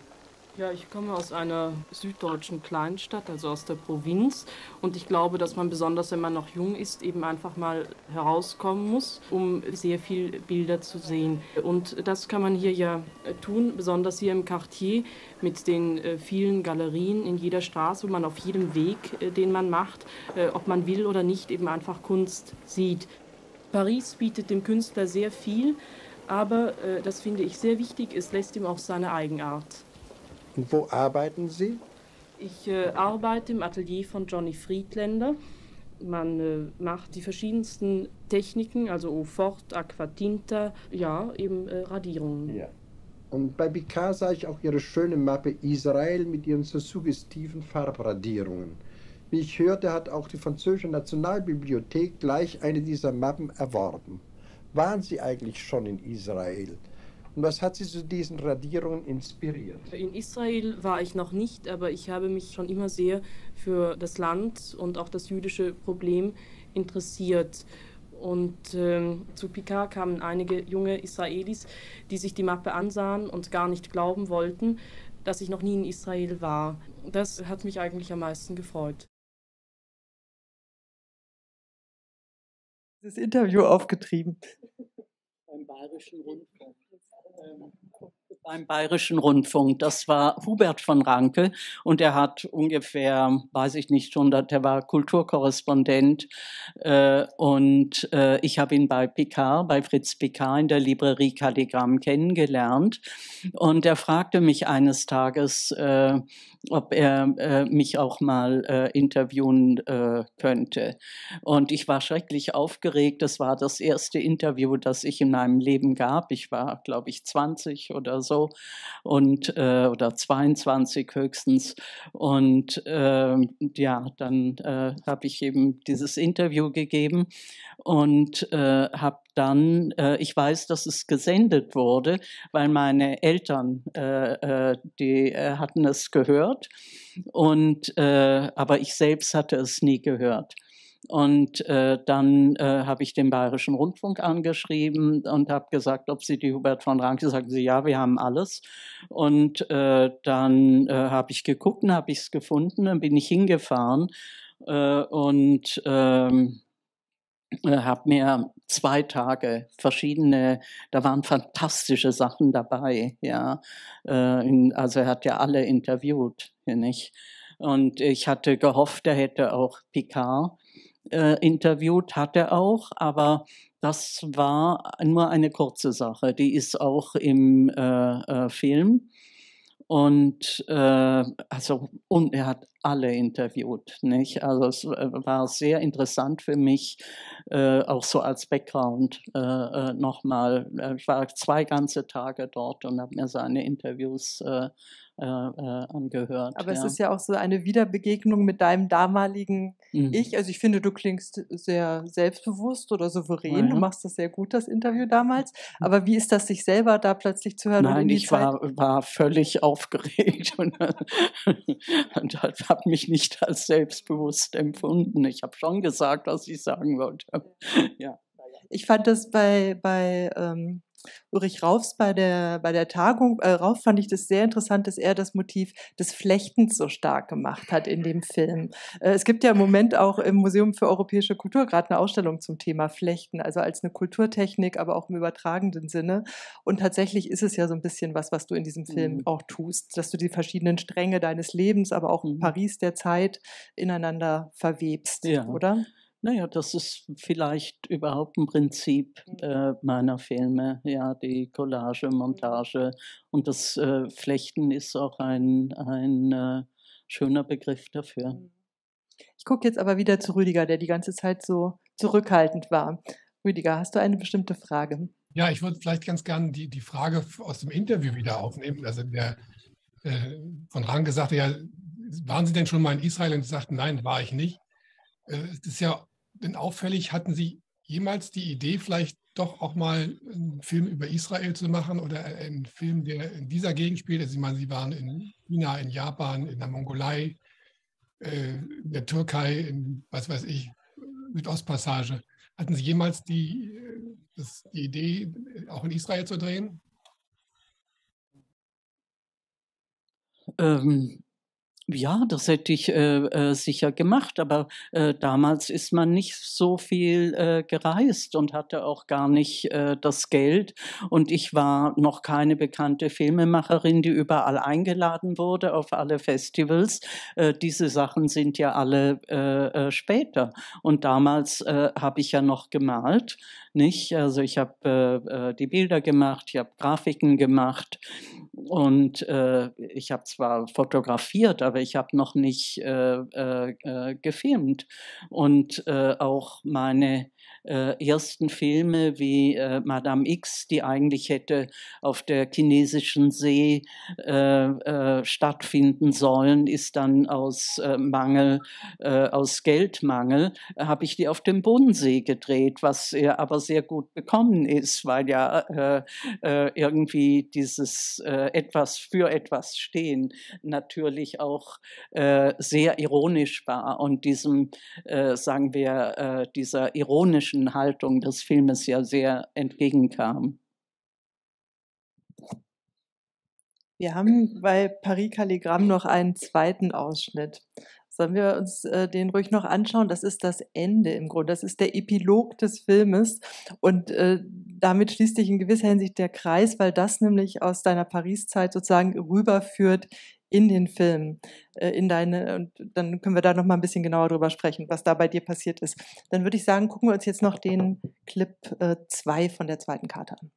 Ja, ich komme aus einer süddeutschen Kleinstadt, also aus der Provinz. Und ich glaube, dass man besonders, wenn man noch jung ist, eben einfach mal herauskommen muss, um sehr viel Bilder zu sehen. Und das kann man hier ja tun, besonders hier im Quartier mit den vielen Galerien in jeder Straße, wo man auf jedem Weg, den man macht, ob man will oder nicht, eben einfach Kunst sieht. Paris bietet dem Künstler sehr viel, aber das finde ich sehr wichtig, es lässt ihm auch seine Eigenart. Und wo arbeiten Sie? Ich äh, arbeite im Atelier von Johnny Friedländer. Man äh, macht die verschiedensten Techniken, also Eau Forte, Aquatinta, ja, eben äh, Radierungen. Ja. Und bei Picard sah ich auch Ihre schöne Mappe Israel mit ihren so suggestiven Farbradierungen. Wie ich hörte, hat auch die französische Nationalbibliothek gleich eine dieser Mappen erworben. Waren Sie eigentlich schon in Israel? Und was hat Sie zu diesen Radierungen inspiriert? In Israel war ich noch nicht, aber ich habe mich schon immer sehr für das Land und auch das jüdische Problem interessiert. Und äh, zu Picard kamen einige junge Israelis, die sich die Mappe ansahen und gar nicht glauben wollten, dass ich noch nie in Israel war. Das hat mich eigentlich am meisten gefreut. Das Interview aufgetrieben. Beim Bayerischen Rundfunk. Ähm, beim Bayerischen Rundfunk. Das war Hubert von Ranke und er hat ungefähr, weiß ich nicht schon, der war Kulturkorrespondent äh, und äh, ich habe ihn bei Picard, bei Fritz Picard in der Librerie Kalligramm kennengelernt und er fragte mich eines Tages, äh, ob er äh, mich auch mal äh, interviewen äh, könnte. Und ich war schrecklich aufgeregt. Das war das erste Interview, das ich in meinem Leben gab. Ich war, glaube ich, zwanzig oder so und äh, oder zweiundzwanzig höchstens. Und äh, ja, dann äh, habe ich eben dieses Interview gegeben und äh, habe dann, äh, ich weiß, dass es gesendet wurde, weil meine Eltern, äh, äh, die äh, hatten es gehört, und, äh, aber ich selbst hatte es nie gehört. Und äh, dann äh, habe ich den Bayerischen Rundfunk angeschrieben und habe gesagt, ob sie die Hubert von Ranke, sagten sie, ja, wir haben alles. Und äh, dann äh, habe ich geguckt und habe ich es gefunden, dann bin ich hingefahren äh, und ähm, habe mir zwei Tage verschiedene, da waren fantastische Sachen dabei, ja. Äh, in, also er hat ja alle interviewt, ja, nicht? Und ich hatte gehofft, er hätte auch Picard äh, interviewt, hat er auch, aber das war nur eine kurze Sache. Die ist auch im äh, äh, Film. Und äh, also und er hat alle interviewt, nicht? Also es war sehr interessant für mich, äh, auch so als Background äh, äh, nochmal. Ich war zwei ganze Tage dort und habe mir seine Interviews äh, äh, angehört. Aber ja. Es ist ja auch so eine Wiederbegegnung mit deinem damaligen Mhm. Ich. Also ich finde, du klingst sehr selbstbewusst oder souverän. Ja. Du machst das sehr gut, das Interview damals. Aber wie ist das, sich selber da plötzlich zu hören? und in Nein, die ich Zeit? war, war völlig aufgeregt und, und habe mich nicht als selbstbewusst empfunden. Ich habe schon gesagt, was ich sagen wollte. Ja. Ich fand das bei, bei ähm, Ulrich Raufs bei der, bei der Tagung, äh, Rauf fand ich das sehr interessant, dass er das Motiv des Flechtens so stark gemacht hat in dem Film. Äh, es gibt ja im Moment auch im Museum für europäische Kultur gerade eine Ausstellung zum Thema Flechten, also als eine Kulturtechnik, aber auch im übertragenen Sinne. Und tatsächlich ist es ja so ein bisschen was, was du in diesem Film Mhm. auch tust, dass du die verschiedenen Stränge deines Lebens, aber auch Paris der Zeit ineinander verwebst, Ja. oder? Naja, das ist vielleicht überhaupt ein Prinzip äh, meiner Filme, ja, die Collage, Montage und das äh, Flechten ist auch ein, ein äh, schöner Begriff dafür. Ich gucke jetzt aber wieder zu Rüdiger, der die ganze Zeit so zurückhaltend war. Rüdiger, hast du eine bestimmte Frage? Ja, ich würde vielleicht ganz gerne die, die Frage aus dem Interview wieder aufnehmen. Also der äh, von Ranke sagte ja, waren Sie denn schon mal in Israel? Und sie sagten, nein, war ich nicht. Äh, es ist ja denn auffällig, hatten Sie jemals die Idee, vielleicht doch auch mal einen Film über Israel zu machen oder einen Film, der in dieser Gegend spielt? Also ich meine, Sie waren in China, in Japan, in der Mongolei, äh, in der Türkei, in, was weiß ich, Südostpassage. Hatten Sie jemals die, das, die Idee, auch in Israel zu drehen? ähm, Ja, das hätte ich äh, äh, sicher gemacht, aber äh, damals ist man nicht so viel äh, gereist und hatte auch gar nicht äh, das Geld. Und ich war noch keine bekannte Filmemacherin, die überall eingeladen wurde auf alle Festivals. Äh, diese Sachen sind ja alle äh, äh, später. Und damals äh, habe ich ja noch gemalt, nicht? Also ich habe äh, äh, die Bilder gemacht, ich habe Grafiken gemacht und äh, ich habe zwar fotografiert, aber ich habe noch nicht äh, äh, äh, gefilmt. Und äh, auch meine äh, ersten Filme wie äh, Madame X, die eigentlich hätte auf der chinesischen See äh, äh, stattfinden sollen, ist dann aus äh, Mangel, äh, aus Geldmangel, äh, habe ich die auf dem Bodensee gedreht, was äh, aber sehr gut bekommen ist, weil ja äh, äh, irgendwie dieses äh, etwas für etwas stehen natürlich auch äh, sehr ironisch war und diesem, äh, sagen wir, äh, dieser ironischen Haltung des Filmes ja sehr entgegenkam. Wir haben bei Paris Calligramme noch einen zweiten Ausschnitt. Sollen wir uns äh, den ruhig noch anschauen? Das ist das Ende im Grunde. Das ist der Epilog des Filmes. Und äh, damit schließt sich in gewisser Hinsicht der Kreis, weil das nämlich aus deiner Paris-Zeit sozusagen rüberführt in den Film, äh, in deine, und dann können wir da noch mal ein bisschen genauer drüber sprechen, was da bei dir passiert ist. Dann würde ich sagen, gucken wir uns jetzt noch den Clip zwei äh, von der zweiten Karte an.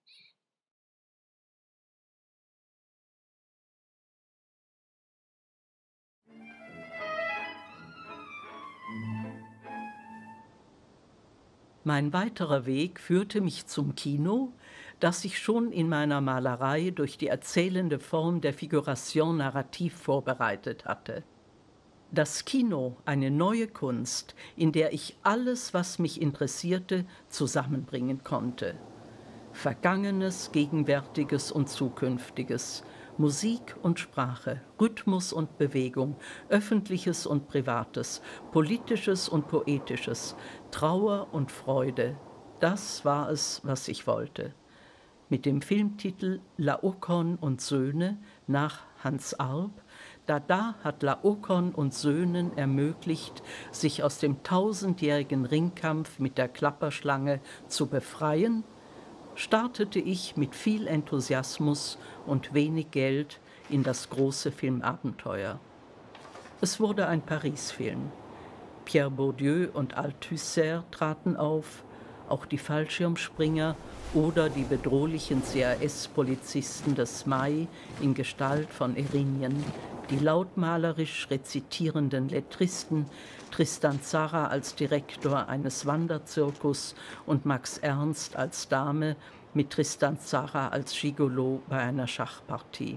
Mein weiterer Weg führte mich zum Kino, das ich schon in meiner Malerei durch die erzählende Form der Figuration narrativ vorbereitet hatte. Das Kino, eine neue Kunst, in der ich alles, was mich interessierte, zusammenbringen konnte. Vergangenes, Gegenwärtiges und Zukünftiges, Musik und Sprache, Rhythmus und Bewegung, Öffentliches und Privates, Politisches und Poetisches, Trauer und Freude, das war es, was ich wollte. Mit dem Filmtitel Laokoon und Söhne nach Hans Arp, Dada hat Laokoon und Söhnen ermöglicht, sich aus dem tausendjährigen Ringkampf mit der Klapperschlange zu befreien, startete ich mit viel Enthusiasmus und wenig Geld in das große Filmabenteuer. Es wurde ein Paris-Film. Pierre Bourdieu und Althusser traten auf, auch die Fallschirmspringer oder die bedrohlichen C A S-Polizisten des Mai in Gestalt von Erinien, die lautmalerisch rezitierenden Lettristen, Tristan Tzara als Direktor eines Wanderzirkus und Max Ernst als Dame mit Tristan Tzara als Gigolo bei einer Schachpartie.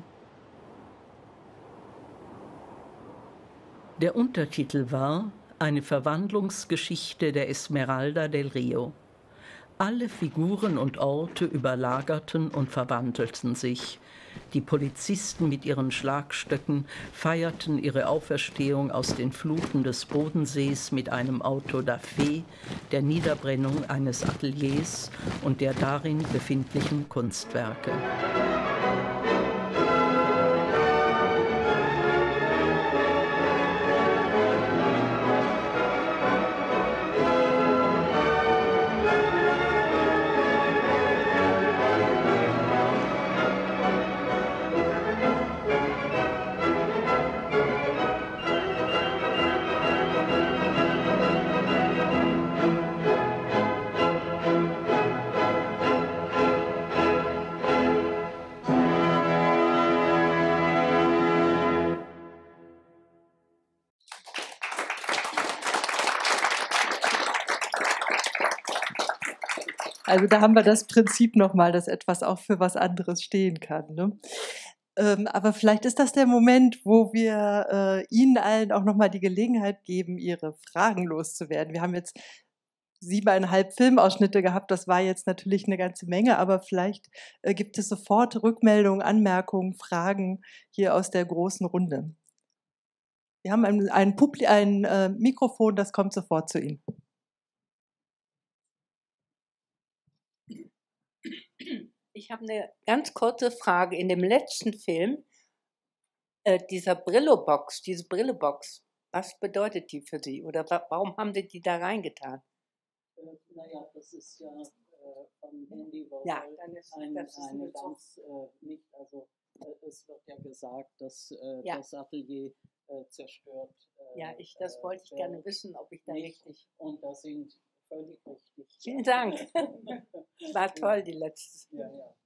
Der Untertitel war Eine Verwandlungsgeschichte der Esmeralda del Rio. Alle Figuren und Orte überlagerten und verwandelten sich. Die Polizisten mit ihren Schlagstöcken feierten ihre Auferstehung aus den Fluten des Bodensees mit einem Auto-da-fé, der Niederbrennung eines Ateliers und der darin befindlichen Kunstwerke. Also da haben wir das Prinzip nochmal, dass etwas auch für was anderes stehen kann. Ne? Ähm, aber vielleicht ist das der Moment, wo wir äh, Ihnen allen auch nochmal die Gelegenheit geben, Ihre Fragen loszuwerden. Wir haben jetzt siebeneinhalb Filmausschnitte gehabt, das war jetzt natürlich eine ganze Menge, aber vielleicht äh, gibt es sofort Rückmeldungen, Anmerkungen, Fragen hier aus der großen Runde. Wir haben ein, ein, Publi- ein äh, Mikrofon, das kommt sofort zu Ihnen. Ich habe eine ganz kurze Frage. In dem letzten Film Äh, dieser Brillo-Box, diese Brille-Box, was bedeutet die für Sie? Oder wa warum haben Sie die da reingetan? Äh, naja, das ist ja äh, vom Handy ja, dann ist, ein, das ist eine so. ganz, äh, nicht, also äh, es wird ja gesagt, dass äh, ja. das Atelier äh, zerstört äh, Ja, ich, das wollte ich gerne wissen, ob ich da nicht. richtig... Und das sind völlig richtig. Vielen Dank. War toll, die letzte. Ja, ja.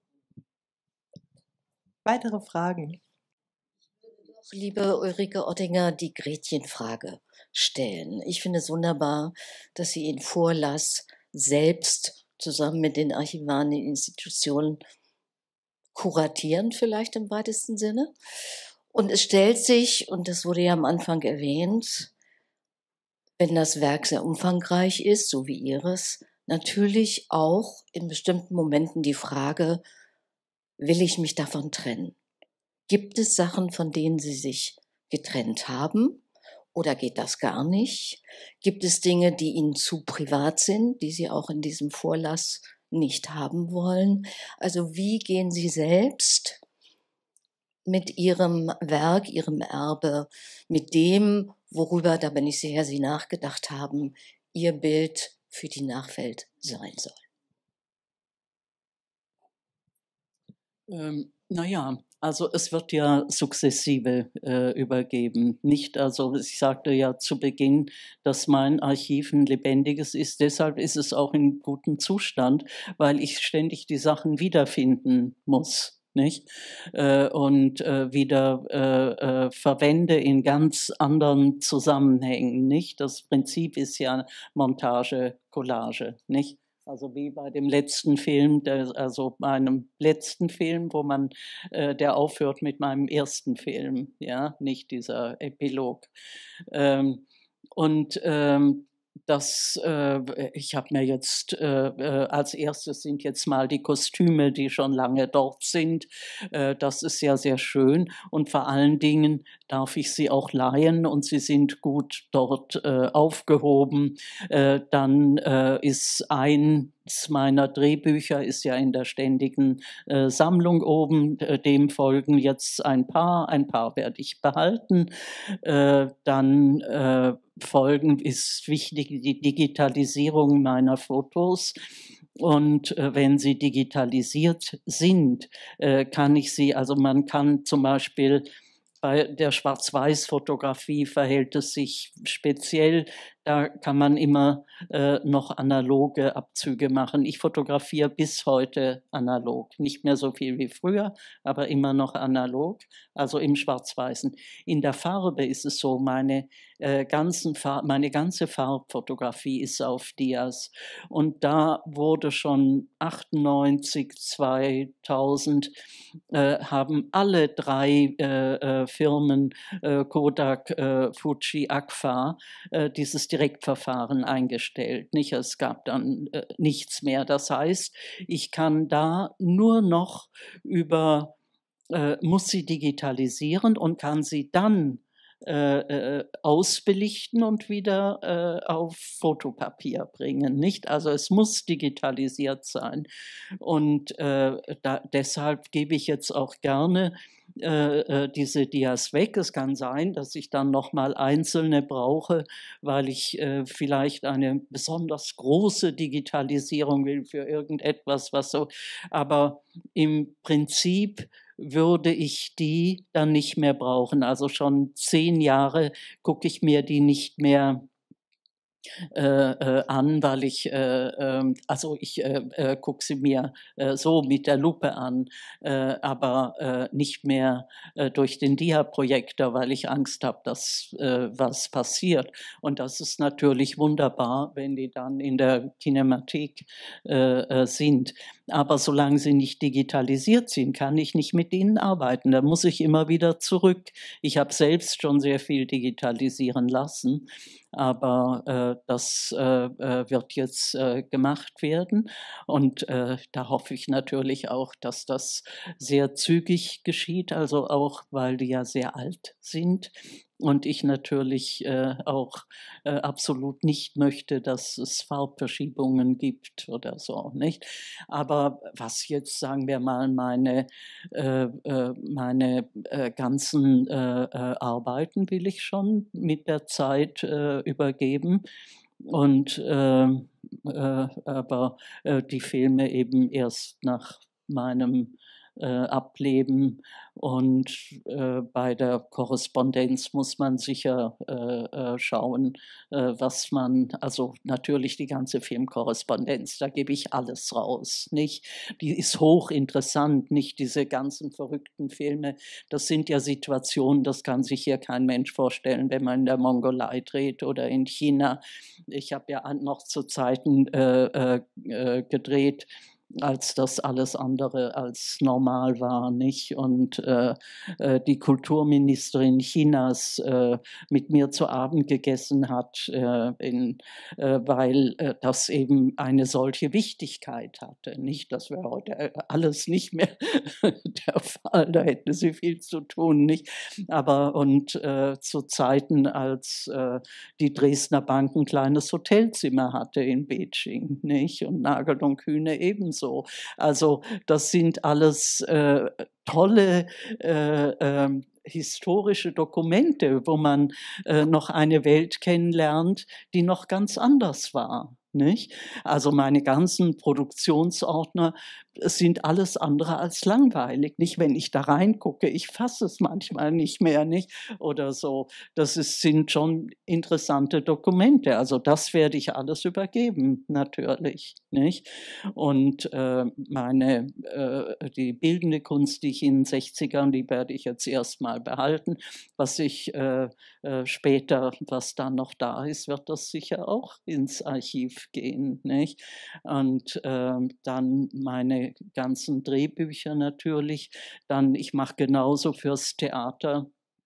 Weitere Fragen? Liebe Ulrike Ottinger, die Gretchenfrage stellen. Ich finde es wunderbar, dass Sie in Vorlass selbst zusammen mit den Archivaren der Institutionen kuratieren, vielleicht im weitesten Sinne. Und es stellt sich, und das wurde ja am Anfang erwähnt, wenn das Werk sehr umfangreich ist, so wie Ihres, natürlich auch in bestimmten Momenten die Frage, will ich mich davon trennen? Gibt es Sachen, von denen Sie sich getrennt haben? Oder geht das gar nicht? Gibt es Dinge, die Ihnen zu privat sind, die Sie auch in diesem Vorlass nicht haben wollen? Also wie gehen Sie selbst mit Ihrem Werk, Ihrem Erbe, mit dem, worüber, da bin ich sicher, Sie nachgedacht haben, Ihr Bild für die Nachwelt sein soll? Ähm, naja, also es wird ja sukzessive äh, übergeben. Nicht, also ich sagte ja zu Beginn, dass mein Archiv ein lebendiges ist. Deshalb ist es auch in gutem Zustand, weil ich ständig die Sachen wiederfinden muss. Nicht? Äh, und äh, wieder äh, äh, verwende in ganz anderen Zusammenhängen. Nicht? Das Prinzip ist ja Montage, Collage. Nicht? Also wie bei dem letzten Film, der, also meinem letzten Film, wo man, äh, der aufhört mit meinem ersten Film, ja, nicht dieser Epilog. Ähm, und ähm, Das, äh, ich habe mir jetzt, äh, äh, als erstes sind jetzt mal die Kostüme, die schon lange dort sind. Äh, das ist ja sehr schön und vor allen Dingen darf ich sie auch leihen und sie sind gut dort äh, aufgehoben. Äh, dann äh, ist eins meiner Drehbücher ist ja in der ständigen äh, Sammlung oben, äh, dem folgen jetzt ein paar, ein paar werde ich behalten. Äh, dann äh, folgen ist wichtig die Digitalisierung meiner Fotos. Und äh, wenn sie digitalisiert sind, äh, kann ich sie, also man kann zum Beispiel bei der Schwarz-Weiß-Fotografie verhält es sich speziell, da kann man immer äh, noch analoge Abzüge machen. Ich fotografiere bis heute analog, nicht mehr so viel wie früher, aber immer noch analog, also im Schwarz-Weißen. In der Farbe ist es so, meine, äh, ganzen Farb, meine ganze Farbfotografie ist auf Dias und da wurde schon achtundneunzig, zweitausend äh, haben alle drei äh, äh, Firmen, äh, Kodak, äh, Fuji, Agfa, äh, dieses Direktverfahren eingestellt. Nicht? Es gab dann äh, nichts mehr. Das heißt, ich kann da nur noch über, äh, muss sie digitalisieren und kann sie dann äh, äh, ausbelichten und wieder äh, auf Fotopapier bringen. Nicht? Also es muss digitalisiert sein. Und äh, da, deshalb gebe ich jetzt auch gerne Äh, diese Dias weg. Es kann sein, dass ich dann noch mal einzelne brauche, weil ich äh, vielleicht eine besonders große Digitalisierung will für irgendetwas, was so. Aber im Prinzip würde ich die dann nicht mehr brauchen. Also schon zehn Jahre gucke ich mir die nicht mehr Äh, äh, an, weil ich, äh, äh, also ich äh, äh, gucke sie mir äh, so mit der Lupe an, äh, aber äh, nicht mehr äh, durch den Dia-Projektor, weil ich Angst habe, dass äh, was passiert. Und das ist natürlich wunderbar, wenn die dann in der Kinemathek äh, äh, sind. Aber solange sie nicht digitalisiert sind, kann ich nicht mit ihnen arbeiten. Da muss ich immer wieder zurück. Ich habe selbst schon sehr viel digitalisieren lassen. Aber äh, das äh, wird jetzt äh, gemacht werden und äh, da hoffe ich natürlich auch, dass das sehr zügig geschieht, also auch, weil die ja sehr alt sind Und ich natürlich äh, auch äh, absolut nicht möchte, dass es Farbverschiebungen gibt oder so, nicht? Aber was jetzt, sagen wir mal, meine, äh, äh, meine äh, ganzen äh, äh, Arbeiten will ich schon mit der Zeit äh, übergeben. Und äh, äh, aber äh, die Filme eben erst nach meinem äh, Ableben. Und äh, bei der Korrespondenz muss man sicher äh, äh, schauen, äh, was man, also natürlich die ganze Filmkorrespondenz, da gebe ich alles raus, nicht? Die ist hochinteressant, nicht diese ganzen verrückten Filme. Das sind ja Situationen, das kann sich hier kein Mensch vorstellen, wenn man in der Mongolei dreht oder in China. Ich habe ja noch zu Zeiten äh, äh, gedreht, als das alles andere als normal war, nicht? Und äh, äh, die Kulturministerin Chinas äh, mit mir zu Abend gegessen hat, äh, in, äh, weil äh, das eben eine solche Wichtigkeit hatte, nicht? Das wäre heute alles nicht mehr der Fall, da hätte sie viel zu tun, nicht? Aber und äh, zu Zeiten, als äh, die Dresdner Bank ein kleines Hotelzimmer hatte in Beijing, nicht? Und Nagel und Kühne ebenso. So. Also das sind alles äh, tolle äh, äh, historische Dokumente, wo man äh, noch eine Welt kennenlernt, die noch ganz anders war. Nicht? Also meine ganzen Produktionsordner sind alles andere als langweilig. Nicht, wenn ich da reingucke, ich fasse es manchmal nicht mehr, nicht? Oder so. Das ist, sind schon interessante Dokumente. Also das werde ich alles übergeben, natürlich. Nicht? Und äh, meine, äh, die bildende Kunst, die ich in den sechzigern, die werde ich jetzt erstmal behalten. Was ich äh, äh, später, was dann noch da ist, wird das sicher auch ins Archiv gehen, nicht? Und äh, dann meine ganzen Drehbücher natürlich. Dann, ich mache genauso fürs Theater,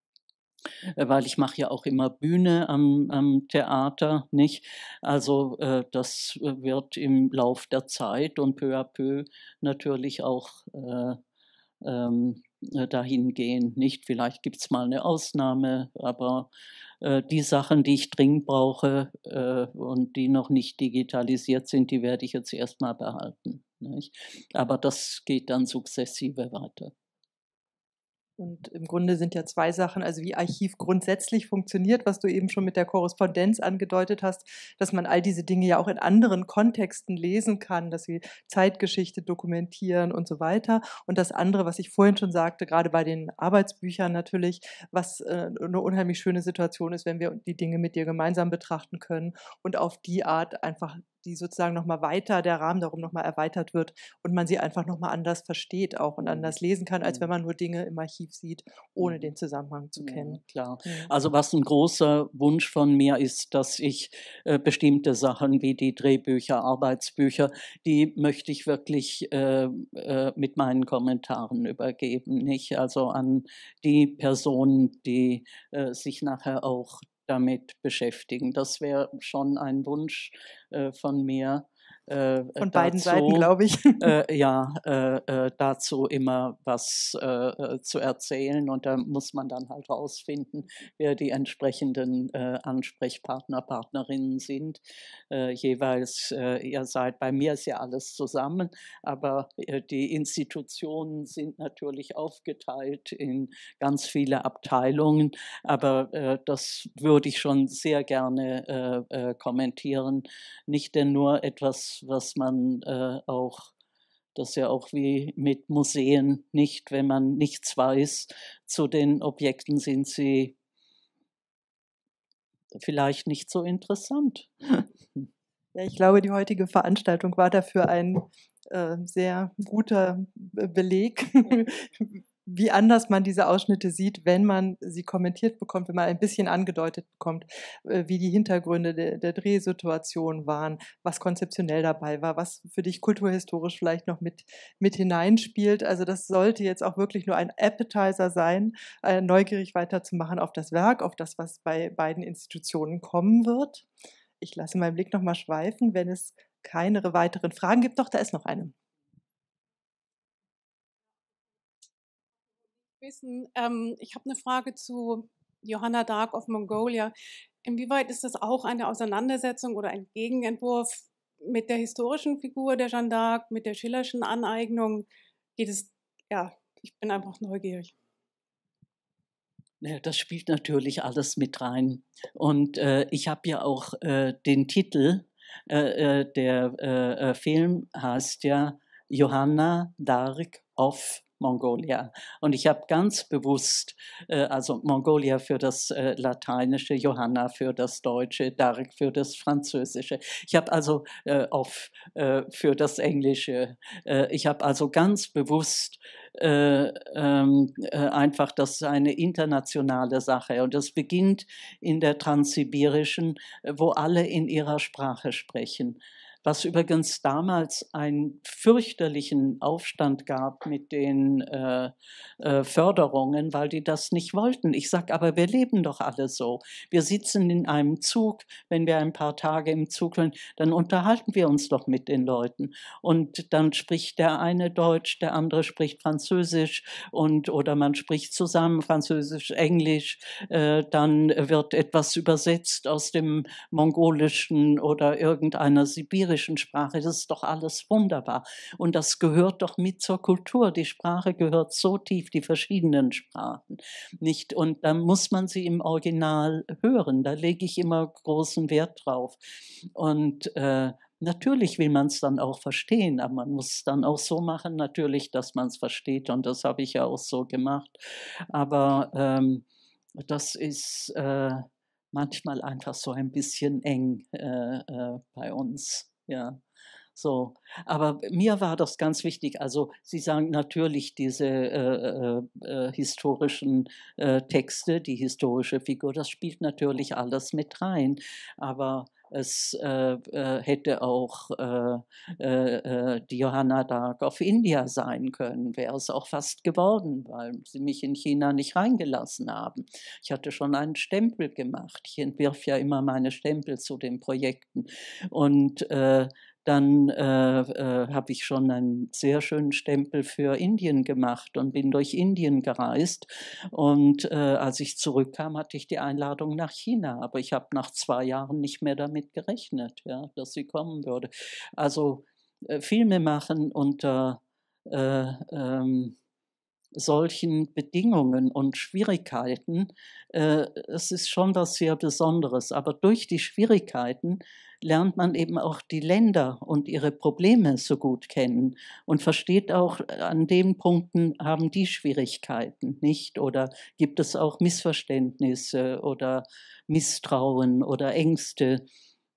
weil ich mache ja auch immer Bühne am, am Theater, nicht? Also äh, das wird im Lauf der Zeit und peu à peu natürlich auch äh, ähm, dahin gehen, nicht? Vielleicht gibt es mal eine Ausnahme, aber äh, die Sachen, die ich dringend brauche äh, und die noch nicht digitalisiert sind, die werde ich jetzt erstmal behalten, nicht? Aber das geht dann sukzessive weiter. Und im Grunde sind ja zwei Sachen, also wie Archiv grundsätzlich funktioniert, was du eben schon mit der Korrespondenz angedeutet hast, dass man all diese Dinge ja auch in anderen Kontexten lesen kann, dass sie Zeitgeschichte dokumentieren und so weiter. Und das andere, was ich vorhin schon sagte, gerade bei den Arbeitsbüchern natürlich, was äh, eine unheimlich schöne Situation ist, wenn wir die Dinge mit dir gemeinsam betrachten können und auf die Art einfach die sozusagen nochmal weiter, der Rahmen darum nochmal erweitert wird und man sie einfach nochmal anders versteht auch und anders lesen kann, als wenn man nur Dinge im Archiv sieht, ohne den Zusammenhang zu kennen. Ja, klar. Also was ein großer Wunsch von mir ist, dass ich äh, bestimmte Sachen wie die Drehbücher, Arbeitsbücher, die möchte ich wirklich äh, äh, mit meinen Kommentaren übergeben, nicht? Also an die Personen, die äh, sich nachher auch damit beschäftigen. Das wäre schon ein Wunsch äh, von mir. Äh, von dazu, beiden Seiten, glaube ich. äh, ja, äh, äh, dazu immer was äh, zu erzählen und da muss man dann halt rausfinden, wer die entsprechenden äh, Ansprechpartner, Partnerinnen sind. Äh, jeweils, äh, ihr seid, bei mir ist ja alles zusammen, aber äh, die Institutionen sind natürlich aufgeteilt in ganz viele Abteilungen, aber äh, das würde ich schon sehr gerne äh, äh, kommentieren. Nicht denn nur etwas, was man äh, auch, das ist ja auch wie mit Museen, nicht, wenn man nichts weiß zu den Objekten, sind sie vielleicht nicht so interessant. Ja, ich glaube, die heutige Veranstaltung war dafür ein äh, sehr guter Beleg, wie anders man diese Ausschnitte sieht, wenn man sie kommentiert bekommt, wenn man ein bisschen angedeutet bekommt, wie die Hintergründe der, der Drehsituation waren, was konzeptionell dabei war, was für dich kulturhistorisch vielleicht noch mit, mit hineinspielt. Also das sollte jetzt auch wirklich nur ein Appetizer sein, äh, neugierig weiterzumachen auf das Werk, auf das, was bei beiden Institutionen kommen wird. Ich lasse meinen Blick nochmal schweifen, wenn es keine weiteren Fragen gibt. Doch, da ist noch eine. Wissen, ähm, ich habe eine Frage zu Johanna Dark of Mongolia. Inwieweit ist das auch eine Auseinandersetzung oder ein Gegenentwurf mit der historischen Figur der Jeanne d'Arc, mit der Schillerschen Aneignung? Geht es, ja, ich bin einfach neugierig. Ja, das spielt natürlich alles mit rein. Und äh, ich habe ja auch äh, den Titel, äh, äh, der äh, Film heißt ja Johanna Darc of Mongolia. Und ich habe ganz bewusst, äh, also Mongolia für das äh, Lateinische, Johanna für das Deutsche, Darc für das Französische. Ich habe also äh, auf äh, für das Englische. Äh, ich habe also ganz bewusst äh, ähm, äh, einfach, das ist eine internationale Sache. Und das beginnt in der Transsibirischen, wo alle in ihrer Sprache sprechen. Was übrigens damals einen fürchterlichen Aufstand gab mit den äh, äh, Förderungen, weil die das nicht wollten. Ich sage, aber wir leben doch alle so. Wir sitzen in einem Zug, wenn wir ein paar Tage im Zug sind, dann unterhalten wir uns doch mit den Leuten. Und dann spricht der eine Deutsch, der andere spricht Französisch und, oder man spricht zusammen Französisch, Englisch. Äh, dann wird etwas übersetzt aus dem Mongolischen oder irgendeiner sibirischen Sprache. Das ist doch alles wunderbar. Und das gehört doch mit zur Kultur. Die Sprache gehört so tief, die verschiedenen Sprachen. Nicht? Und dann muss man sie im Original hören. Da lege ich immer großen Wert drauf. Und äh, natürlich will man es dann auch verstehen, aber man muss es dann auch so machen, natürlich, dass man es versteht. Und das habe ich ja auch so gemacht. Aber ähm, das ist äh, manchmal einfach so ein bisschen eng äh, äh, bei uns. Ja, so. Aber mir war das ganz wichtig. Also Sie sagen natürlich diese äh, äh, historischen äh, Texte, die historische Figur, das spielt natürlich alles mit rein. Aber es äh, äh, hätte auch äh, äh, die Johanna D'Arc of India sein können, wäre es auch fast geworden, weil sie mich in China nicht reingelassen haben. Ich hatte schon einen Stempel gemacht. Ich entwirf ja immer meine Stempel zu den Projekten. Und äh, dann äh, äh, habe ich schon einen sehr schönen Stempel für Indien gemacht und bin durch Indien gereist. Und äh, als ich zurückkam, hatte ich die Einladung nach China. Aber ich habe nach zwei Jahren nicht mehr damit gerechnet, ja, dass sie kommen würde. Also äh, Filme machen unter äh, ähm, solchen Bedingungen und Schwierigkeiten, äh, es ist schon was sehr Besonderes. Aber durch die Schwierigkeiten lernt man eben auch die Länder und ihre Probleme so gut kennen und versteht auch, an den Punkten haben die Schwierigkeiten, nicht? Oder gibt es auch Missverständnisse oder Misstrauen oder Ängste?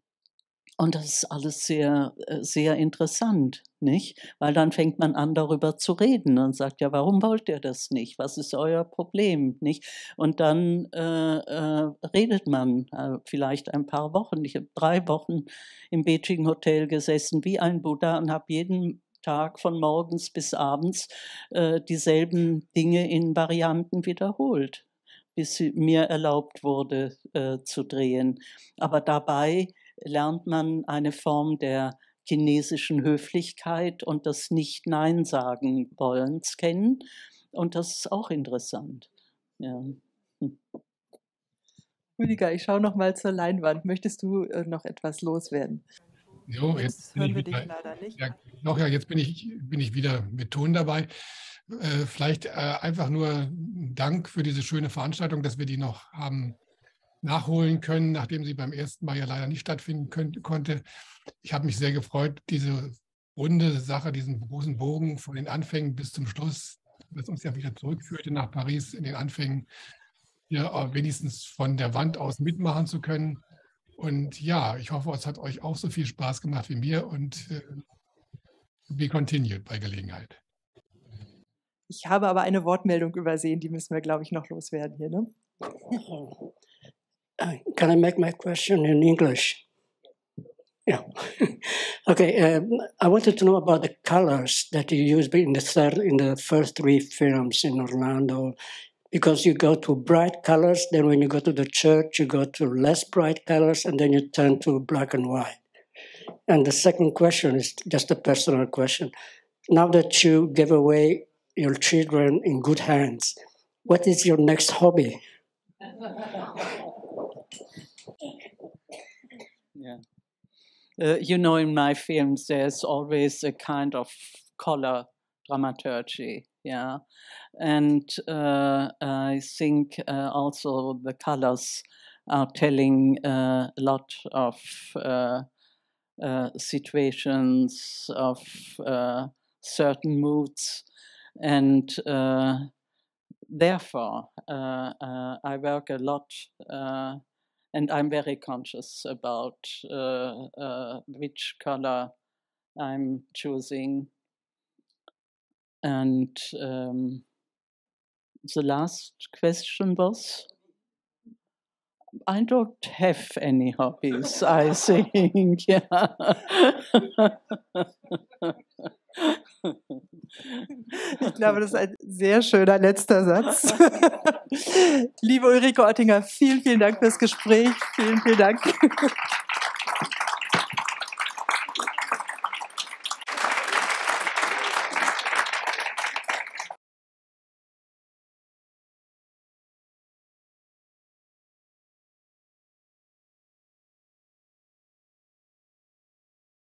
Und das ist alles sehr, sehr interessant, nicht? Weil dann fängt man an, darüber zu reden und sagt, ja, warum wollt ihr das nicht? Was ist euer Problem, nicht? Und dann äh, äh, redet man äh, vielleicht ein paar Wochen. Ich habe drei Wochen im Beijing Hotel gesessen wie ein Buddha und habe jeden Tag von morgens bis abends äh, dieselben Dinge in Varianten wiederholt, bis mir erlaubt wurde äh, zu drehen. Aber dabei lernt man eine Form der chinesischen Höflichkeit und des Nicht-Nein-Sagen-Wollens kennen. Und das ist auch interessant. Ja. Hm. Rüdiger, ich schaue noch mal zur Leinwand. Möchtest du äh, noch etwas loswerden? Jo, jetzt, jetzt hören wir wieder, dich leider nicht. Ja, doch, ja, jetzt bin ich, bin ich wieder mit Ton dabei. Äh, vielleicht äh, einfach nur Dank für diese schöne Veranstaltung, dass wir die noch haben nachholen können, nachdem sie beim ersten Mal ja leider nicht stattfinden können, konnte. Ich habe mich sehr gefreut, diese runde Sache, diesen großen Bogen von den Anfängen bis zum Schluss, das uns ja wieder zurückführte nach Paris in den Anfängen, hier wenigstens von der Wand aus mitmachen zu können. Und ja, ich hoffe, es hat euch auch so viel Spaß gemacht wie mir und äh, be continued bei Gelegenheit. Ich habe aber eine Wortmeldung übersehen, die müssen wir, glaube ich, noch loswerden hier, ne? Can I make my question in English? Yeah. Okay. Um, I wanted to know about the colors that you used in the third, in the first three films in Orlando, because you go to bright colors. Then when you go to the church, you go to less bright colors, and then you turn to black and white. And the second question is just a personal question. Now that you gave away your children in good hands, what is your next hobby? Yeah. Uh, you know, in my films, there's always a kind of color dramaturgy, yeah. And uh, I think uh, also the colors are telling uh, a lot of uh, uh, situations, of uh, certain moods, and uh, therefore uh, uh, I work a lot uh, and I'm very conscious about uh, uh, which color I'm choosing. And um, the last question was? I don't have any hobbies, I think. Yeah. Ich glaube, das ist ein sehr schöner letzter Satz. Liebe Ulrike Ottinger, vielen, vielen Dank fürs Gespräch. Vielen, vielen Dank.